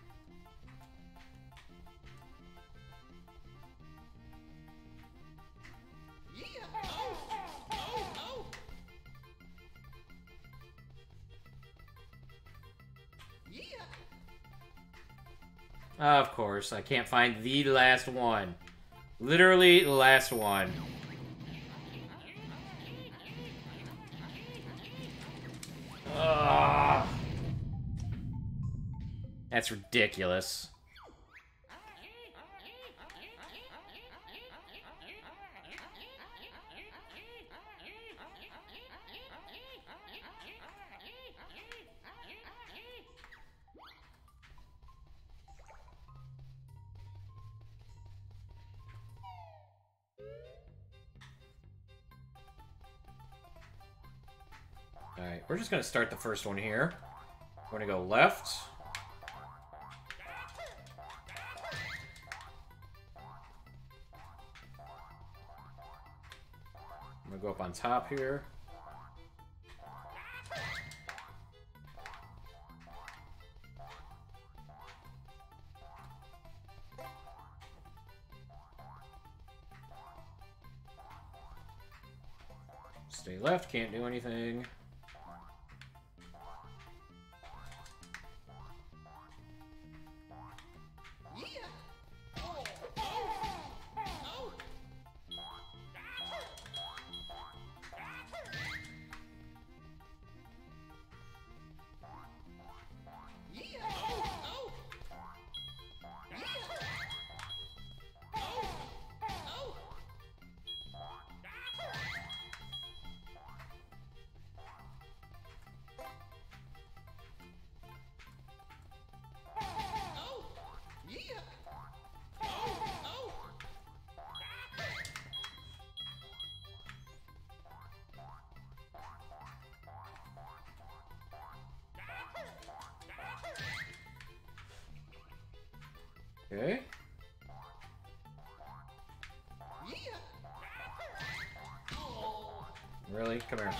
Of course, I can't find the last one. Literally the last one. Ugh. That's ridiculous. Alright, we're just gonna start the first one here. We're gonna go left. I'm gonna go up on top here. Stay left, can't do anything. Okay. Really? Come here.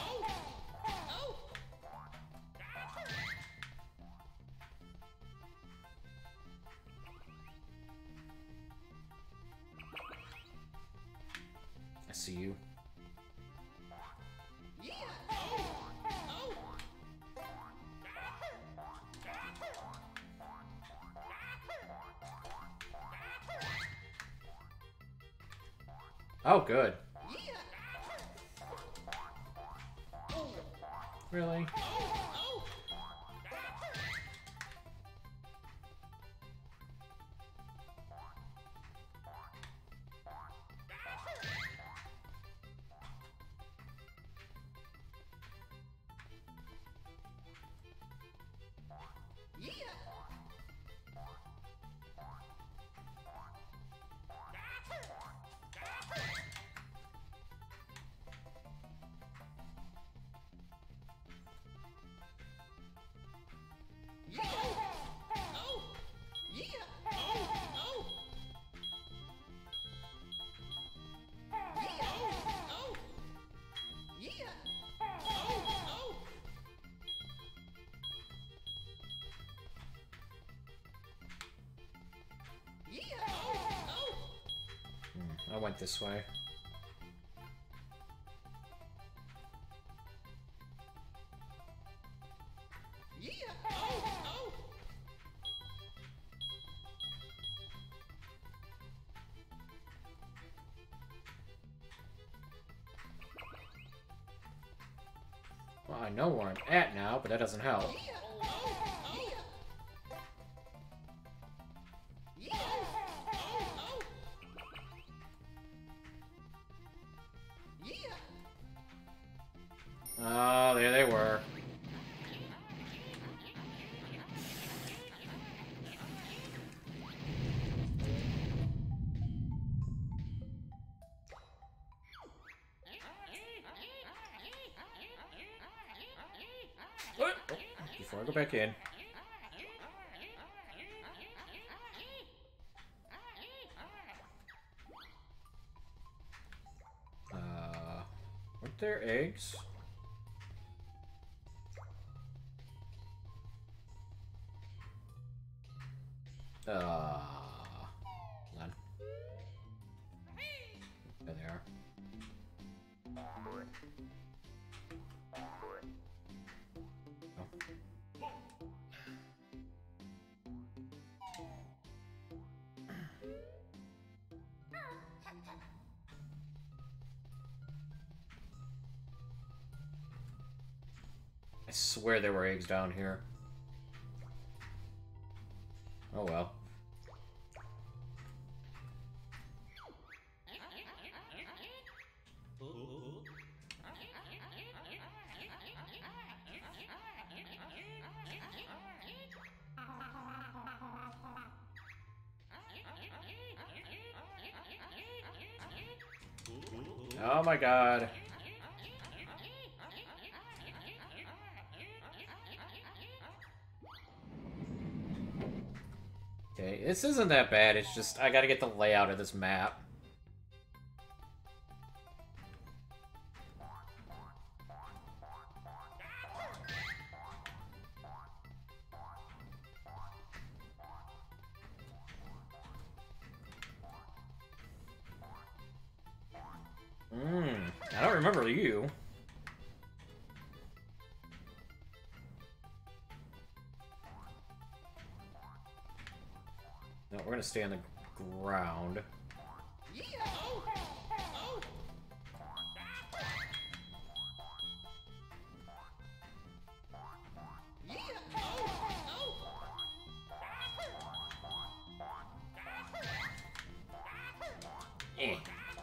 I see you. Oh, good. Really? I went this way. Well, I know where I'm at now, but that doesn't help. Oh, there they were. Before I go back in. Weren't there eggs? Hold on. There they are. I swear there were eggs down here. Oh well. Oh my god. Okay, this isn't that bad, it's just I gotta get the layout of this map. I don't remember you. No, we're gonna stay on the ground. Eh.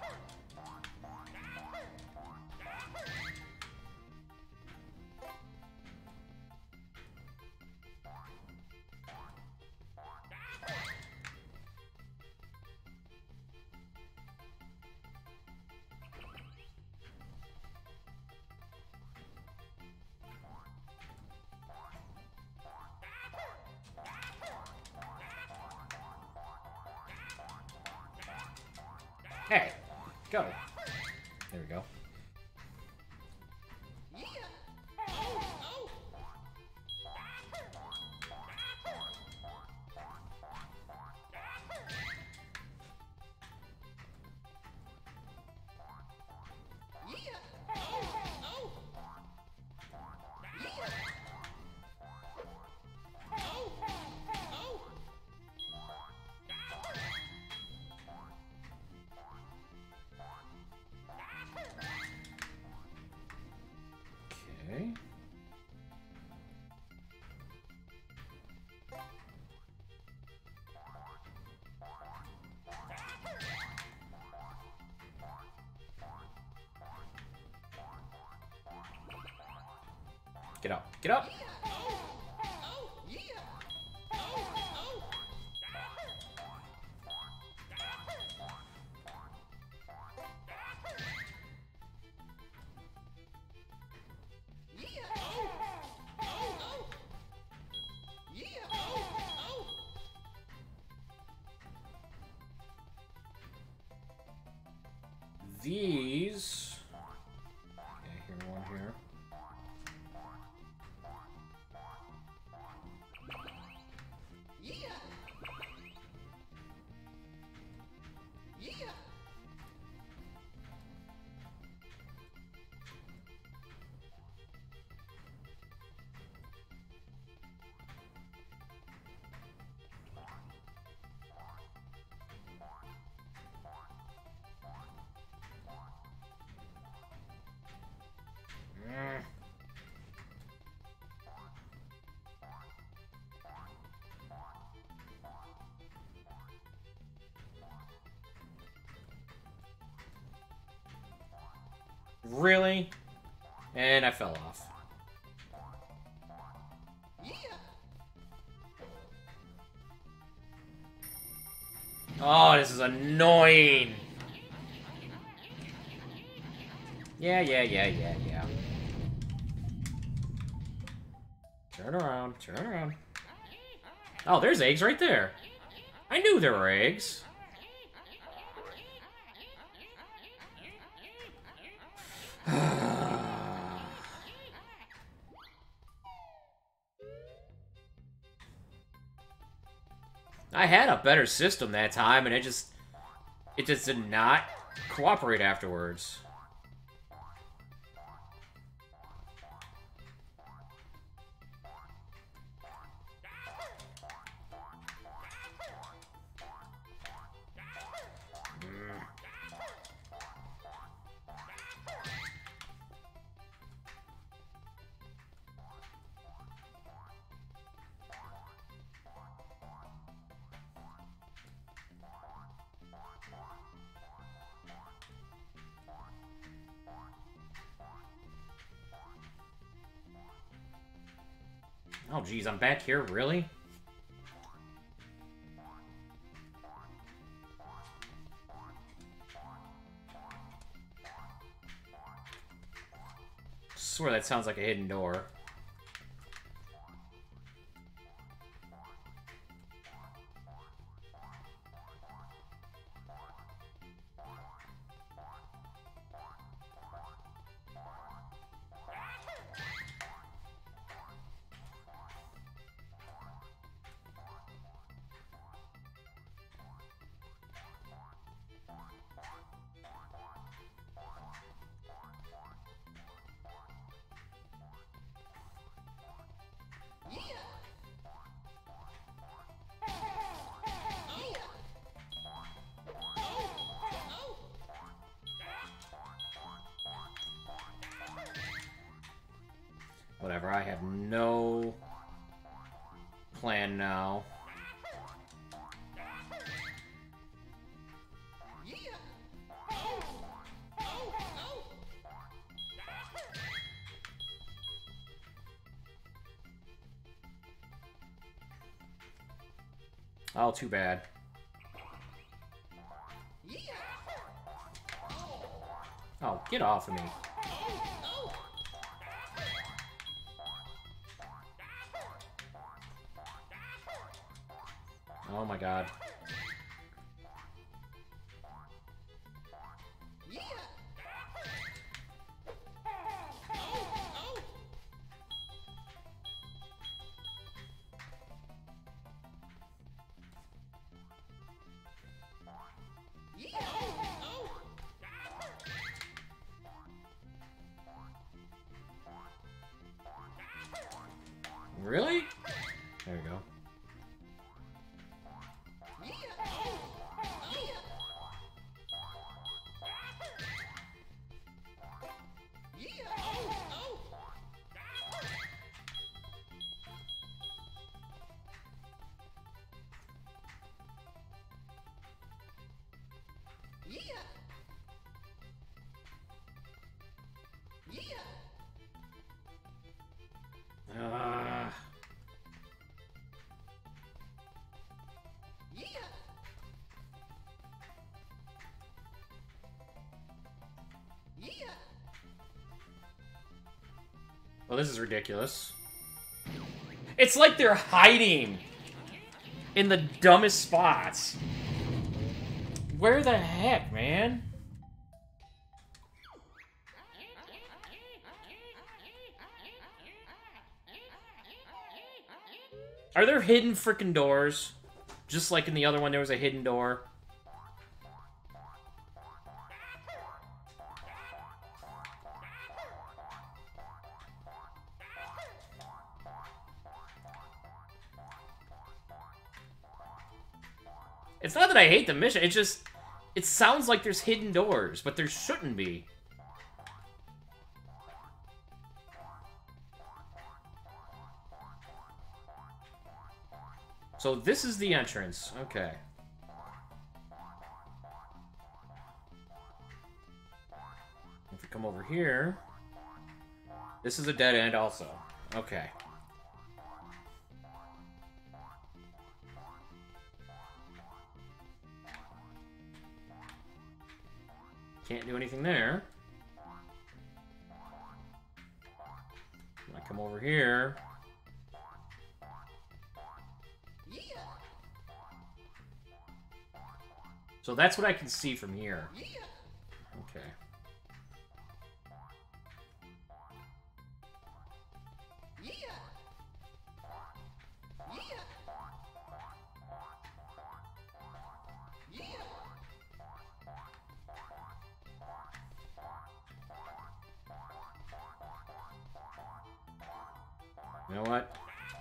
Hey, go. There we go. Okay. Get up. Get up! These... Okay, here, one here. Really? And I fell off. Oh, this is annoying. Yeah. Turn around, turn around. Oh, there's eggs right there. I knew there were eggs. I had a better system that time, and it just did not cooperate afterwards. Oh, geez, I'm back here, really? I swear that sounds like a hidden door. Whatever, I have no plan now. Oh, too bad. Oh, get off of me. Oh my god. Really? There we go. Well, this is ridiculous. It's like they're hiding in the dumbest spots. Where the heck, man? Are there hidden frickin' doors? Just like in the other one, there was a hidden door. It's not that I hate the mission, it's just... It sounds like there's hidden doors, but there shouldn't be. So this is the entrance. Okay. If we come over here... This is a dead end also. Okay. Can't do anything there. I come over here. So that's what I can see from here. Okay. You know what?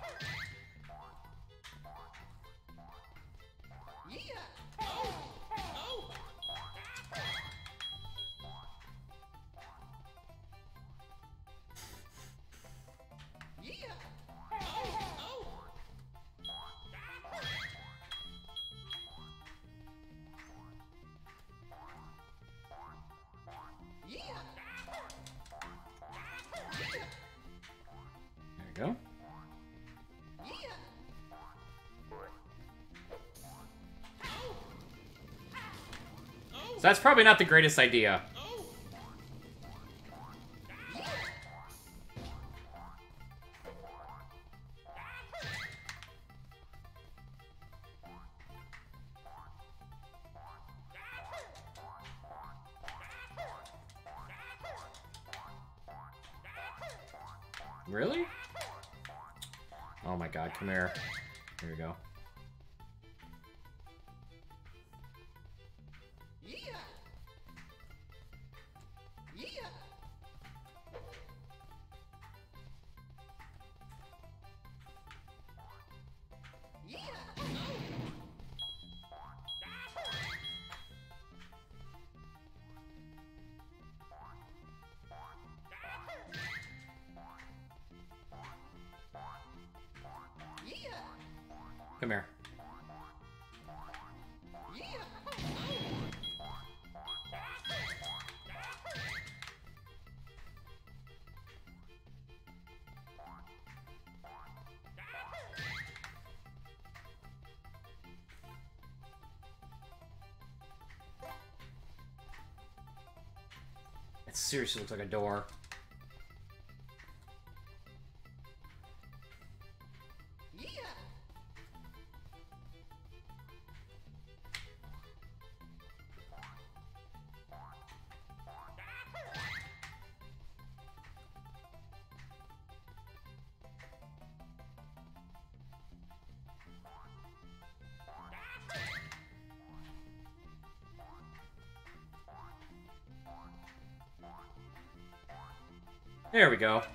There we go. So that's probably not the greatest idea. Really? Oh my god, come here. Here we go. Come here. It seriously looks like a door. There we go.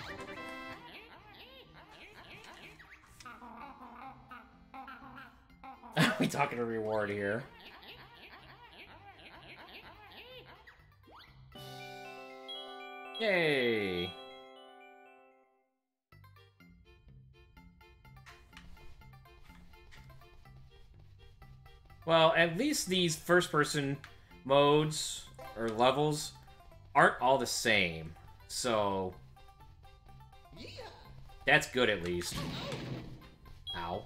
We talking a reward here. Yay! Well, at least these first-person modes or levels aren't all the same. So that's good at least. Ow.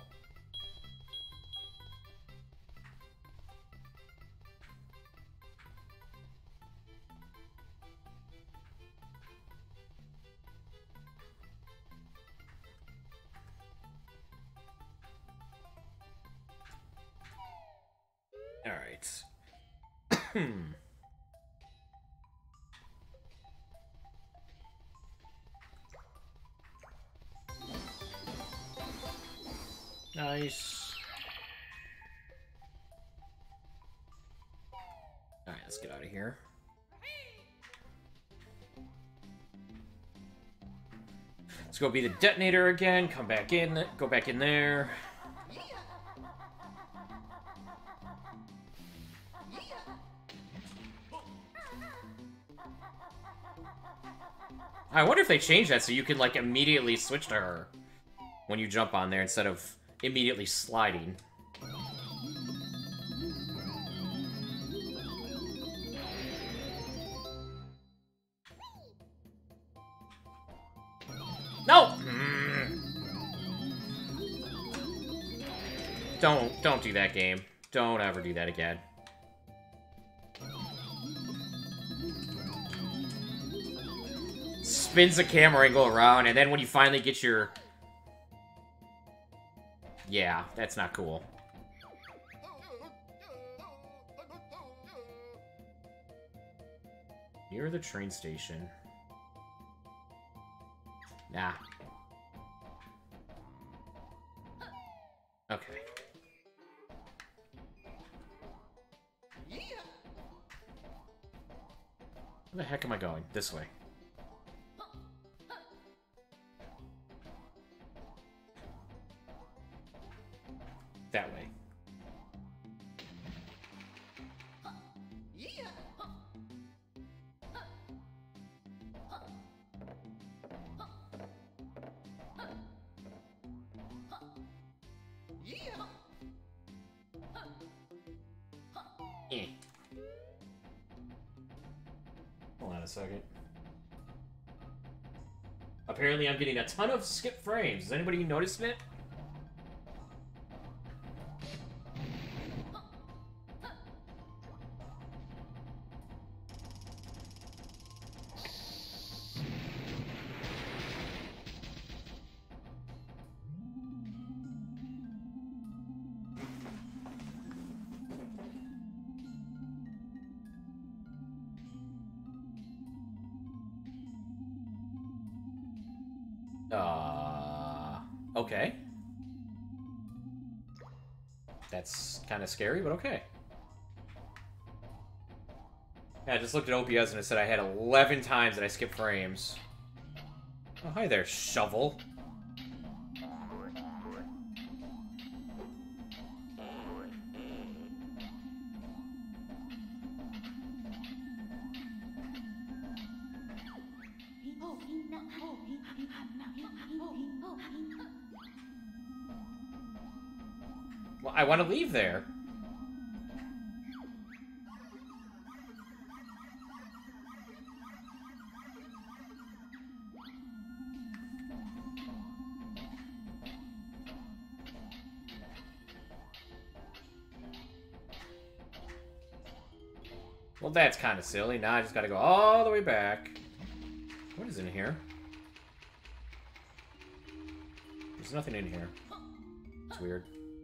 All right. Nice. Alright, let's get out of here. Let's go be the detonator again, come back in, go back in there. I wonder if they changed that so you can, like, immediately switch to her when you jump on there instead of immediately sliding. No! Don't do that, game. Don't ever do that again. Spins the camera angle around, and then when you finally get your... Yeah, that's not cool. Near the train station. Nah. Okay. Where the heck am I going? This way. That way. Hold on a second. Apparently I'm getting a ton of skip frames. Has anybody noticed it? Okay. That's kind of scary, but okay. Yeah, I just looked at OPS and it said I had 11 times that I skipped frames. Oh, hi there, shovel. Well, I want to leave there. Well, that's kind of silly. Now I just gotta go all the way back. What is in here? There's nothing in here. It's weird.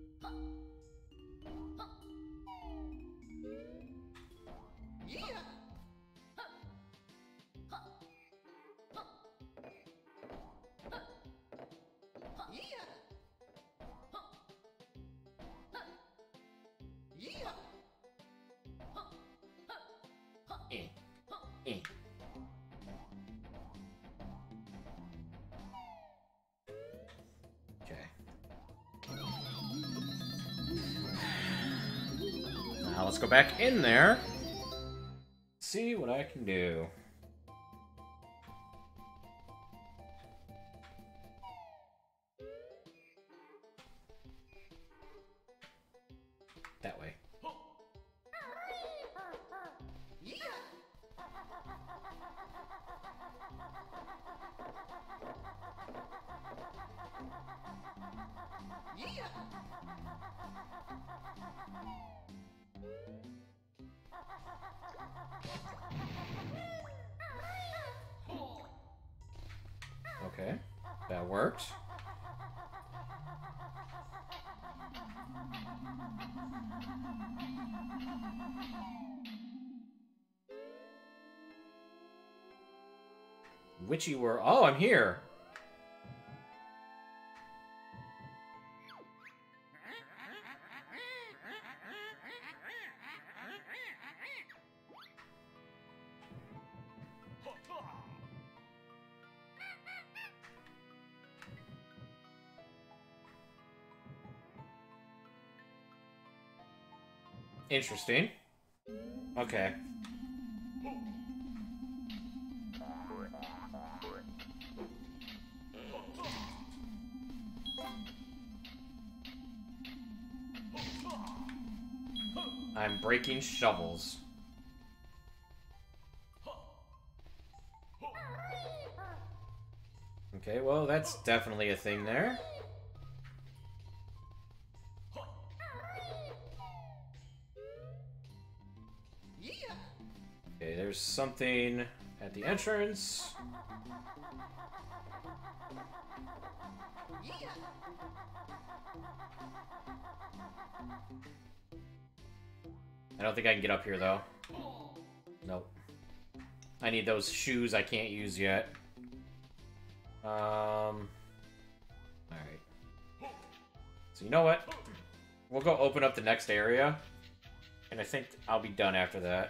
Now let's go back in there. See what I can do. That way. Okay, that worked. Witchy were. Oh, I'm here. Interesting. Okay. I'm breaking shovels. Okay, well, that's definitely a thing there. Okay, there's something at the entrance. I don't think I can get up here, though. Nope. I need those shoes I can't use yet. Alright. So you know what? We'll go open up the next area. And I think I'll be done after that.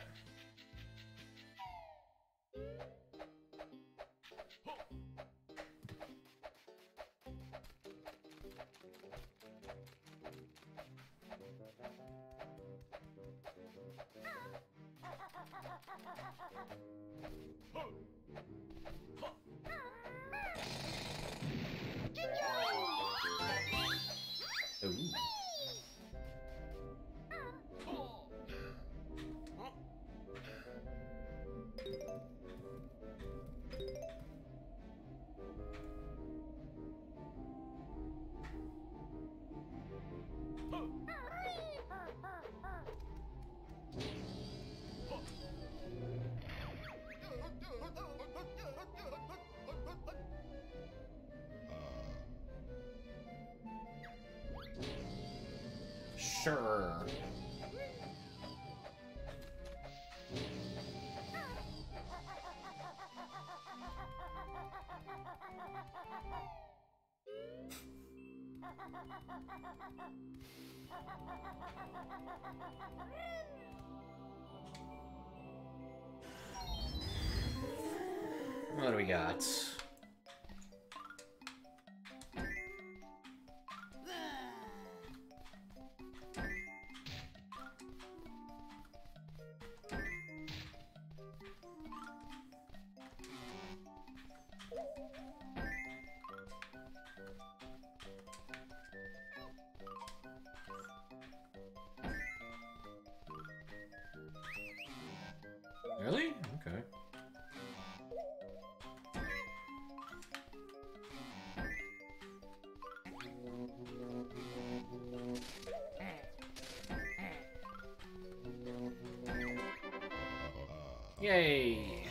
Ooh. Sure. What do we got? Okay. Yay!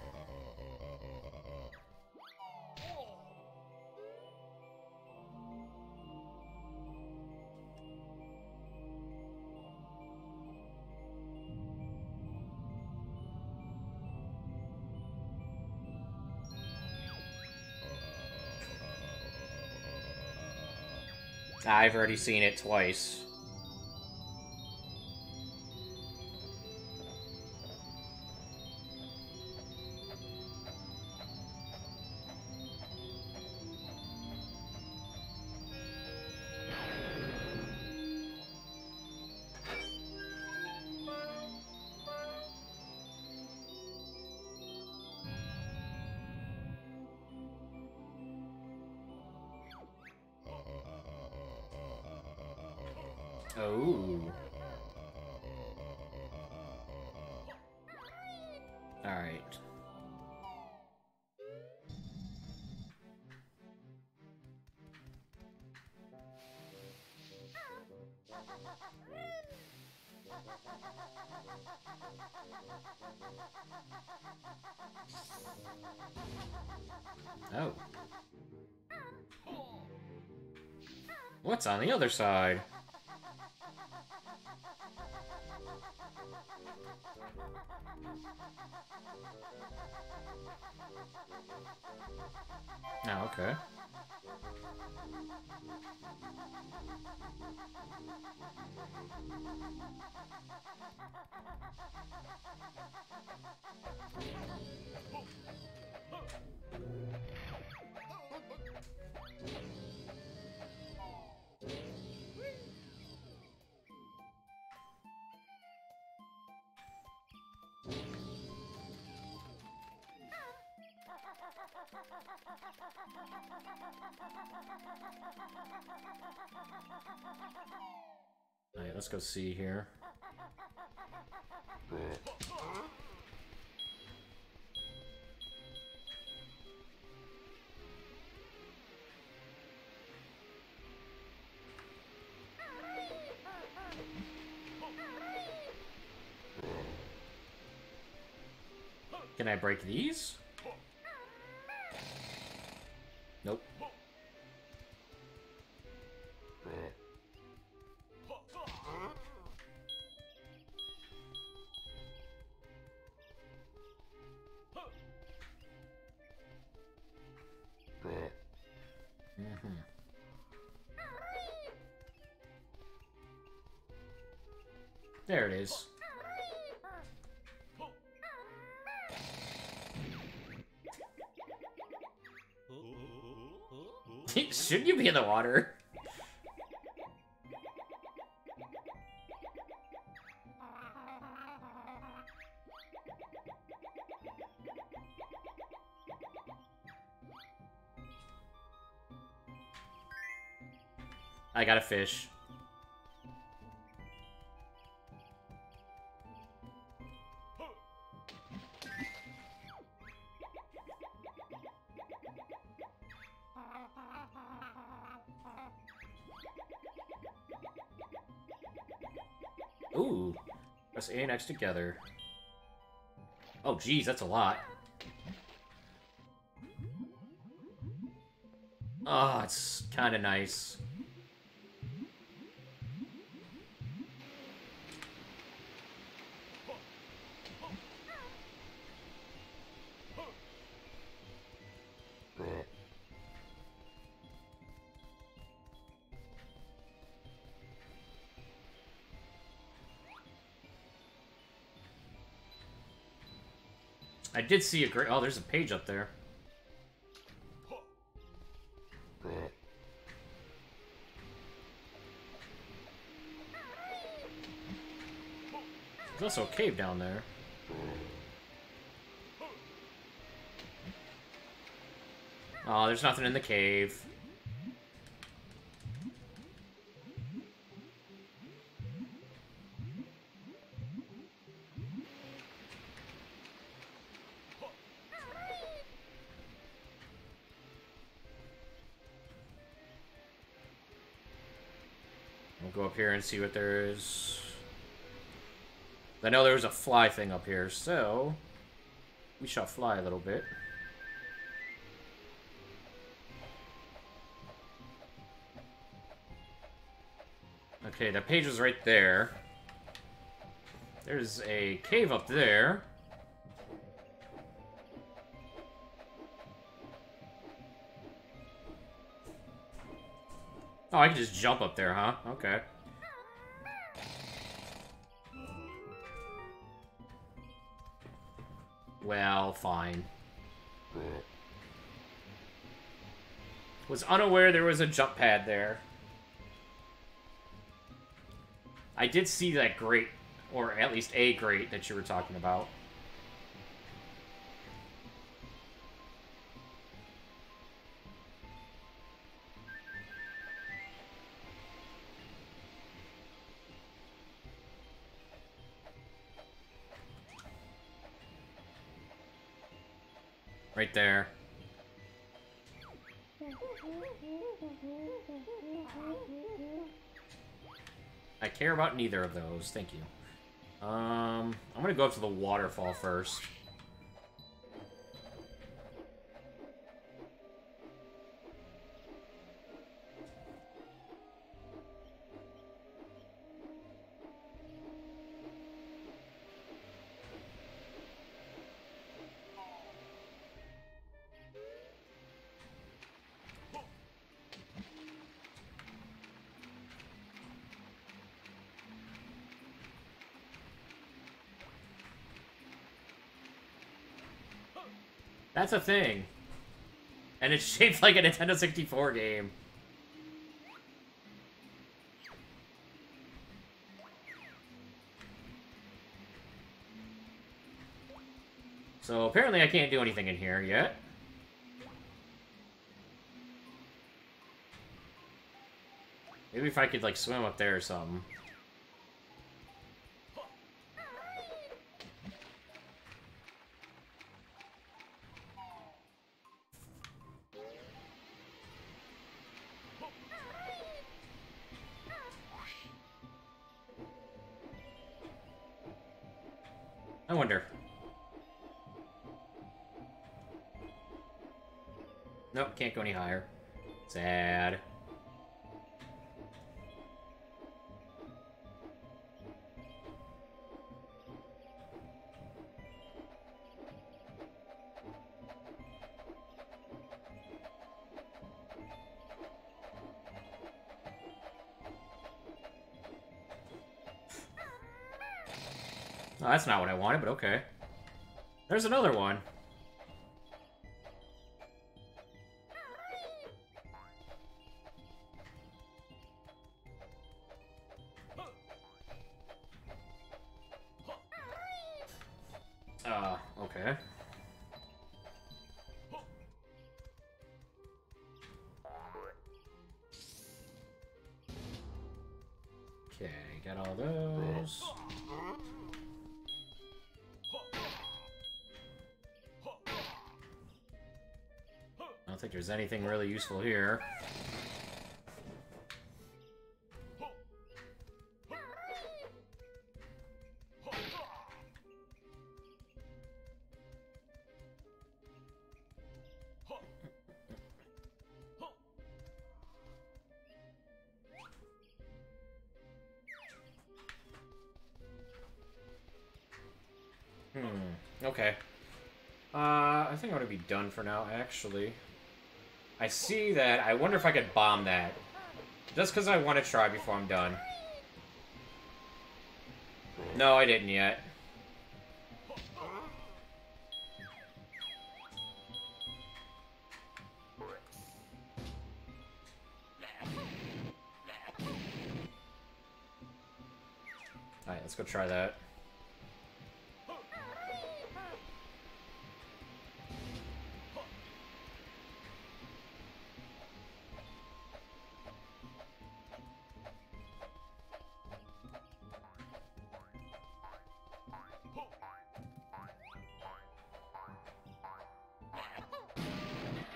I've already seen it twice. Oh. Alright. Oh. What's on the other side? Oh, okay. Alright, let's go see here. Can I break these? Nope. Mm-hmm. There it is. Shouldn't you be in the water? I got a fish. Ooh. Press A and X together. Oh, geez, that's a lot. Oh, it's kind of nice. I did see a great... Oh, there's a page up there. There's also a cave down there. Oh, there's nothing in the cave. go up here and see what there is. I know there was a fly thing up here, so we shall fly a little bit. Okay, that page was right there. There's a cave up there. Oh, I can just jump up there, huh? Okay. Well, fine. Was unaware there was a jump pad there. I did see that grate, or at least a grate that you were talking about. Right there. I care about neither of those, thank you. I'm gonna go up to the waterfall first. That's a thing. And it's shaped like a Nintendo 64 game. So apparently I can't do anything in here yet. Maybe if I could, like, swim up there or something. I wonder. Nope, can't go any higher. Sad. Oh, that's not what I wanted, but okay. There's another one. Okay. Okay, got all those. I don't think there's anything really useful here. Okay. I think I'm gonna be done for now, actually. I see that. I wonder if I could bomb that. Just because I want to try before I'm done. No, I didn't yet. Alright, let's go try that.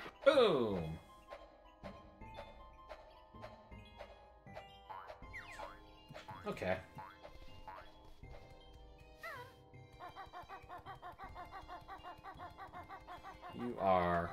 Boom! Okay. You are...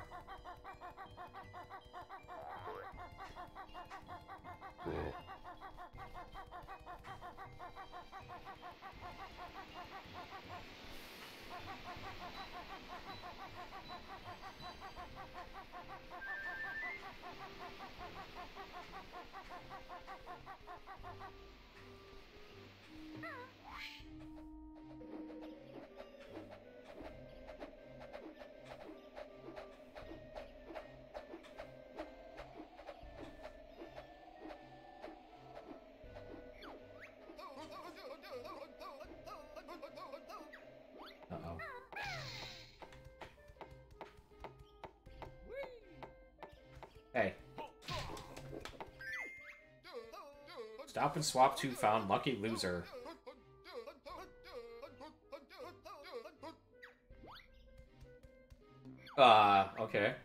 Uh-oh. Hey. Stop and swap to found. Lucky loser. Okay.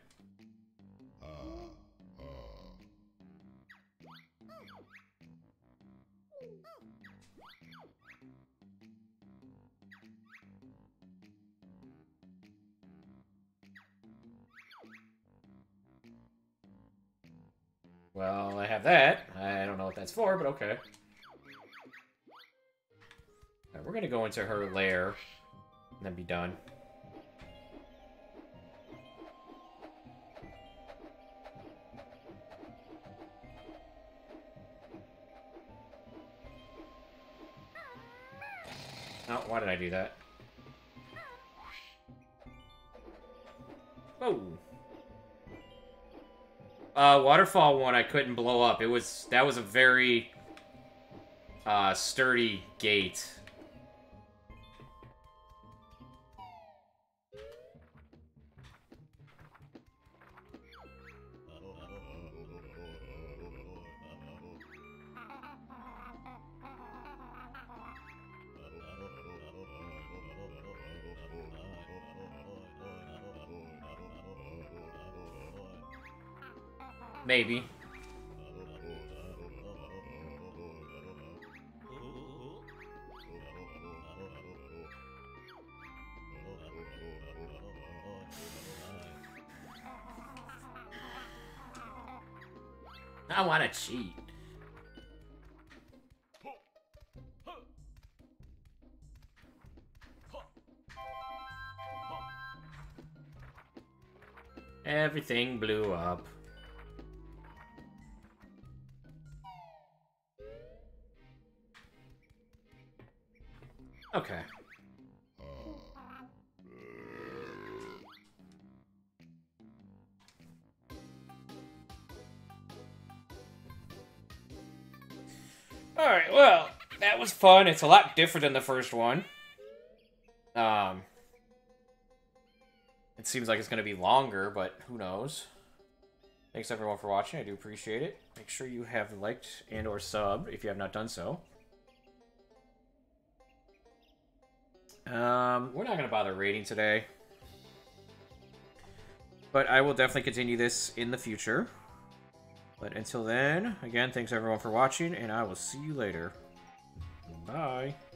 Well, I have that. I don't know what that's for, but okay. Alright, we're gonna go into her lair and then be done. Oh, why did I do that? Oh. Waterfall one I couldn't blow up. That was a very sturdy gate. Maybe. I want to cheat. Everything blew up. Okay. Alright, well, that was fun. It's a lot different than the first one. It seems like it's going to be longer, but who knows. Thanks everyone for watching. I do appreciate it. Make sure you have liked and or subbed if you have not done so. We're not going to bother rating today. But I will definitely continue this in the future. But until then, again, thanks everyone for watching, and I will see you later. Bye.